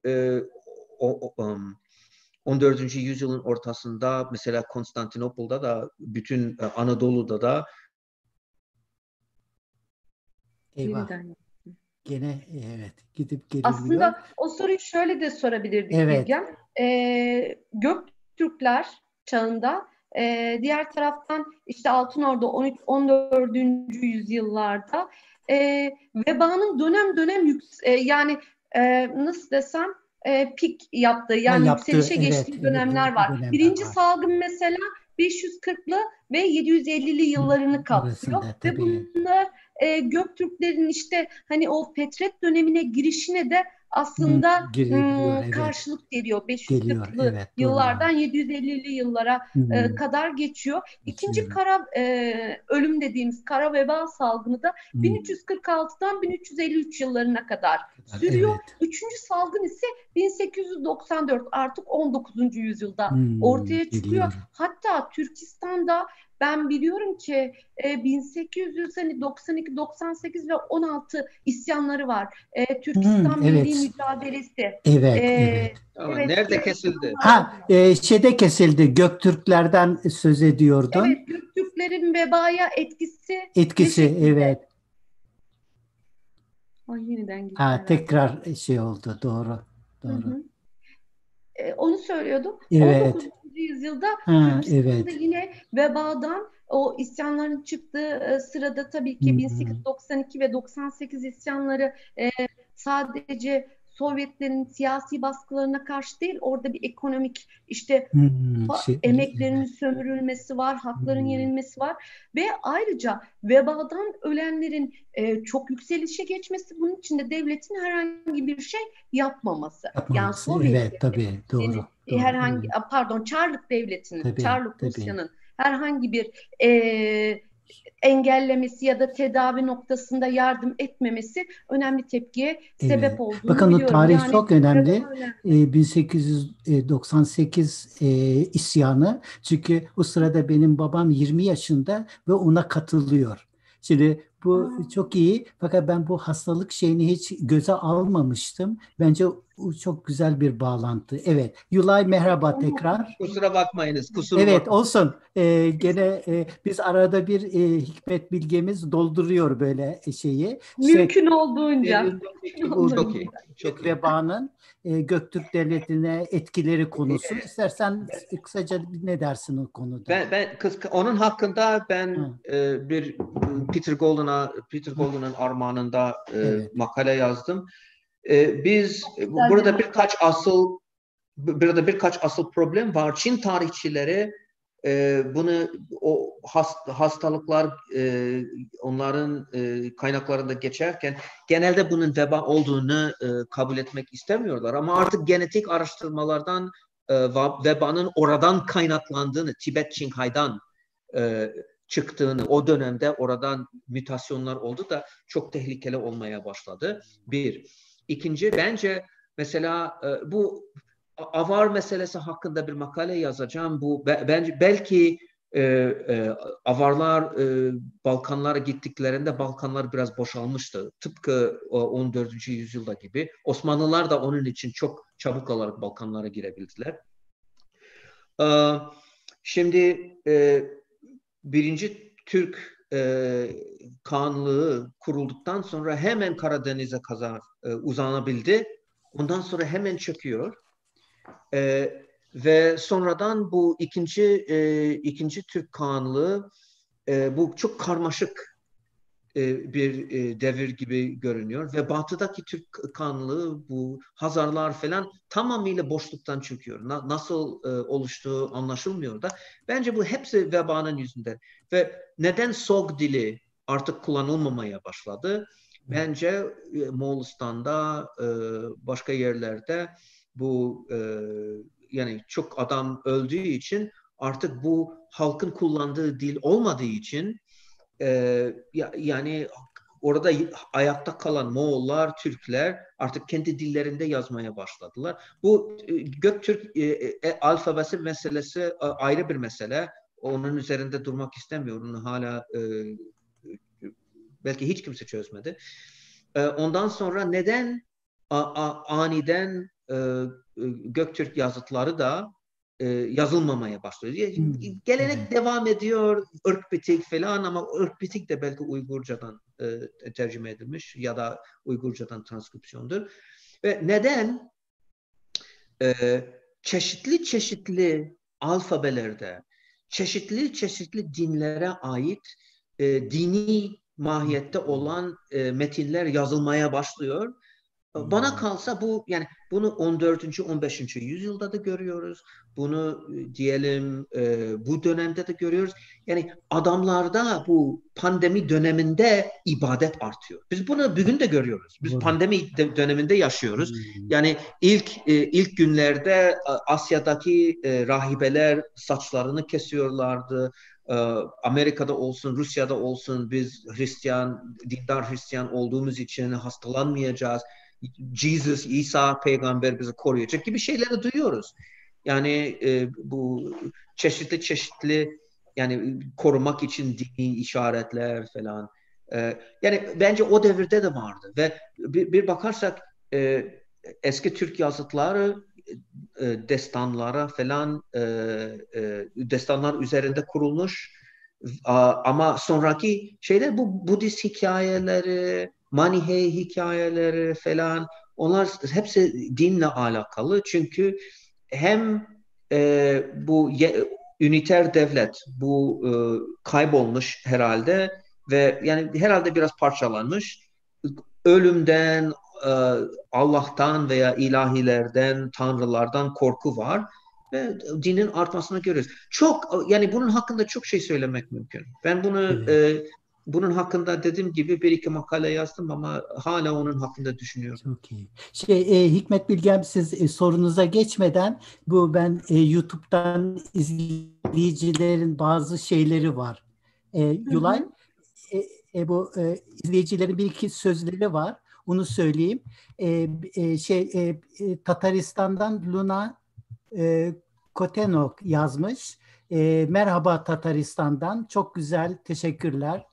14. yüzyılın ortasında mesela Konstantinopol'da da bütün Anadolu'da da eyvah. Gene evet gidip geliniyor. Aslında o soruyu şöyle de sorabilirdik Bilgem. Göktürkler çağında diğer taraftan işte Altınordu 13-14. yüzyıllarda vebanın dönem yani nasıl desem pik yaptığı yani yükselişe geçtiği dönemler var. Birinci salgın mesela 540'lı ve 750'li yıllarını kapsıyor ve bunlar Göktürklerin işte hani o Fetret dönemine girişine de aslında karşılık veriyor. 540'lı yıllardan 750'li yıllara kadar geçiyor. İkinci kara ölüm dediğimiz kara veba salgını da 1346'dan 1353 yıllarına kadar sürüyor. Üçüncü salgın ise 1894 artık 19. yüzyılda ortaya çıkıyor. Hatta Türkistan'da ben biliyorum ki 1892, 98 ve 16 isyanları var. Türkistan Milli Mücadelesi. Evet. Nerede kesildi? Şeyde kesildi. Göktürklerden söz ediyordun. Evet, Göktürklerin vebaya etkisi evet. Yeniden gitti. Tekrar şey oldu. Doğru. Onu söylüyordum. Evet. 19. yüzyılda Türkistan'da yine vebadan o isyanların çıktığı sırada tabii ki 1892 ve 98 isyanları sadece Sovyetlerin siyasi baskılarına karşı değil, orada bir ekonomik işte emeklerinin sömürülmesi var, hakların yenilmesi var ve ayrıca vebadan ölenlerin çok yükselişe geçmesi, bunun için de devletin herhangi bir şey yapmaması. Yani Sovyet evet, tabii, doğru. herhangi, pardon, Çarlık Devleti'nin, Çarlık Rusya'nın herhangi bir engellemesi ya da tedavi noktasında yardım etmemesi önemli tepkiye sebep olduğunu bakın, biliyorum. tarih Yani çok önemli. 1898 isyanı. Çünkü o sırada benim babam 20 yaşında ve ona katılıyor. Şimdi bu çok iyi. Fakat ben bu hastalık şeyini hiç göze almamıştım. Bence o çok güzel bir bağlantı. Evet. Yulay, merhaba tekrar. Kusura bakmayınız. Evet, olsun. Gene biz arada bir Hikmet bilgemiz dolduruyor böyle şeyi. Mümkün olduğunca. Çok vebanın Göktürk Devleti'ne etkileri konusu. İstersen kısaca ne dersin o konuda? Onun hakkında ben bir Peter Golden'ın armağanında makale yazdım. Biz burada birkaç asıl problem var. Çin tarihçileri bunu, o hastalıklar onların kaynaklarında geçerken genelde bunun veba olduğunu kabul etmek istemiyorlar. Ama artık genetik araştırmalardan vebanın oradan kaynaklandığını, Tibet-Çinghay'dan çıktığını, o dönemde oradan mutasyonlar oldu da çok tehlikeli olmaya başladı. Bir. İkinci, bence mesela bu avar meselesi hakkında bir makale yazacağım. Bu bence belki avarlar Balkanlara gittiklerinde Balkanlar biraz boşalmıştı. Tıpkı 14. yüzyılda gibi. Osmanlılar da onun için çok çabuk olarak Balkanlara girebildiler. Şimdi birinci Türk Kağanlığı kurulduktan sonra hemen Karadeniz'e uzanabildi. Ondan sonra hemen çöküyor. Ve sonradan bu ikinci Türk Kağanlığı bu çok karmaşık bir devir gibi görünüyor ve batıdaki Türk Kağanlığı, bu Hazarlar falan tamamıyla boşluktan çıkıyor. Nasıl oluştuğu anlaşılmıyor da. Bence bu hepsi vebanın yüzünden. Ve neden Sog dili artık kullanılmamaya başladı? Bence Moğolistan'da, başka yerlerde bu yani çok adam öldüğü için artık bu halkın kullandığı dil olmadığı için yani orada ayakta kalan Moğollar, Türkler artık kendi dillerinde yazmaya başladılar. Bu Göktürk alfabesi meselesi ayrı bir mesele. Onun üzerinde durmak istemiyorum. Hala belki hiç kimse çözmedi. Ondan sonra neden aniden Göktürk yazıtları da yazılmamaya başlıyor. Gelenek devam ediyor, ırk bitik falan, ama ırk bitik de belki Uygurcadan tercüme edilmiş ya da Uygurcadan transkripsiyondur. Ve neden çeşitli alfabelerde, çeşitli dinlere ait dini mahiyette olan metinler yazılmaya başlıyor? Bana kalsa bu, yani bunu 14. 15. yüzyılda da görüyoruz. Bunu diyelim bu dönemde de görüyoruz. Yani adamlarda bu pandemi döneminde ibadet artıyor. Biz bunu bugün de görüyoruz. Biz pandemi döneminde yaşıyoruz. Yani ilk günlerde Asya'daki rahibeler saçlarını kesiyorlardı. Amerika'da olsun, Rusya'da olsun, biz dindar Hristiyan olduğumuz için hastalanmayacağız. İsa peygamber bizi koruyacak gibi şeyleri duyuyoruz. Yani bu çeşitli yani korumak için dini işaretler falan. Yani bence o devirde de vardı ve bir bakarsak eski Türk yazıtları destanlara falan destanlar üzerinde kurulmuş, ama sonraki şeyler bu Budist hikayeleri, Manihe hikayeleri falan, onlar hepsi dinle alakalı. Çünkü hem bu üniter devlet bu kaybolmuş herhalde ve yani herhalde biraz parçalanmış. Ölümden, Allah'tan veya ilahilerden, tanrılardan korku var ve dinin artmasını görüyoruz. Yani bunun hakkında çok şey söylemek mümkün. Ben bunun hakkında dediğim gibi bir iki makale yazdım ama hala onun hakkında düşünüyorum. Çok iyi. Hikmet Bilgem, siz sorunuza geçmeden ben YouTube'dan izleyicilerin bazı şeyleri var. Yulay, bu izleyicilerin bir iki sözleri var. Onu söyleyeyim. Tataristan'dan Luna Kotenok yazmış. Merhaba Tataristan'dan. Çok güzel. Teşekkürler.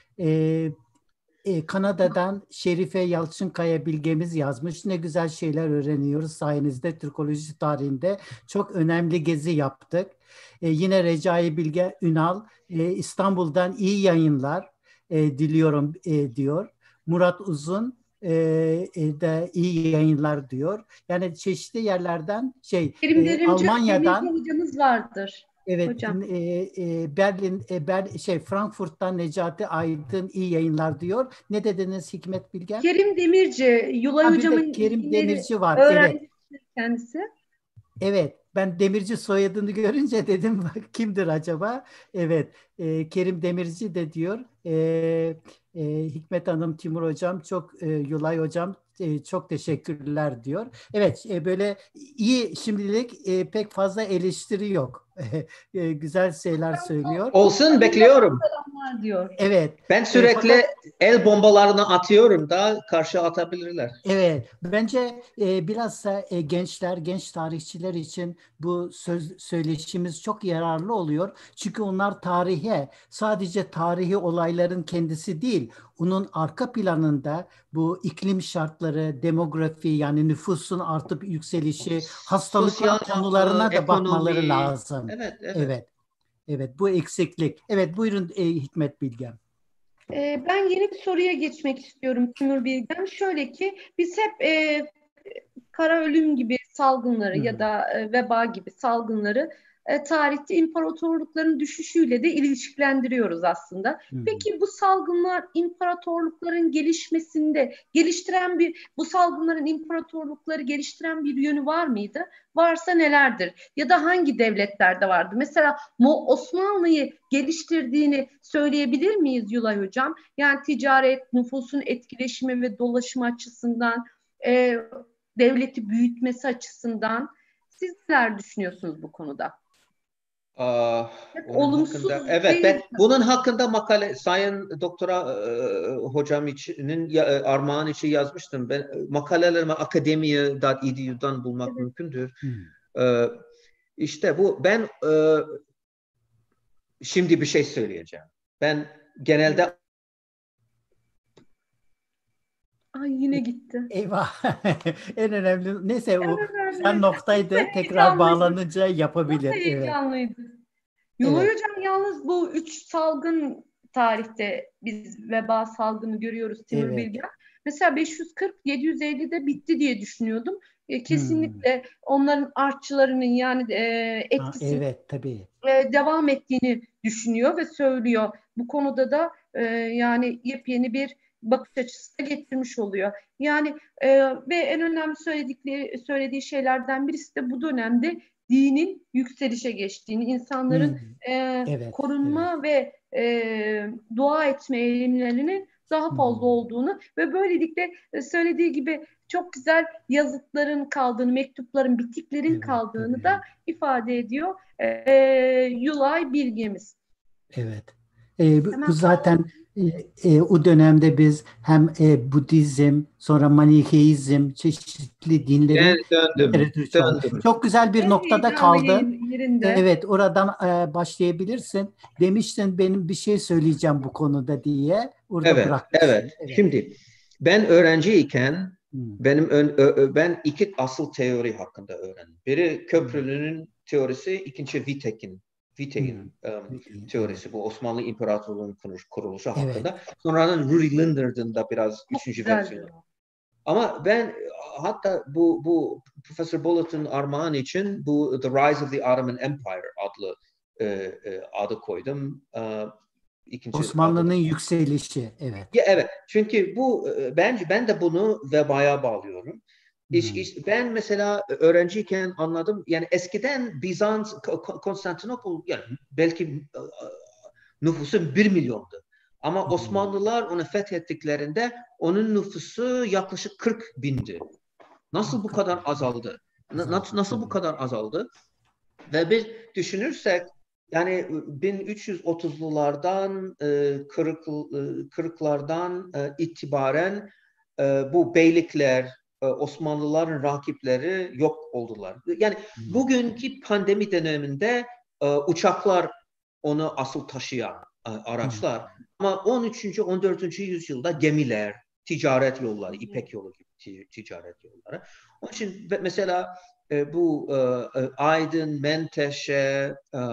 Kanada'dan Şerife Yalçınkaya Bilgemiz yazmış. Ne güzel şeyler öğreniyoruz sayenizde, Türkoloji tarihinde çok önemli gezi yaptık. Yine Recai Bilge Ünal, İstanbul'dan iyi yayınlar diliyorum diyor. Murat Uzun da iyi yayınlar diyor. Yani çeşitli yerlerden Almanya'dan hocamız vardır. Evet, hocam. Frankfurt'tan Necati Aydın iyi yayınlar diyor. Ne dediniz Hikmet Bilgen? Kerim Demirci, Yulay hocamın Kerim Demirci var. öğrencisi kendisi. Evet, ben Demirci soyadını görünce dedim kimdir acaba? Evet, Kerim Demirci de diyor. Hikmet Hanım, Timur Hocam, Yulay Hocam çok teşekkürler diyor. Evet, böyle iyi, şimdilik pek fazla eleştiri yok. Güzel şeyler söylüyor. Olsun, bekliyorum. Diyor. Evet. Ben sürekli el bombalarını atıyorum da karşı atabilirler. Evet, bence bilhassa gençler, genç tarihçiler için bu söyleşimiz çok yararlı oluyor. Çünkü onlar sadece tarihi olayların kendisi değil, onun arka planında bu iklim şartları, demografi, yani nüfusun artıp yükselişi, hastalıklar konularına da bakmaları lazım. Evet. Evet, bu eksiklik. Evet, buyurun Hikmet Bilgen. Ben yeni bir soruya geçmek istiyorum Timur Bilgen. Şöyle ki biz hep kara ölüm gibi salgınları ya da veba gibi salgınları tarihte imparatorlukların düşüşüyle de ilişkilendiriyoruz aslında. Peki bu salgınlar imparatorlukların gelişmesinde bu salgınların imparatorlukları geliştiren bir yönü var mıydı? Varsa nelerdir? Ya da hangi devletlerde vardı? Mesela Osmanlı'yı geliştirdiğini söyleyebilir miyiz Yulay Hocam? Yani ticaret, nüfusun etkileşimi ve dolaşımı açısından, devleti büyütmesi açısından siz neler düşünüyorsunuz bu konuda? Olumsuz ben bunun hakkında makale Sayın Doktora hocam için armağan için yazmıştım. Ben makalelerimi akademiya.edu'dan bulmak mümkündür. İşte ben şimdi bir şey söyleyeceğim. Ben genelde yine gitti. Eyvah. En önemli. Neyse, o sen noktaydı. Tekrar bağlanınca yapabilir. Heyecanlıydı. Yulay Hocam, yalnız bu 3 salgın tarihte biz veba salgını görüyoruz Timur Bilgen. Mesela 540-750'de bitti diye düşünüyordum. Kesinlikle onların artçılarının yani etkisinin devam ettiğini düşünüyor ve söylüyor. Bu konuda da yani yepyeni bir bakış açısı da getirmiş oluyor. Yani ve en önemli söylediği şeylerden birisi de bu dönemde dinin yükselişe geçtiğini, insanların korunma ve dua etme eğilimlerinin daha fazla olduğunu ve böylelikle söylediği gibi çok güzel yazıtların kaldığını, mektupların, bitiklerin kaldığını da ifade ediyor Yulay Bilgemiz. Evet. Bu zaten o dönemde biz hem Budizm, sonra Manikeizm, çeşitli dinlerin döndüm. Çok güzel bir noktada kaldın. Evet, oradan başlayabilirsin. Demiştin benim bir şey söyleyeceğim bu konuda diye. Orada bırakmışsın. Evet. Şimdi ben öğrenciyken ben iki asıl teori hakkında öğrendim. Biri Köprülü'nün teorisi, ikinci Wittek'in teorisi, bu Osmanlı İmparatorluğu'nun kuruluşu hakkında. Sonradan Rudi Linder'ın da biraz üçüncü versiyonu. Ama ben hatta bu Professor Bullitt'ın armağan için bu The Rise of the Ottoman Empire adlı adı koydum. Osmanlı'nın yükselişi, evet. Evet, çünkü bu ben de bunu vebaya bağlıyorum. Ben mesela öğrenciyken anladım. Yani eskiden Bizans, Konstantinopol yani belki nüfusu 1 milyondu. Ama Osmanlılar onu fethettiklerinde onun nüfusu yaklaşık 40 bindi. Nasıl bu kadar azaldı? Nasıl bu kadar azaldı? Ve biz düşünürsek yani 1330'lulardan 40'lardan itibaren bu beylikler, Osmanlıların rakipleri yok oldular. Yani bugünkü pandemi döneminde uçaklar onu asıl taşıyan araçlar. Ama 13. 14. yüzyılda gemiler, ticaret yolları, İpek yolu gibi ticaret yolları. Onun için mesela bu Aydın, Menteşe,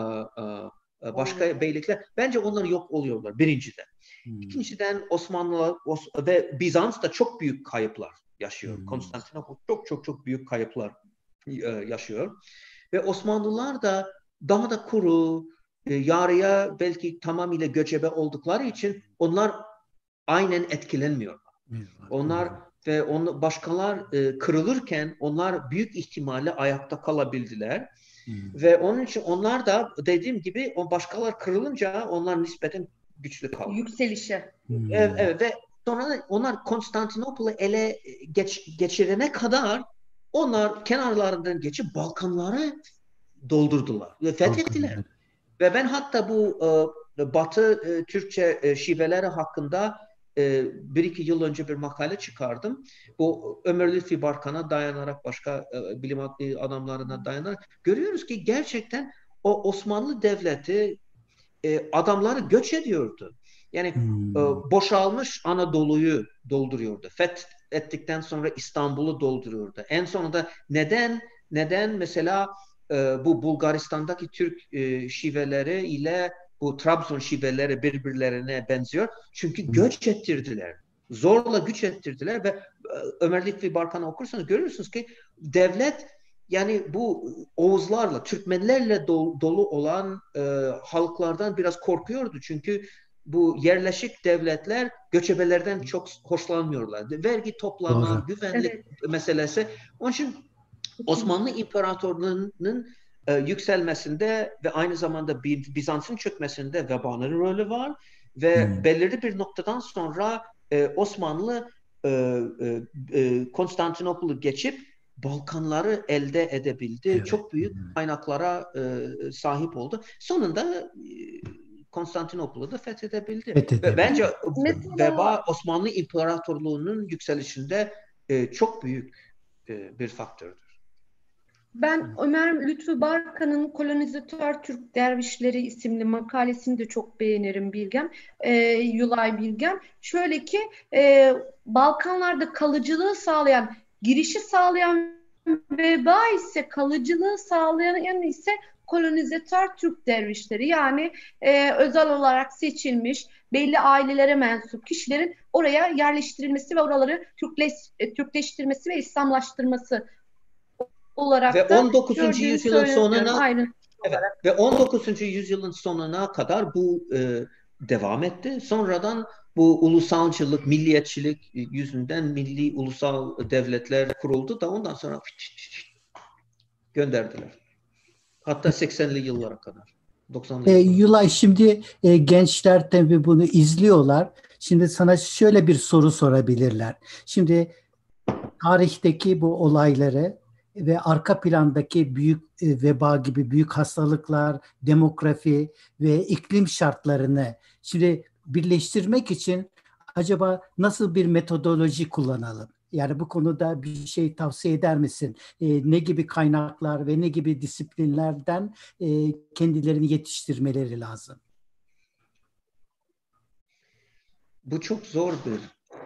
başka beylikler bence onlar yok oluyorlar birinciden. İkinciden Osmanlı ve Bizans da çok büyük kayıplar yaşıyor. Konstantinopol çok büyük kayıplar yaşıyor. Ve Osmanlılar da daha da kuru, yarıya belki tamamıyla göçebe oldukları için onlar aynen etkilenmiyorlar. Onlar ve başkalar kırılırken onlar büyük ihtimalle ayakta kalabildiler. Ve onun için onlar da dediğim gibi o başkalar kırılınca onlar nispeten güçlü kaldı. Yükselişe. Evet, ve sonra onlar Konstantinopol'u ele geçirene kadar onlar kenarlarından geçip Balkanları doldurdular ve fethettiler. Ve ben hatta bu Batı Türkçe şiveleri hakkında 1-2 yıl önce bir makale çıkardım. Bu Ömer Lütfi Barkan'a dayanarak başka bilim adamlarına dayanarak görüyoruz ki gerçekten o Osmanlı Devleti adamları göç ediyordu. Yani boşalmış Anadolu'yu dolduruyordu. Fethettikten sonra İstanbul'u dolduruyordu. En sonunda neden mesela bu Bulgaristan'daki Türk şiveleri ile bu Trabzon şiveleri birbirlerine benziyor. Çünkü göç ettirdiler. Zorla güç ettirdiler ve Ömer Lütfi Barkan'ı okursanız görürsünüz ki devlet yani bu Oğuzlarla, Türkmenlerle dolu olan halklardan biraz korkuyordu. Çünkü bu yerleşik devletler göçebelerden çok hoşlanmıyorlardı. Vergi toplama, güvenlik meselesi. Onun için Osmanlı İmparatorluğu'nun yükselmesinde ve aynı zamanda Bizans'ın çökmesinde vebanın rolü var. Ve belirli bir noktadan sonra Osmanlı Konstantinopol'u geçip Balkanları elde edebildi. Evet. Çok büyük kaynaklara sahip oldu. Sonunda Konstantinopol'u da fethedebildi. Ve bence veba Osmanlı İmparatorluğu'nun yükselişinde çok büyük bir faktördür. Ben Ömer Lütfü Barkan'ın Kolonizatör Türk Dervişleri isimli makalesini de çok beğenirim Bilgem. Yulay Bilgem. Şöyle ki Balkanlarda kalıcılığı sağlayan, girişi sağlayan veba ise kalıcılığı sağlayan ise kolonizatör Türk dervişleri. Yani özel olarak seçilmiş belli ailelere mensup kişilerin oraya yerleştirilmesi ve oraları Türkleştirmesi ve İslamlaştırması olarak ve 19. yüzyılın sonuna olarak. Ve 19. yüzyılın sonuna kadar bu devam etti. Sonradan bu ulusalcılık, milliyetçilik yüzünden milli ulusal devletler kuruldu da ondan sonra gönderdiler. Hatta 80'li yıllara kadar. 90'lı yıllara. Yulay, şimdi gençler tabii bunu izliyorlar. Şimdi sana şöyle bir soru sorabilirler. Şimdi tarihteki bu olayları ve arka plandaki büyük veba gibi büyük hastalıklar, demografi ve iklim şartlarını şimdi birleştirmek için acaba nasıl bir metodoloji kullanalım? Yani bu konuda bir şey tavsiye eder misin? Ne gibi kaynaklar ve ne gibi disiplinlerden kendilerini yetiştirmeleri lazım? Bu çok zor bir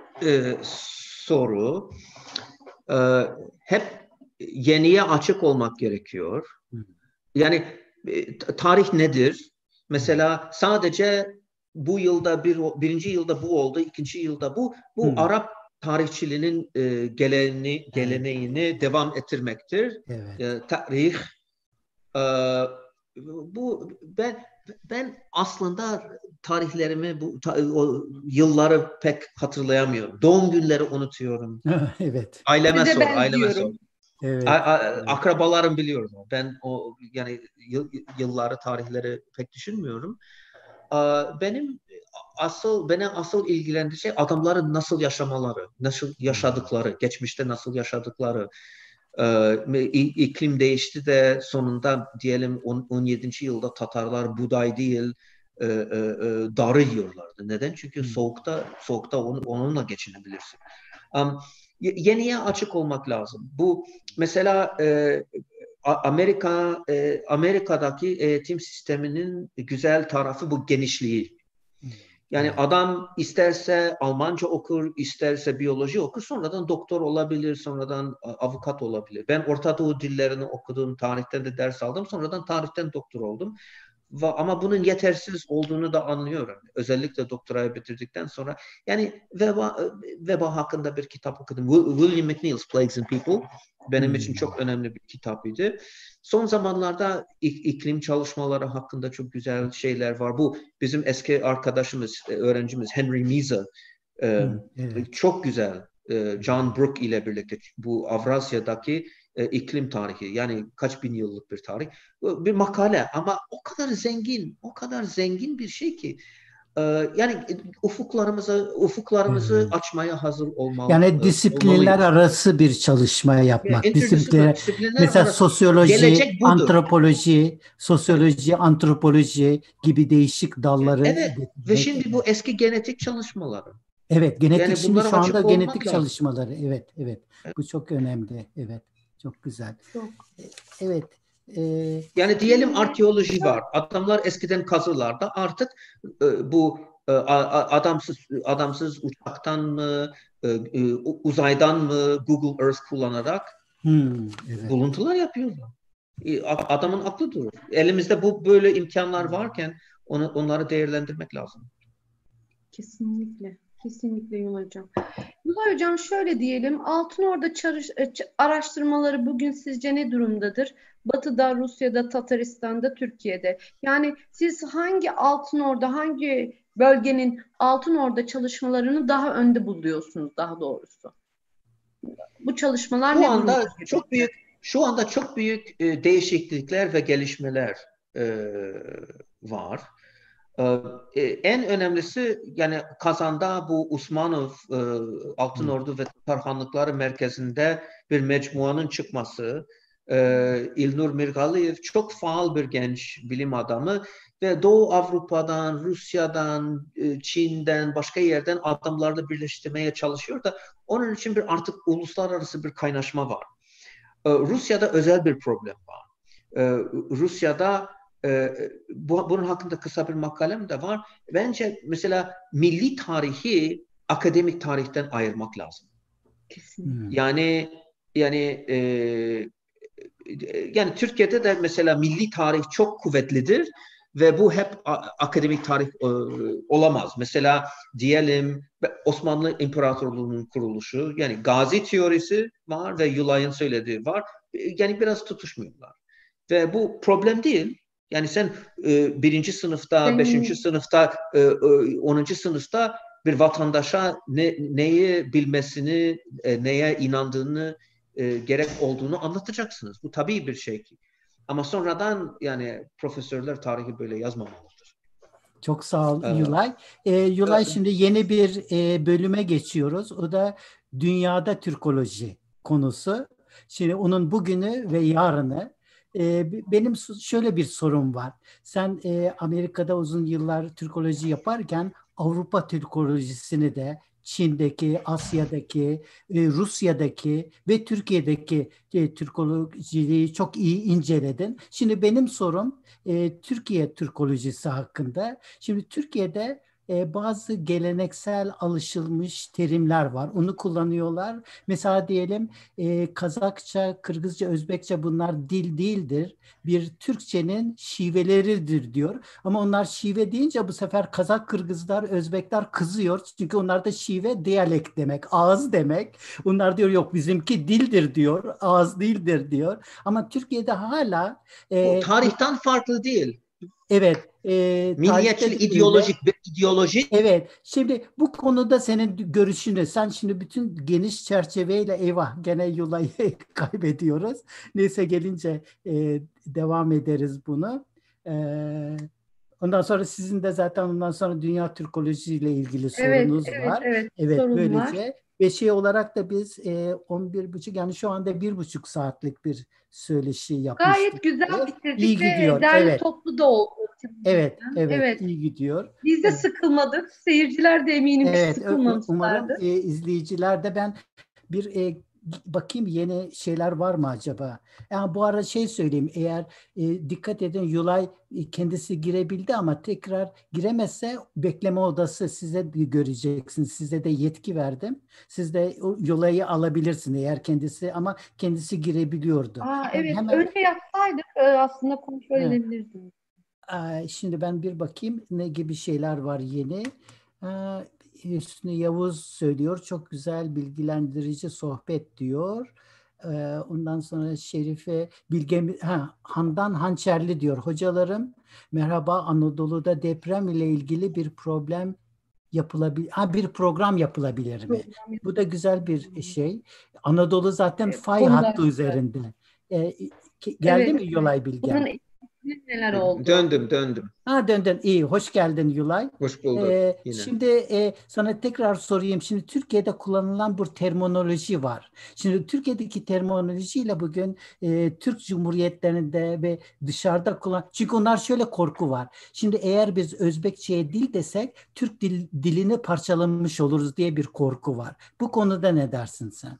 soru. Hep yeniye açık olmak gerekiyor. Yani tarih nedir? Mesela sadece bu yılda birinci yılda bu oldu, ikinci yılda bu Arap tarihçiliğinin geleneğini devam ettirmektir. Evet. Tarih bu ben aslında tarihlerimi, o yılları pek hatırlayamıyorum. Doğum günleri unutuyorum. Evet. Aileme Size sor, aileme sor. benziyorum. Evet. Akrabalarım biliyorum. Ben o yani yılları, tarihleri pek düşünmüyorum. Beni asıl ilgilendiren şey adamların nasıl yaşamaları, nasıl yaşadıkları, geçmişte nasıl yaşadıkları. İklim değişti de sonunda diyelim 17. yılda Tatarlar buğday değil darı yiyorlardı. Neden? Çünkü soğukta onunla geçinebilirsin. Yeniye açık olmak lazım. Bu mesela Amerika'daki eğitim sisteminin güzel tarafı bu genişliği. Yani adam isterse Almanca okur, isterse biyoloji okur, sonradan doktor olabilir, sonradan avukat olabilir. Ben Orta Doğu dillerini okudum, tarihten de ders aldım, sonradan tarihten doktor oldum. Ama bunun yetersiz olduğunu da anlıyorum. Özellikle doktorayı bitirdikten sonra. Yani veba hakkında bir kitap okudum. William McNeil's Plagues and People benim için çok önemli bir kitapıydı. Son zamanlarda iklim çalışmaları hakkında çok güzel şeyler var. Bu bizim eski arkadaşımız, öğrencimiz Henry Misa çok güzel. John Brooke ile birlikte bu Avrasya'daki iklim tarihi, yani kaç bin yıllık bir tarih, bir makale ama o kadar zengin bir şey ki yani ufuklarımızı açmaya hazır Yani disiplinler olmalıyız. arası bir çalışma yapmak. Disiplinler Mesela arası. sosyoloji, Gelecek budur. antropoloji gibi değişik dalları Evet. Ve şimdi bu eski genetik çalışmaları. Evet, genetik Yani şimdi bunlara şu anda açık genetik olmak lazım. çalışmaları. Evet. Bu çok önemli. Evet. Çok güzel. Çok. Evet. Yani diyelim arkeoloji var. Adamlar eskiden kazılarda, artık bu adamsız uçaktan mı, uzaydan mı, Google Earth kullanarak evet. buluntular yapıyorlar. Adamın aklı durur. Elimizde bu böyle imkanlar varken onları değerlendirmek lazım. Kesinlikle. Kesinlikle Yunus Hocam. Yunus Hocam şöyle diyelim, Altınorda araştırmaları bugün sizce ne durumdadır? Batı'da, Rusya'da, Tataristan'da, Türkiye'de. Yani siz hangi bölgenin Altınorda çalışmalarını daha önde buluyorsunuz daha doğrusu? Bu çalışmalar ne durumda? Şu anda çok büyük değişiklikler ve gelişmeler var. En önemlisi yani Kazan'da bu Osmanov Altınordu ve Tatarhanlıkları merkezinde bir mecmuanın çıkması. İlnur Mirgaliyev çok faal bir genç bilim adamı ve Doğu Avrupa'dan, Rusya'dan, Çin'den, başka yerden adamlarla birleştirmeye çalışıyor da onun için artık uluslararası bir kaynaşma var. Rusya'da özel bir problem var. Rusya'da bunun hakkında kısa bir makalem de var. Bence mesela milli tarihi akademik tarihten ayırmak lazım. Yani Türkiye'de de mesela milli tarih çok kuvvetlidir ve bu hep akademik tarih olamaz. Mesela diyelim Osmanlı İmparatorluğu'nun kuruluşu, yani Gazi teorisi var ve Yulay'ın söylediği var. Yani biraz tutuşmuyorlar. Ve bu problem değil. Yani sen birinci sınıfta, beşinci sınıfta, 10. sınıfta bir vatandaşa neyi bilmesini, neye inandığını, gerek olduğunu anlatacaksınız. Bu tabii bir şey ki. Ama sonradan yani profesörler tarihi böyle yazmamalıdır. Çok sağ ol Yulay. Yulay, şimdi yeni bir bölüme geçiyoruz. O da dünyada Türkoloji konusu. Şimdi onun bugünü ve yarını. Benim şöyle bir sorum var. Sen Amerika'da uzun yıllar Türkoloji yaparken Avrupa Türkolojisini de Çin'deki, Asya'daki, Rusya'daki ve Türkiye'deki Türkolojiliği çok iyi inceledin. Şimdi benim sorum Türkiye Türkolojisi hakkında. Şimdi Türkiye'de bazı geleneksel alışılmış terimler var. Onu kullanıyorlar. Mesela diyelim Kazakça, Kırgızca, Özbekçe bunlar dil değildir. Bir Türkçenin şiveleridir diyor. Ama onlar şive deyince bu sefer Kazak, Kırgızlar, Özbekler kızıyor. Çünkü onlar da şive diyalekt demek, ağız demek. Onlar diyor yok bizimki dildir diyor, ağız değildir diyor. Ama Türkiye'de hala bu tarihten farklı değil. Evet. Milliyetçi Tarihte de ideolojik öyle. bir ideoloji. Evet. Şimdi bu konuda senin görüşünü, sen şimdi bütün geniş çerçeveyle eyvah gene Yulay'ı kaybediyoruz. Neyse gelince devam ederiz bunu. E, Ondan sonra sizin de zaten ondan sonra dünya Türkoloji ile ilgili Evet, sorunuz evet, var. evet. Evet Sorun var. böylece ve şey olarak da biz 11.30 yani şu anda 1,5 saatlik bir söyleşi yapmıştık. Gayet güzel İyi bitirdik ve gidiyor. derli Evet, toplu da oldu. evet, evet Evet. iyi gidiyor. Biz de sıkılmadık. Seyirciler de eminim ki Evet, umarım sıkılmamışlardı. izleyiciler de ben bir bakayım yeni şeyler var mı acaba? Yani bu ara şey söyleyeyim eğer dikkat edin Yulay kendisi girebildi ama tekrar giremezse bekleme odası size de göreceksiniz. Size de yetki verdim. Siz de Yulay'ı alabilirsiniz eğer kendisi ama kendisi girebiliyordu. Aa, Ben evet. hemen Önce yapsaydık aslında kontrol evet. edebilirdim. Şimdi ben bir bakayım ne gibi şeyler var yeni. Hüsnü Yavuz söylüyor. Çok güzel bilgilendirici sohbet diyor. Ondan sonra Şerife Handan Hançerli diyor. Hocalarım merhaba Anadolu'da deprem ile ilgili bir bir program yapılabilir mi? Program Bu da güzel bir yapalım. şey. Anadolu zaten fay Konuda. hattı üzerinde. E, Geldi Evet. mi Yolay Bilgen? Bunun etkisi neler oldu? Döndüm. Döndün. İyi. Hoş geldin Yulay. Hoş bulduk yine. Şimdi sana tekrar sorayım. Şimdi Türkiye'de kullanılan bu terminoloji var. Şimdi Türkiye'deki terminolojiyle bugün Türk Cumhuriyetlerinde ve dışarıda çünkü onlar şöyle korku var. Şimdi eğer biz Özbekçe'ye dil desek Türk dilini parçalamış oluruz diye bir korku var. Bu konuda ne dersin sen?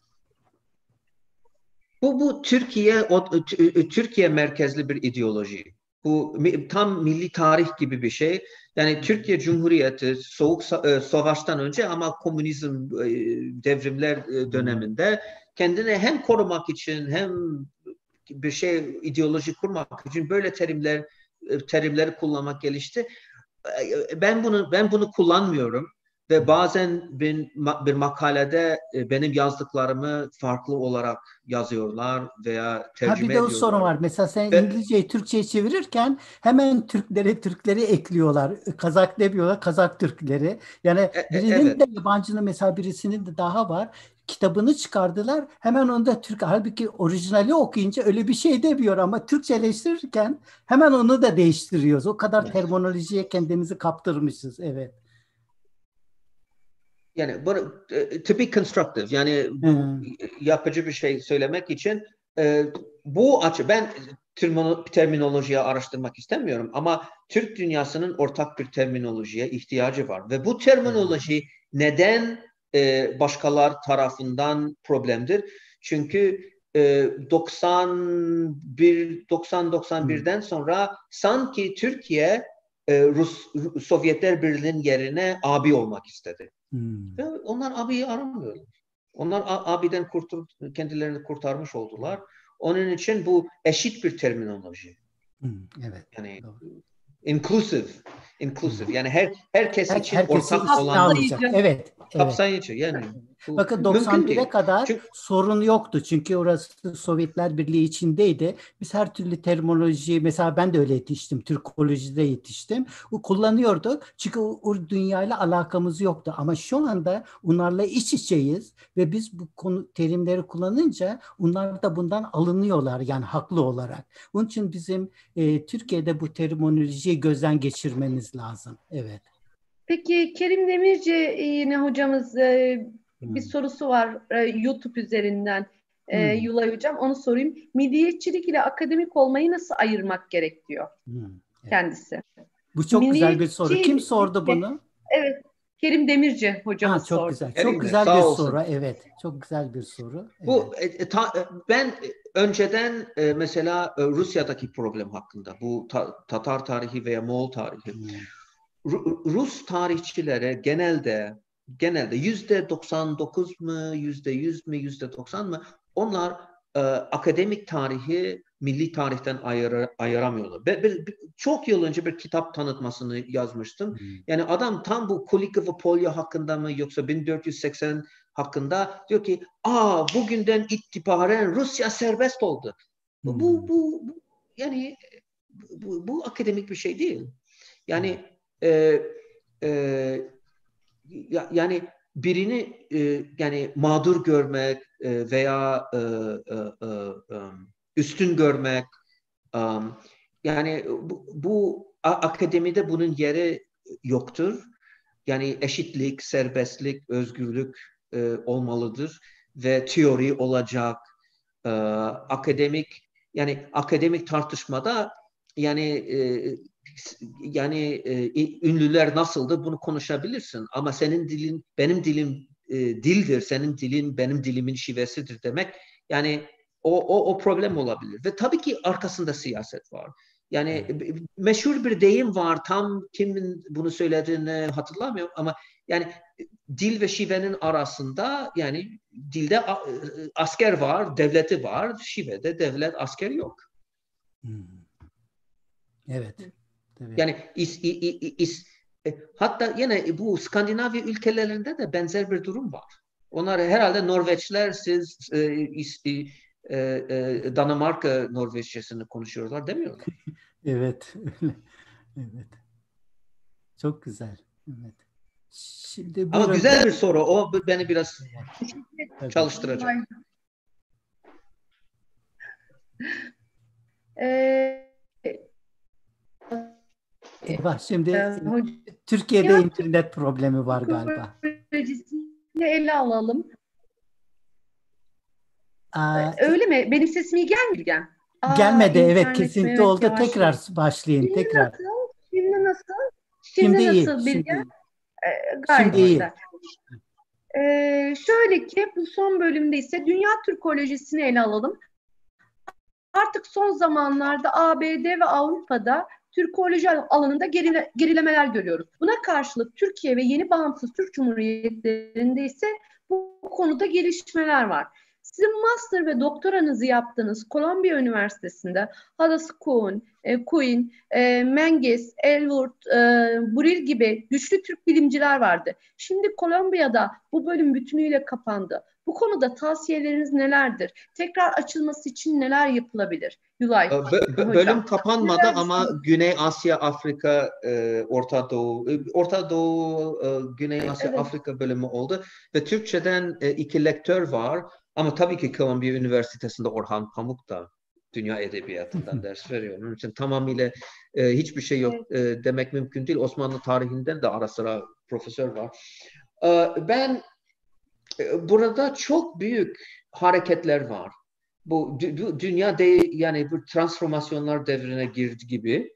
Bu Türkiye merkezli bir ideoloji. Bu tam milli tarih gibi bir şey. Yani Türkiye Cumhuriyeti Soğuk Savaş'tan önce ama komünizm devrimler döneminde kendini hem korumak için hem bir şey ideoloji kurmak için böyle terimleri kullanmak gelişti. Ben bunu kullanmıyorum ve bazen bir makalede benim yazdıklarımı farklı olarak yazıyorlar veya Ha bir tercüme de o sorun ediyorlar. var. Mesela sen Ve İngilizceyi Türkçe'ye çevirirken hemen Türkleri ekliyorlar. Kazak demiyorlar, Kazak Türkleri. Yani birinin de evet. yabancının mesela birisinin de daha var. Kitabını çıkardılar. Hemen onda Türk. Halbuki orijinali okuyunca öyle bir şey demiyor ama Türkçeleştirirken hemen onu da değiştiriyoruz. O kadar terminolojiye kendimizi kaptırmışız. Evet. Yani to be constructive yani bu Hı, yapıcı bir şey söylemek için bu açı ben terminolojiyi araştırmak istemiyorum ama Türk dünyasının ortak bir terminolojiye ihtiyacı var ve bu evet. terminoloji neden başkalar tarafından problemdir? Çünkü 90-91'den sonra sanki Türkiye Sovyetler Birliği'nin yerine abi olmak istedi. Hı, Ve onlar abiyi aramıyorlar. Onlar abiden kendilerini kurtarmış oldular. Onun için bu eşit bir terminoloji. hı, evet. Yani Doğru. inclusive, Hı. Yani herkes için Herkesi ortak içine olan alacak. Kapsayıcı. Evet, evet. kapsayıcı. Yani bu Bakın mümkün 91'e değil. kadar Çünkü sorun yoktu. Çünkü orası Sovyetler Birliği içindeydi. Biz her türlü terminoloji mesela ben de öyle yetiştim. Türkolojide yetiştim. O kullanıyorduk. Çünkü o dünyayla alakamız yoktu. Ama şu anda onlarla iç içeyiz ve biz bu konu terimleri kullanınca onlar da bundan alınıyorlar yani haklı olarak. Onun için bizim Türkiye'de bu terminolojiyi gözden geçirmemiz lazım. Evet. Peki Kerim Demirci yine hocamız bir Hmm. sorusu var YouTube üzerinden. Hmm. Yulay Hocam onu sorayım. Milliyetçilik ile akademik olmayı nasıl ayırmak gerek diyor Hmm. Evet. kendisi. Bu çok güzel bir soru. Kim sordu Milliyetçilikle bunu? evet Kerim Demirci Ha, hocamız çok sordu. güzel. Çok elimde güzel bir sağ soru. olsun. Evet. Çok güzel bir soru. Evet. Bu ben önceden mesela Rusya'daki problem hakkında bu Tatar tarihi veya Moğol tarihi Hmm. Rus tarihçilere genelde %99 mu, %100 mi, %90 mı onlar akademik tarihi milli tarihten ayıramıyorlar. Çok yıl önce bir kitap tanıtmasını yazmıştım. Hmm. Yani adam tam bu Kulikov ve Polya hakkında mı yoksa 1480 hakkında diyor ki bugünden itibaren Rusya serbest oldu. Hmm. Yani bu akademik bir şey değil. Yani yani birini yani mağdur görmek veya üstün görmek, yani bu akademide bunun yeri yoktur. Yani eşitlik, serbestlik, özgürlük olmalıdır ve teori olacak. Akademik tartışmada yani ünlüler nasıldı bunu konuşabilirsin ama senin dilin benim dilim dildir, senin dilin benim dilimin şivesidir demek yani o problem olabilir ve tabii ki arkasında siyaset var. Yani meşhur bir deyim var, tam kimin bunu söylediğini hatırlamıyorum ama yani dil ve şivenin arasında yani dilde asker var, devleti var, şivede devlet asker yok. Evet. Tabii. Yani hatta yine bu Skandinavya ülkelerinde de benzer bir durum var. Onlar herhalde Norveçler, siz Danimarka Norveççesini konuşuyorlar demiyorlar. Evet. Evet. Çok güzel. Evet. Şimdi Ama buyurun. güzel bir soru. O beni biraz çalıştıracak. Eyvah, şimdi Türkiye'de internet problemi var galiba. Ele alalım. Öyle mi? Benim sesim iyi gelmiyor. Gelmedi, evet, kesinti oldu. Tekrar başlayın. Tekrar. Şimdi nasıl? Şimdi iyi. Nasıl Bilge? Gayet şimdi iyi. Şöyle ki bu son bölümde ise dünya Türkolojisini ele alalım. Artık son zamanlarda ABD ve Avrupa'da Türkoloji alanında gerilemeler görüyoruz. Buna karşılık Türkiye ve yeni bağımsız Türk Cumhuriyetlerinde ise bu konuda gelişmeler var. Sizin master ve doktoranızı yaptığınız Columbia Üniversitesi'nde Hadas Quinn, Menges, Elwood, Burrill gibi güçlü Türk bilimciler vardı. Şimdi Columbia'da bu bölüm bütünüyle kapandı. Bu konuda tavsiyeleriniz nelerdir? Tekrar açılması için neler yapılabilir? Yulay bölüm kapanmadı ama Güney Asya, Afrika, Orta Doğu, Güney Asya, evet. Afrika bölümü oldu ve Türkçeden 2 lektör var ama tabii ki Columbia Üniversitesi'nde Orhan Pamuk da dünya edebiyatından ders veriyor. Onun için tamamıyla hiçbir şey yok demek mümkün değil. Osmanlı tarihinden de ara sıra profesör var. Ben burada çok büyük hareketler var. Bu dünya yani bu transformasyonlar devrine girdi gibi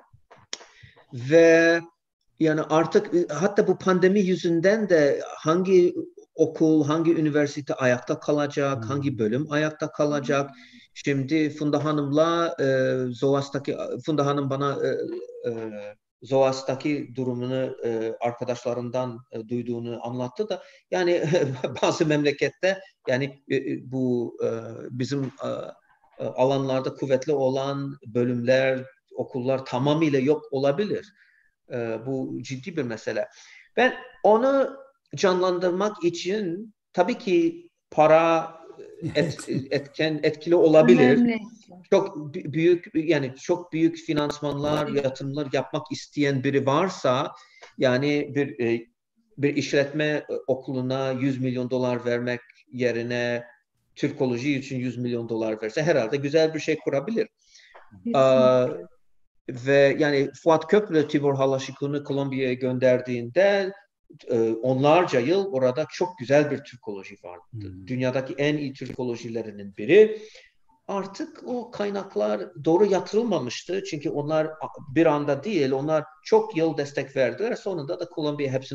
ve yani artık hatta bu pandemi yüzünden de hangi okul, hangi üniversite ayakta kalacak, hangi bölüm ayakta kalacak. Şimdi Funda Hanım'la Funda Hanım bana ZOAS'taki durumunu arkadaşlarından duyduğunu anlattı da yani bazı memlekette yani bu bizim alanlarda kuvvetli olan bölümler, okullar tamamıyla yok olabilir. Bu ciddi bir mesele. Ben onu canlandırmak için tabii ki para etkili olabilir. Önemli. Çok büyük finansmanlar, yatırımlar yapmak isteyen biri varsa yani bir işletme okuluna 100 milyon dolar vermek yerine Türkoloji için 100 milyon dolar verse herhalde güzel bir şey kurabilir. Ve yani Fuat Köprülü Tibor Halaşikun'u Columbia'ya gönderdiğinde onlarca yıl orada çok güzel bir Türkoloji vardı. Dünyadaki en iyi Türkolojilerinin biri. Artık o kaynaklar doğru yatırılmamıştı. Çünkü onlar bir anda değil, onlar çok yıl destek verdiler. Sonunda da Columbia hepsini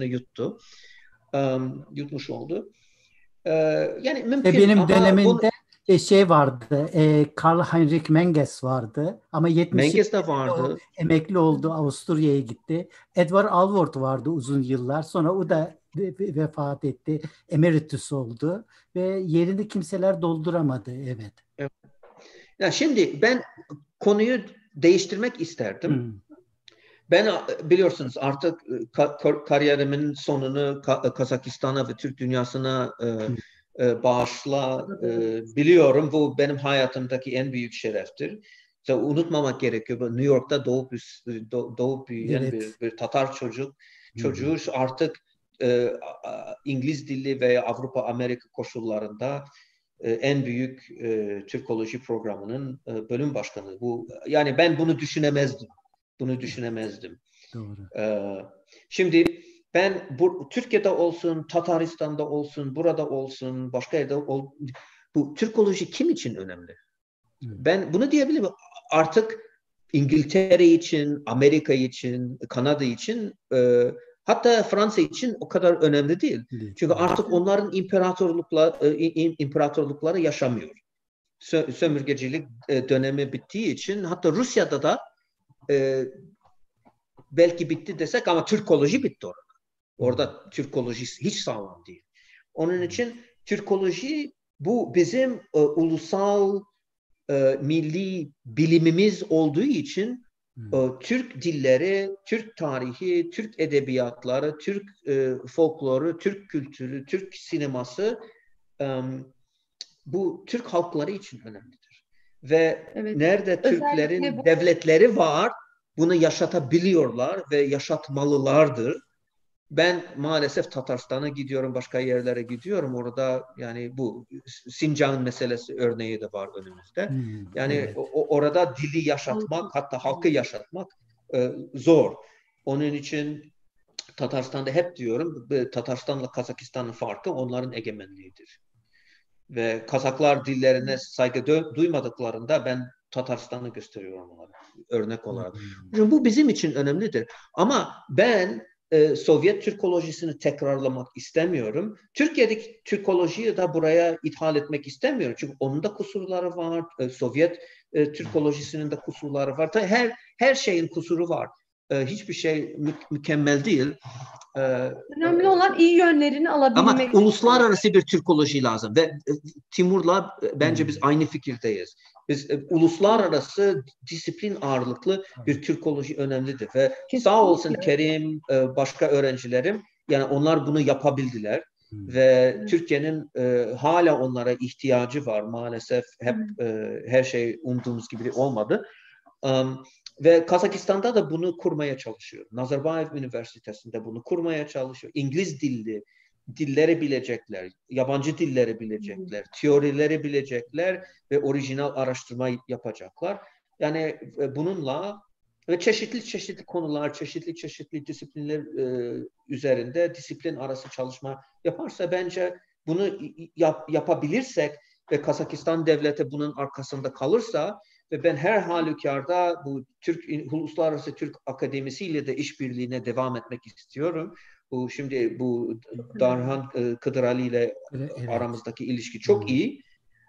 yutmuş oldu. Yani mümkün benim ama dönemimde şey vardı, Karl Heinrich Menges vardı ama 70'de emekli oldu, Avusturya'ya gitti. Edward Alvord vardı uzun yıllar, sonra o da vefat etti, emeritus oldu ve yerini kimseler dolduramadı. Evet. Ya şimdi ben konuyu değiştirmek isterdim. Ben biliyorsunuz artık kariyerimin sonunu Kazakistan'a ve Türk dünyasına bağışla biliyorum. Bu benim hayatımdaki en büyük şereftir. Unutmamak gerekiyor. New York'ta doğup büyüyen Evet. bir Tatar çocuğu artık İngiliz dilli veya Avrupa Amerika koşullarında en büyük Türkoloji programının bölüm başkanı. Yani ben bunu düşünemezdim. Doğru. Şimdi ben Türkiye'de olsun, Tataristan'da olsun, burada olsun, başka yerde bu Türkoloji kim için önemli? Ben bunu diyebilirim. Artık İngiltere için, Amerika için, Kanada için, hatta Fransa için o kadar önemli değil. Çünkü artık onların imparatorlukları yaşamıyor. Sömürgecilik dönemi bittiği için, hatta Rusya'da da belki bitti desek ama Türkoloji bitti orada. Orada Türkoloji hiç sağlam değil. Onun için Türkoloji bu bizim ulusal milli bilimimiz olduğu için Türk dilleri, Türk tarihi, Türk edebiyatları, Türk folkloru, Türk kültürü, Türk sineması bu Türk halkları için önemlidir. Ve nerede Türklerin devletleri var, bunu yaşatabiliyorlar ve yaşatmalılardır. Ben maalesef Tataristan'a gidiyorum, başka yerlere gidiyorum. Orada yani bu Sincan meselesi örneği de var önümüzde. Yani orada dili yaşatmak, hatta halkı yaşatmak zor. Onun için Tataristan'da hep diyorum, Tataristan'la Kazakistan'ın farkı onların egemenliğidir. Ve Kazaklar dillerine saygı duymadıklarında ben Tataristan'ı gösteriyorum onlara örnek olarak. Bu bizim için önemlidir. Ama ben Sovyet Türkolojisini tekrarlamak istemiyorum. Türkiye'deki Türkolojiyi de buraya ithal etmek istemiyorum. Çünkü onun da kusurları var. Sovyet Türkolojisinin de kusurları var. Her şeyin kusuru var. Hiçbir şey mükemmel değil. Önemli olan iyi yönlerini alabilmek. Ama uluslararası bir Türkoloji lazım ve Timur'la bence biz aynı fikirdeyiz. Biz uluslararası disiplin ağırlıklı bir Türkoloji önemlidir ve kesinlikle. Sağ olsun Kerim, başka öğrencilerim, yani onlar bunu yapabildiler ve Türkiye'nin hala onlara ihtiyacı var. Maalesef hep her şey umduğumuz gibi olmadı. Ve Kazakistan'da da bunu kurmaya çalışıyor. Nazarbayev Üniversitesi'nde bunu kurmaya çalışıyor. İngiliz dilleri bilecekler, yabancı dilleri bilecekler, teorileri bilecekler ve orijinal araştırma yapacaklar. Yani bununla ve çeşitli konular, çeşitli disiplinler üzerinde disiplin arası çalışma yaparsa bence bunu yapabilirsek ve Kazakistan devleti bunun arkasında kalırsa ve ben her halükarda bu Uluslararası Türk Akademisi ile de işbirliğine devam etmek istiyorum. Şimdi Darhan Kıdırali ile aramızdaki ilişki çok iyi.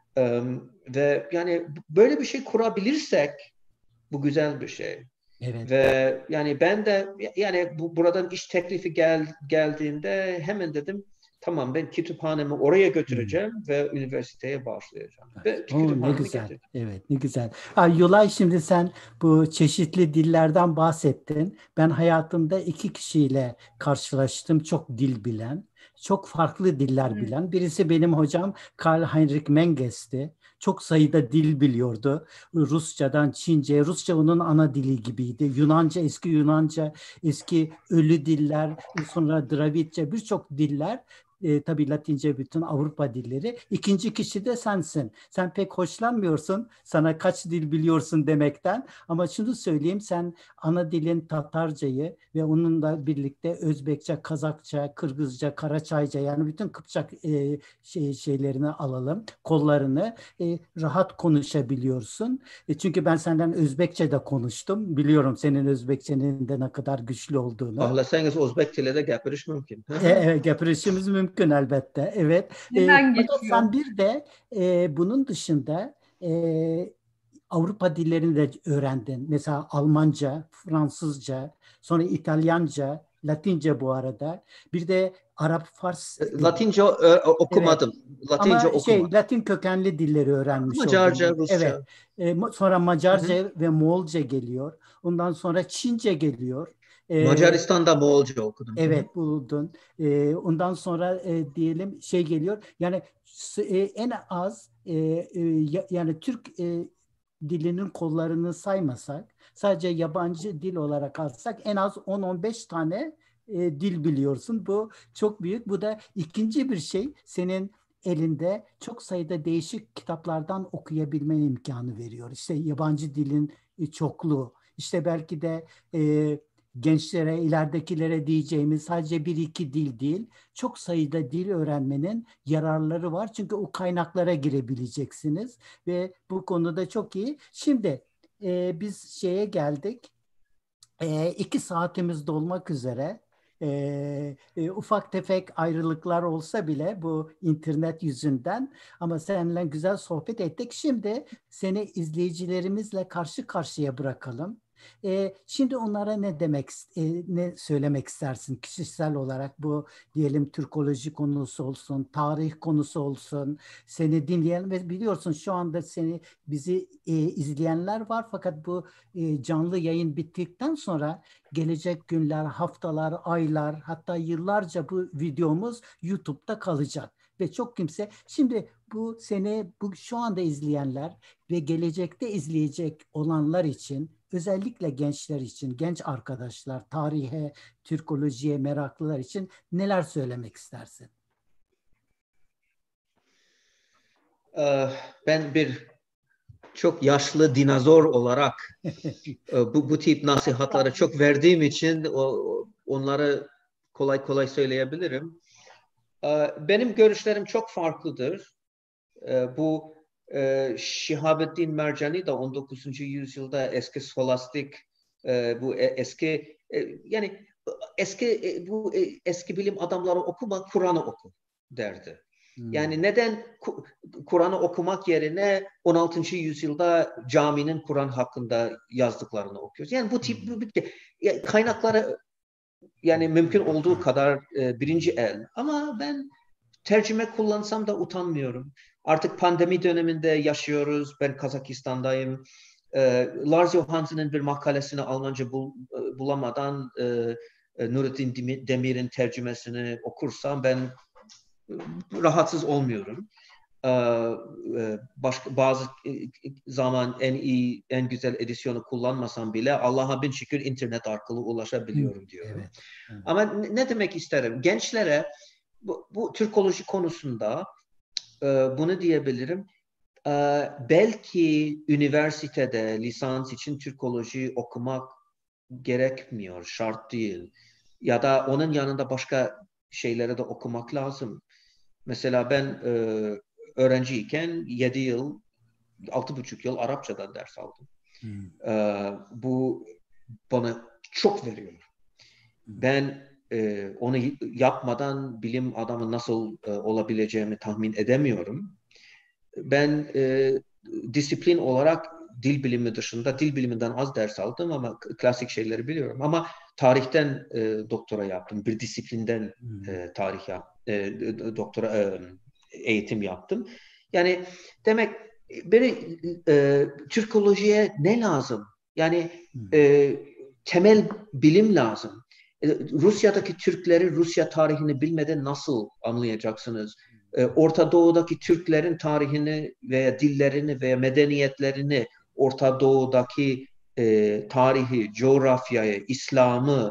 Ve yani böyle bir şey kurabilirsek bu güzel bir şey. Evet. Ve yani ben de yani buradan iş teklifi geldiğinde hemen dedim tamam ben kütüphanemi oraya götüreceğim ve üniversiteye başlayacağım. Ve ne güzel. Getirdim. Evet, ne güzel. Yolay, şimdi sen bu çeşitli dillerden bahsettin. Ben hayatımda 2 kişiyle karşılaştım, çok dil bilen, çok farklı diller bilen. Birisi benim hocam Karl-Heinrich Menges'ti. Çok sayıda dil biliyordu. Rusçadan Çince, Rusça onun ana dili gibiydi. Yunanca, eski Yunanca, eski ölü diller, sonra Dravidce, birçok diller. Tabii Latince, bütün Avrupa dilleri. İkinci kişi de sensin. Sen pek hoşlanmıyorsun sana kaç dil biliyorsun demekten. Ama şunu söyleyeyim, sen ana dilin Tatarcayı ve onunla birlikte Özbekçe, Kazakça, Kırgızca, Karaçayca, yani bütün Kıpçak şeylerini alalım, kollarını rahat konuşabiliyorsun. Çünkü ben senden Özbekçe de konuştum. Biliyorum senin Özbekçenin de ne kadar güçlü olduğunu. Ağlasanız Özbekçe'yle de gapiriş mümkün. Evet, gapirişimiz mümkün elbette. Evet. Fakat sen bir de bunun dışında Avrupa dillerini de öğrendin. Mesela Almanca, Fransızca, sonra İtalyanca, Latince bu arada. Bir de Arap, Fars. Latince okumadım. Evet. Latince ama okumadım. Latin kökenli dilleri öğrenmiş Macarca, oldun. Rusça. Evet. Sonra Macarca ve Moğolca geliyor. Ondan sonra Çince geliyor. Macaristan'da Moğolca okudum. Evet, buldun. Ondan sonra diyelim geliyor. Yani en az yani Türk dilinin kollarını saymasak, sadece yabancı dil olarak alsak en az 10-15 tane dil biliyorsun. Bu çok büyük. Bu da ikinci bir şey, senin elinde çok sayıda değişik kitaplardan okuyabilme imkanı veriyor. İşte yabancı dilin çokluğu. İşte belki de gençlere, ileridekilere diyeceğimiz sadece bir iki dil değil, çok sayıda dil öğrenmenin yararları var. Çünkü o kaynaklara girebileceksiniz ve bu konuda çok iyi. Şimdi biz şeye geldik. 2 saatimiz dolmak üzere. Ufak tefek ayrılıklar olsa bile bu internet yüzünden, ama seninle güzel sohbet ettik. Şimdi seni izleyicilerimizle karşı karşıya bırakalım. Şimdi onlara ne söylemek istersin kişisel olarak, bu diyelim Türkoloji konusu olsun, tarih konusu olsun, seni dinleyen ve biliyorsun şu anda bizi izleyenler var, fakat bu canlı yayın bittikten sonra gelecek günler, haftalar, aylar, hatta yıllarca bu videomuz YouTube'da kalacak ve çok kimse şimdi bu şu anda izleyenler ve gelecekte izleyecek olanlar için, özellikle gençler için, genç arkadaşlar, tarihe, Türkolojiye meraklılar için neler söylemek istersin? Ben bir çok yaşlı dinozor olarak bu tip nasihatları çok verdiğim için onları kolay kolay söyleyebilirim. Benim görüşlerim çok farklıdır. Bu Şihabettin Mercani da 19. yüzyılda eski skolastik, bu eski yani eski bilim adamları okuma, Kur'an'ı oku derdi. Yani neden Kur'an'ı okumak yerine 16. yüzyılda caminin Kur'an hakkında yazdıklarını okuyoruz? Yani bu tip kaynakları yani mümkün olduğu kadar birinci el. Ama ben tercüme kullansam da utanmıyorum. Artık pandemi döneminde yaşıyoruz. Ben Kazakistan'dayım. Lars Johansen'in bir makalesini Almanca bulamadan Nurettin Demir'in tercümesini okursam ben rahatsız olmuyorum. Bazı zaman en iyi, en güzel edisyonu kullanmasam bile Allah'a bin şükür internet arkalı ulaşabiliyorum diyorum. Evet, evet. Ama ne demek isterim? Gençlere bu Türkoloji konusunda bunu diyebilirim. Belki üniversitede lisans için Türkoloji okumak gerekmiyor, şart değil. Ya da onun yanında başka şeyleri de okumak lazım. Mesela ben öğrenciyken 7 yıl, 6,5 yıl Arapçadan ders aldım. Bu bana çok veriyor. Ben onu yapmadan bilim adamı nasıl olabileceğimi tahmin edemiyorum. Ben disiplin olarak dil bilimi dışında, dil biliminden az ders aldım ama klasik şeyleri biliyorum. Ama tarihten doktora yaptım. Bir disiplinden doktora eğitim yaptım. Yani demek Türkolojiye ne lazım? Yani temel bilim lazım. Rusya'daki Türkleri, Rusya tarihini bilmeden nasıl anlayacaksınız? Orta Doğu'daki Türklerin tarihini veya dillerini veya medeniyetlerini, Orta Doğu'daki tarihi, coğrafyayı, İslam'ı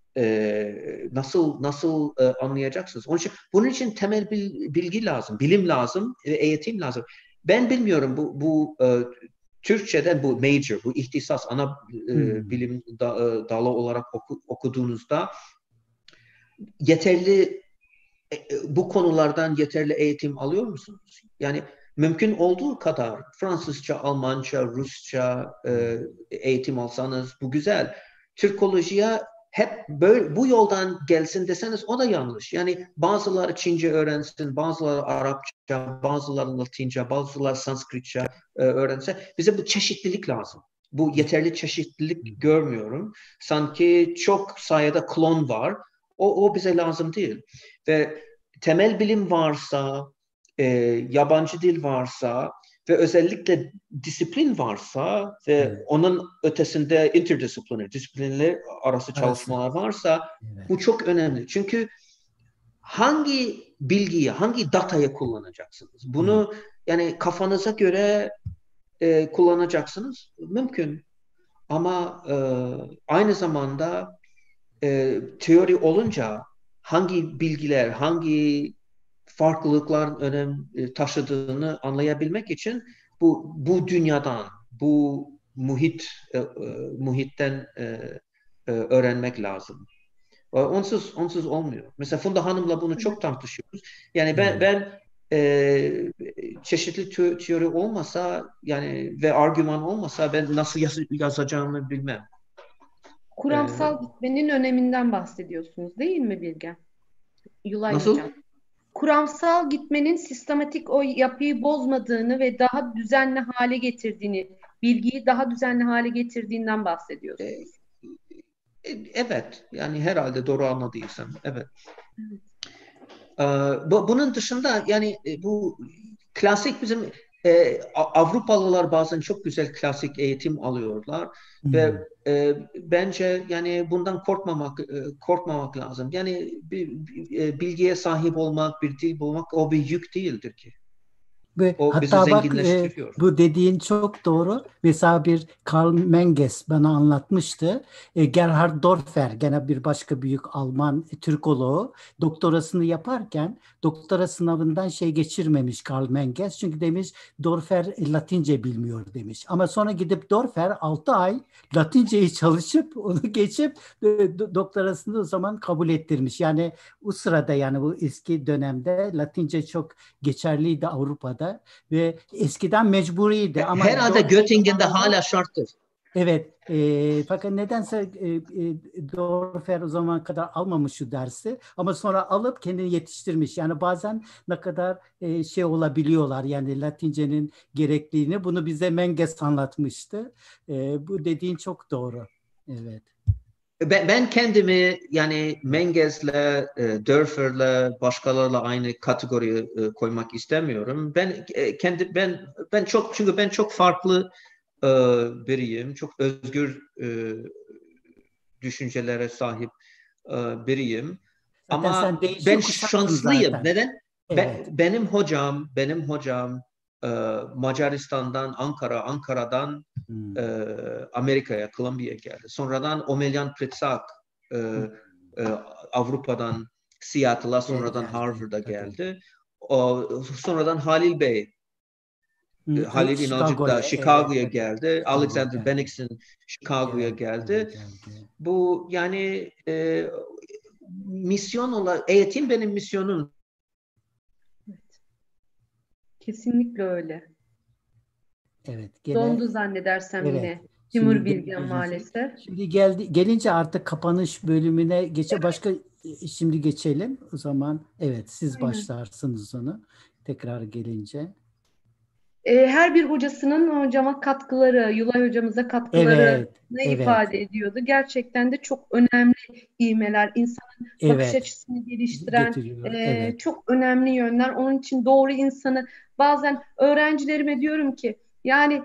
nasıl anlayacaksınız? Bunun için temel bilgi lazım, bilim lazım ve eğitim lazım. Ben bilmiyorum bu Türkçeden bu major, bu ihtisas, ana bilim dalı olarak okuduğunuzda yeterli bu konulardan yeterli eğitim alıyor musunuz? Yani mümkün olduğu kadar Fransızca, Almanca, Rusça eğitim alsanız bu güzel. Türkolojiye hep böyle bu yoldan gelsin deseniz o da yanlış. Yani bazıları Çince öğrensin, bazıları Arapça, bazıları Latince, bazıları Sanskritçe öğrensin. Bize bu çeşitlilik lazım. Bu yeterli çeşitlilik görmüyorum. Sanki çok sayıda klon var. O bize lazım değil. Ve temel bilim varsa, yabancı dil varsa ve özellikle disiplin varsa ve onun ötesinde interdisipliner, disiplinli arası çalışmalar varsa bu çok önemli. Çünkü hangi bilgiyi, hangi datayı kullanacaksınız? Bunu yani kafanıza göre kullanacaksınız. Mümkün. Ama aynı zamanda teori olunca hangi bilgiler, hangi farklılıkların önem taşıdığını anlayabilmek için bu dünyadan, bu muhitten öğrenmek lazım. Onsuz olmuyor. Mesela Funda Hanım'la bunu çok tartışıyoruz. Yani ben çeşitli teori olmasa yani ve argüman olmasa ben nasıl yazacağımı bilmem. Kuramsal gitmenin öneminden bahsediyorsunuz değil mi Bilgen? Yulay Nasıl? Hocam. Kuramsal gitmenin sistematik o yapıyı bozmadığını ve daha düzenli hale getirdiğini, bilgiyi daha düzenli hale getirdiğinden bahsediyorsunuz. Evet. Yani herhalde doğru anladıysam. Evet. Bunun dışında yani bu klasik bizim Avrupalılar bazen çok güzel klasik eğitim alıyorlar ve bence yani bundan korkmamak lazım. Yani bilgiye sahip olmak, bir dil bulmak o bir yük değildir ki. Ve O bizi hatta bak zenginleştiriyor. bu dediğin çok doğru. Mesela bir Karl Menges bana anlatmıştı. Gerhard Dorfer gene bir başka büyük Alman Türkoloğu doktorasını yaparken doktora sınavından şey geçirmemiş Karl Menges. Çünkü demiş Dorfer Latince bilmiyor demiş. Ama sonra gidip Dorfer 6 ay Latinceyi çalışıp onu geçip doktorasını o zaman kabul ettirmiş. Yani o sırada yani bu eski dönemde Latince çok geçerliydi Avrupa'da ve eskiden mecburiydi ama Herhalde Göttingen'de hala şarttır. Evet, fakat nedense Dorfer o zaman kadar almamış şu dersi ama sonra alıp kendini yetiştirmiş. Yani bazen ne kadar şey olabiliyorlar yani Latince'nin gerekliliğini bunu bize Menges anlatmıştı. Bu dediğin çok doğru. Evet. Ben kendimi yani Menges'le, Dörfer'le, başkalarıyla aynı kategoriye koymak istemiyorum. Çünkü ben çok farklı biriyim, çok özgür düşüncelere sahip biriyim. Zaten Ama sen değişik ben kuşaksın şanslıyım. zaten. Neden? Evet. Benim hocam Macaristan'dan, Ankara'dan Amerika'ya, Columbia'ya geldi. Sonradan Omelyan Pritsak Avrupa'dan Seattle'a, sonradan Harvard'a geldi. Sonradan Halil Bey, Halil İnalcık da Chicago'ya geldi. Alexander Bennigsen Chicago'ya geldi. Bu yani misyon olarak, eğitim benim misyonum. Kesinlikle öyle. Evet. Dondu zannedersem yine. Şimdi Timur Bilgen maalesef. Şimdi gelince artık kapanış bölümüne şimdi geçelim. O zaman evet siz başlarsınız onu tekrar gelince. Her bir hocasının hocama katkıları, Yulay hocamıza katkıları ne ifade ediyordu? Gerçekten de çok önemli ivmeler, insanın bakış açısını geliştiren çok önemli yönler. Onun için doğru insanı bazen öğrencilerime diyorum ki yani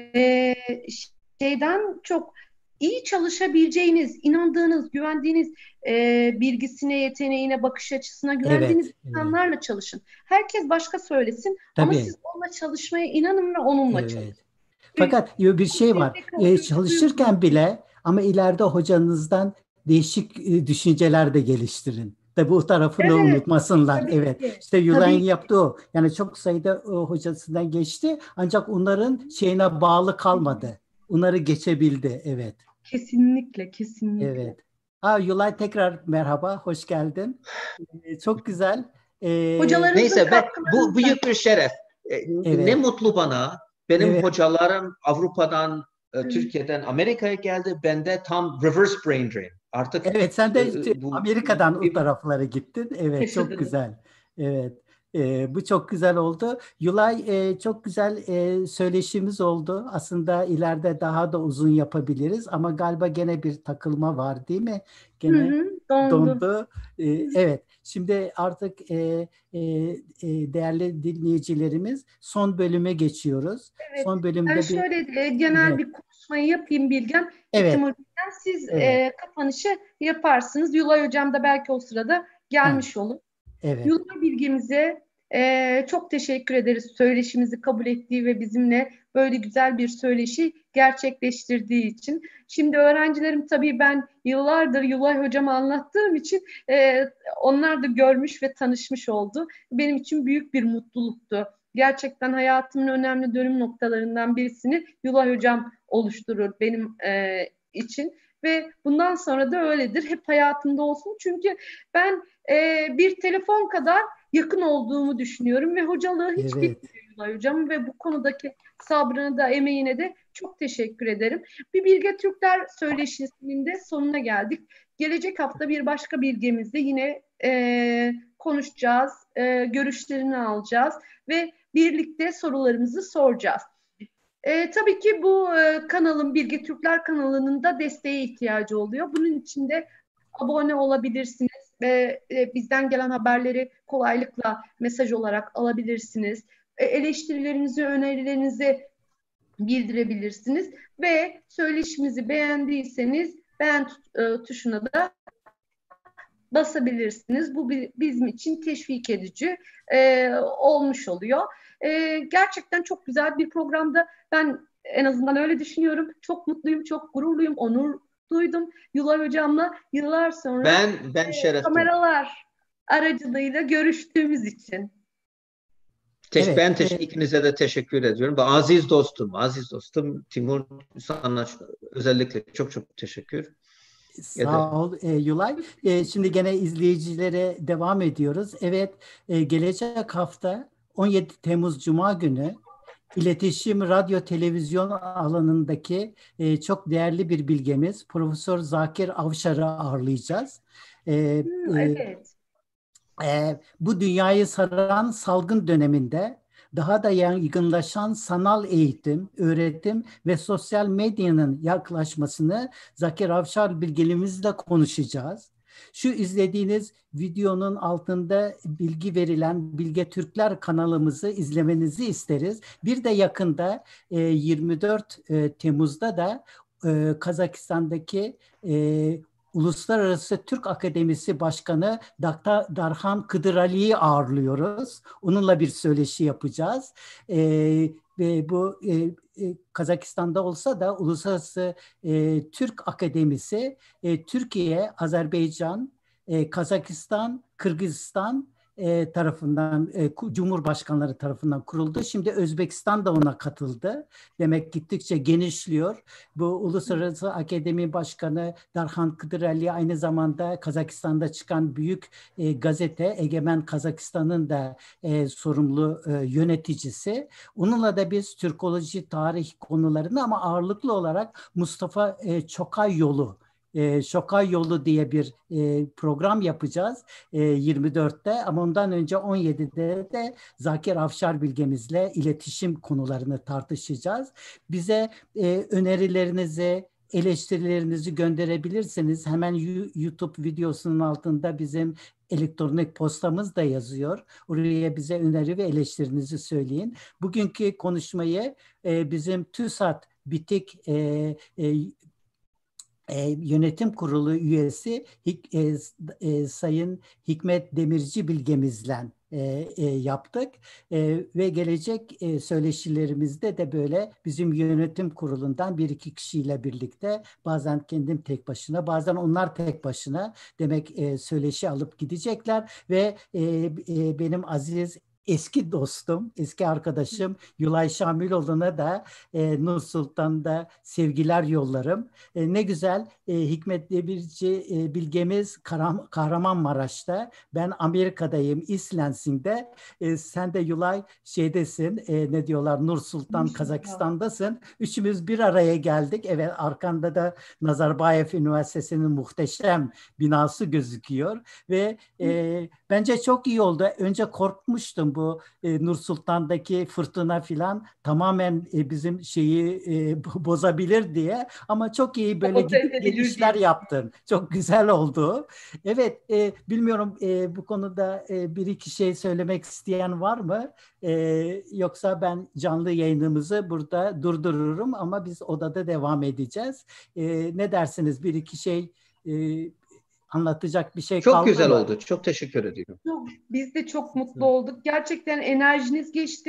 şeyden çok iyi çalışabileceğiniz, inandığınız, güvendiğiniz bilgisine, yeteneğine, bakış açısına güvendiğiniz insanlarla çalışın. Herkes başka söylesin ama siz onunla çalışmaya inanın ve onunla çalışın. Fakat bir şey var. Çalışırken bile ama ileride hocanızdan değişik düşünceler de geliştirin. Tabii bu tarafını unutmasınlar. İşte Yulay'ın yaptığı o. Yani çok sayıda hocasından geçti ancak onların şeyine bağlı kalmadı. Onları geçebildi. Kesinlikle. Yulay tekrar merhaba, hoş geldin. Çok güzel. Neyse bu büyük bir şeref. Ne mutlu bana. Benim hocalarım Avrupa'dan, Türkiye'den Amerika'ya geldi. Ben de tam reverse brain drain. Artık sen de Amerika'dan o taraflara gittin. Çok güzel. Bu çok güzel oldu. Yulay çok güzel söyleşimiz oldu. Aslında ileride daha da uzun yapabiliriz ama galiba gene bir takılma var değil mi? Gene dondu. Şimdi artık değerli dinleyicilerimiz son bölüme geçiyoruz. Son bölümde ben şöyle genel bir konuşmayı yapayım Bilgen. Siz kapanışı yaparsınız. Yulay Hocam da belki o sırada gelmiş olur. Yulay Bilgimize çok teşekkür ederiz. Söyleşimizi kabul ettiği ve bizimle böyle güzel bir söyleşi gerçekleştirdiği için. Şimdi öğrencilerim tabii ben yıllardır Yulay hocama anlattığım için onlar da görmüş ve tanışmış oldu. Benim için büyük bir mutluluktu. Gerçekten hayatımın önemli dönüm noktalarından birisini Yulay hocam oluşturur benim için. Ve bundan sonra da öyledir. Hep hayatımda olsun. Çünkü ben bir telefon kadar yakın olduğumu düşünüyorum ve hocalığı hiç bitmiyor Yulay hocam ve bu konudaki sabrına da emeğine de çok teşekkür ederim. Bir Bilge Türkler söyleşisinin de sonuna geldik. Gelecek hafta bir başka bilgemizle yine konuşacağız, görüşlerini alacağız ve birlikte sorularımızı soracağız. Tabii ki bu kanalın, Bilge Türkler kanalının da desteğe ihtiyacı oluyor. Bunun için de abone olabilirsiniz ve bizden gelen haberleri kolaylıkla mesaj olarak alabilirsiniz. Eleştirilerinizi, önerilerinizi bildirebilirsiniz ve söyleşimizi beğendiyseniz beğen tuşuna da basabilirsiniz. Bu bizim için teşvik edici olmuş oluyor. Gerçekten çok güzel bir programda. Ben en azından öyle düşünüyorum. Çok mutluyum, çok gururluyum, onur duydum. Yulay hocamla yıllar sonra ben şeref kameralar aracılığıyla görüştüğümüz için. Ben ikinize de teşekkür ediyorum. Ve aziz dostum Timur, sana özellikle çok çok teşekkür. Sağ ol Yulay. Şimdi gene izleyicilere devam ediyoruz. Evet, gelecek hafta 17 Temmuz Cuma günü İletişim, radyo, televizyon alanındaki çok değerli bir bilgemiz Profesör Zakir Avşar'ı ağırlayacağız. Evet. Bu dünyayı saran salgın döneminde daha da yaygınlaşan sanal eğitim, öğretim ve sosyal medyanın yaklaşmasını Zakir Avşar bilgilerimizle konuşacağız. Şu izlediğiniz videonun altında bilgi verilen Bilge Türkler kanalımızı izlemenizi isteriz. Bir de yakında 24 Temmuz'da da Kazakistan'daki Uluslararası Türk Akademisi Başkanı Dr. Darhan Kıdırali'yi ağırlıyoruz. Onunla bir söyleşi yapacağız. Ve bu Kazakistan'da olsa da Uluslararası Türk Akademisi Türkiye, Azerbaycan, Kazakistan, Kırgızistan tarafından, Cumhurbaşkanları tarafından kuruldu. Şimdi Özbekistan da ona katıldı. Demek gittikçe genişliyor. Bu Uluslararası Akademi Başkanı Darhan Kıdırali aynı zamanda Kazakistan'da çıkan büyük gazete Egemen Kazakistan'ın da sorumlu yöneticisi. Onunla da biz Türkoloji, tarih konularını ama ağırlıklı olarak Mustafa Çokay Yolu, Şokay Yolu diye bir program yapacağız 24'te ama ondan önce 17'de de Zakir Avşar bilgemizle iletişim konularını tartışacağız. Bize önerilerinizi, eleştirilerinizi gönderebilirsiniz. Hemen YouTube videosunun altında bizim elektronik postamız da yazıyor. Oraya bize öneri ve eleştirinizi söyleyin. Bugünkü konuşmayı bizim TÜSAT BİTİK Yönetim Kurulu üyesi Sayın Hikmet Demirci bilgemizle yaptık ve gelecek söyleşilerimizde de böyle bizim yönetim kurulundan bir iki kişiyle birlikte bazen kendim tek başına bazen onlar tek başına demek söyleşi alıp gidecekler ve benim aziz eski dostum, eski arkadaşım Yulay Şamiloğlu'na da Nur Sultan'da sevgiler yollarım. Ne güzel Hikmet Demirci bilgemiz Kahramanmaraş'ta. Ben Amerika'dayım, East Lansing'de. Sen de Yulay şeydesin, ne diyorlar Nur Sultan, Kazakistan'dasın. Üçümüz bir araya geldik. Evet, arkanda da Nazarbayev Üniversitesi'nin muhteşem binası gözüküyor ve bence çok iyi oldu. Önce korkmuştum bu Nur Sultan'daki fırtına filan tamamen bizim şeyi bozabilir diye ama çok iyi böyle gidip gelişler yaptın. Çok güzel oldu. Evet, bilmiyorum bu konuda bir iki şey söylemek isteyen var mı? Yoksa ben canlı yayınımızı burada durdururum ama biz odada devam edeceğiz. Ne dersiniz? Bir iki şey anlatacak bir şey kaldı mı? Çok güzel oldu. Çok teşekkür ediyorum. Biz de çok mutlu olduk. Gerçekten enerjiniz geçti.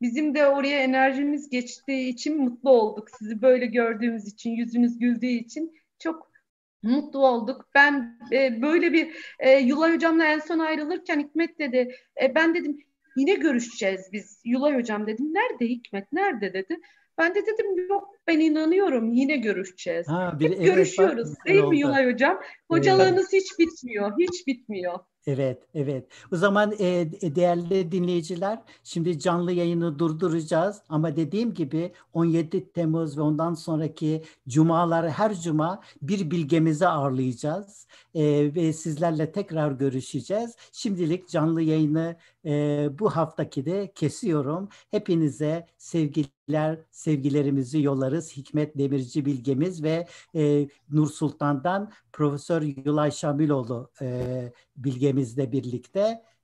Bizim de oraya enerjimiz geçtiği için mutlu olduk. Sizi böyle gördüğümüz için, yüzünüz güldüğü için çok mutlu olduk. Ben böyle bir Yulay Hocam'la en son ayrılırken Hikmet dedi. Ben dedim yine görüşeceğiz biz. Yulay Hocam dedim. Nerede Hikmet? Nerede dedi. Ben de dedim yok ben inanıyorum yine görüşeceğiz. Ha, Hep evet, bak görüşüyoruz güzel değil mi oldu. Yulay Hocam? Evet. Hocalarınız hiç bitmiyor. Hiç bitmiyor. Evet, evet. O zaman değerli dinleyiciler, şimdi canlı yayını durduracağız. Ama dediğim gibi 17 Temmuz ve ondan sonraki cumaları her cuma bir bilgemizi ağırlayacağız. Ve sizlerle tekrar görüşeceğiz. Şimdilik canlı yayını bu haftaki de kesiyorum. Hepinize sevgiler, sevgilerimizi yollarız. Hikmet Demirci bilgemiz ve Nur Sultan'dan Profesör Yulay Şamiloğlu bilgemizle birlikte.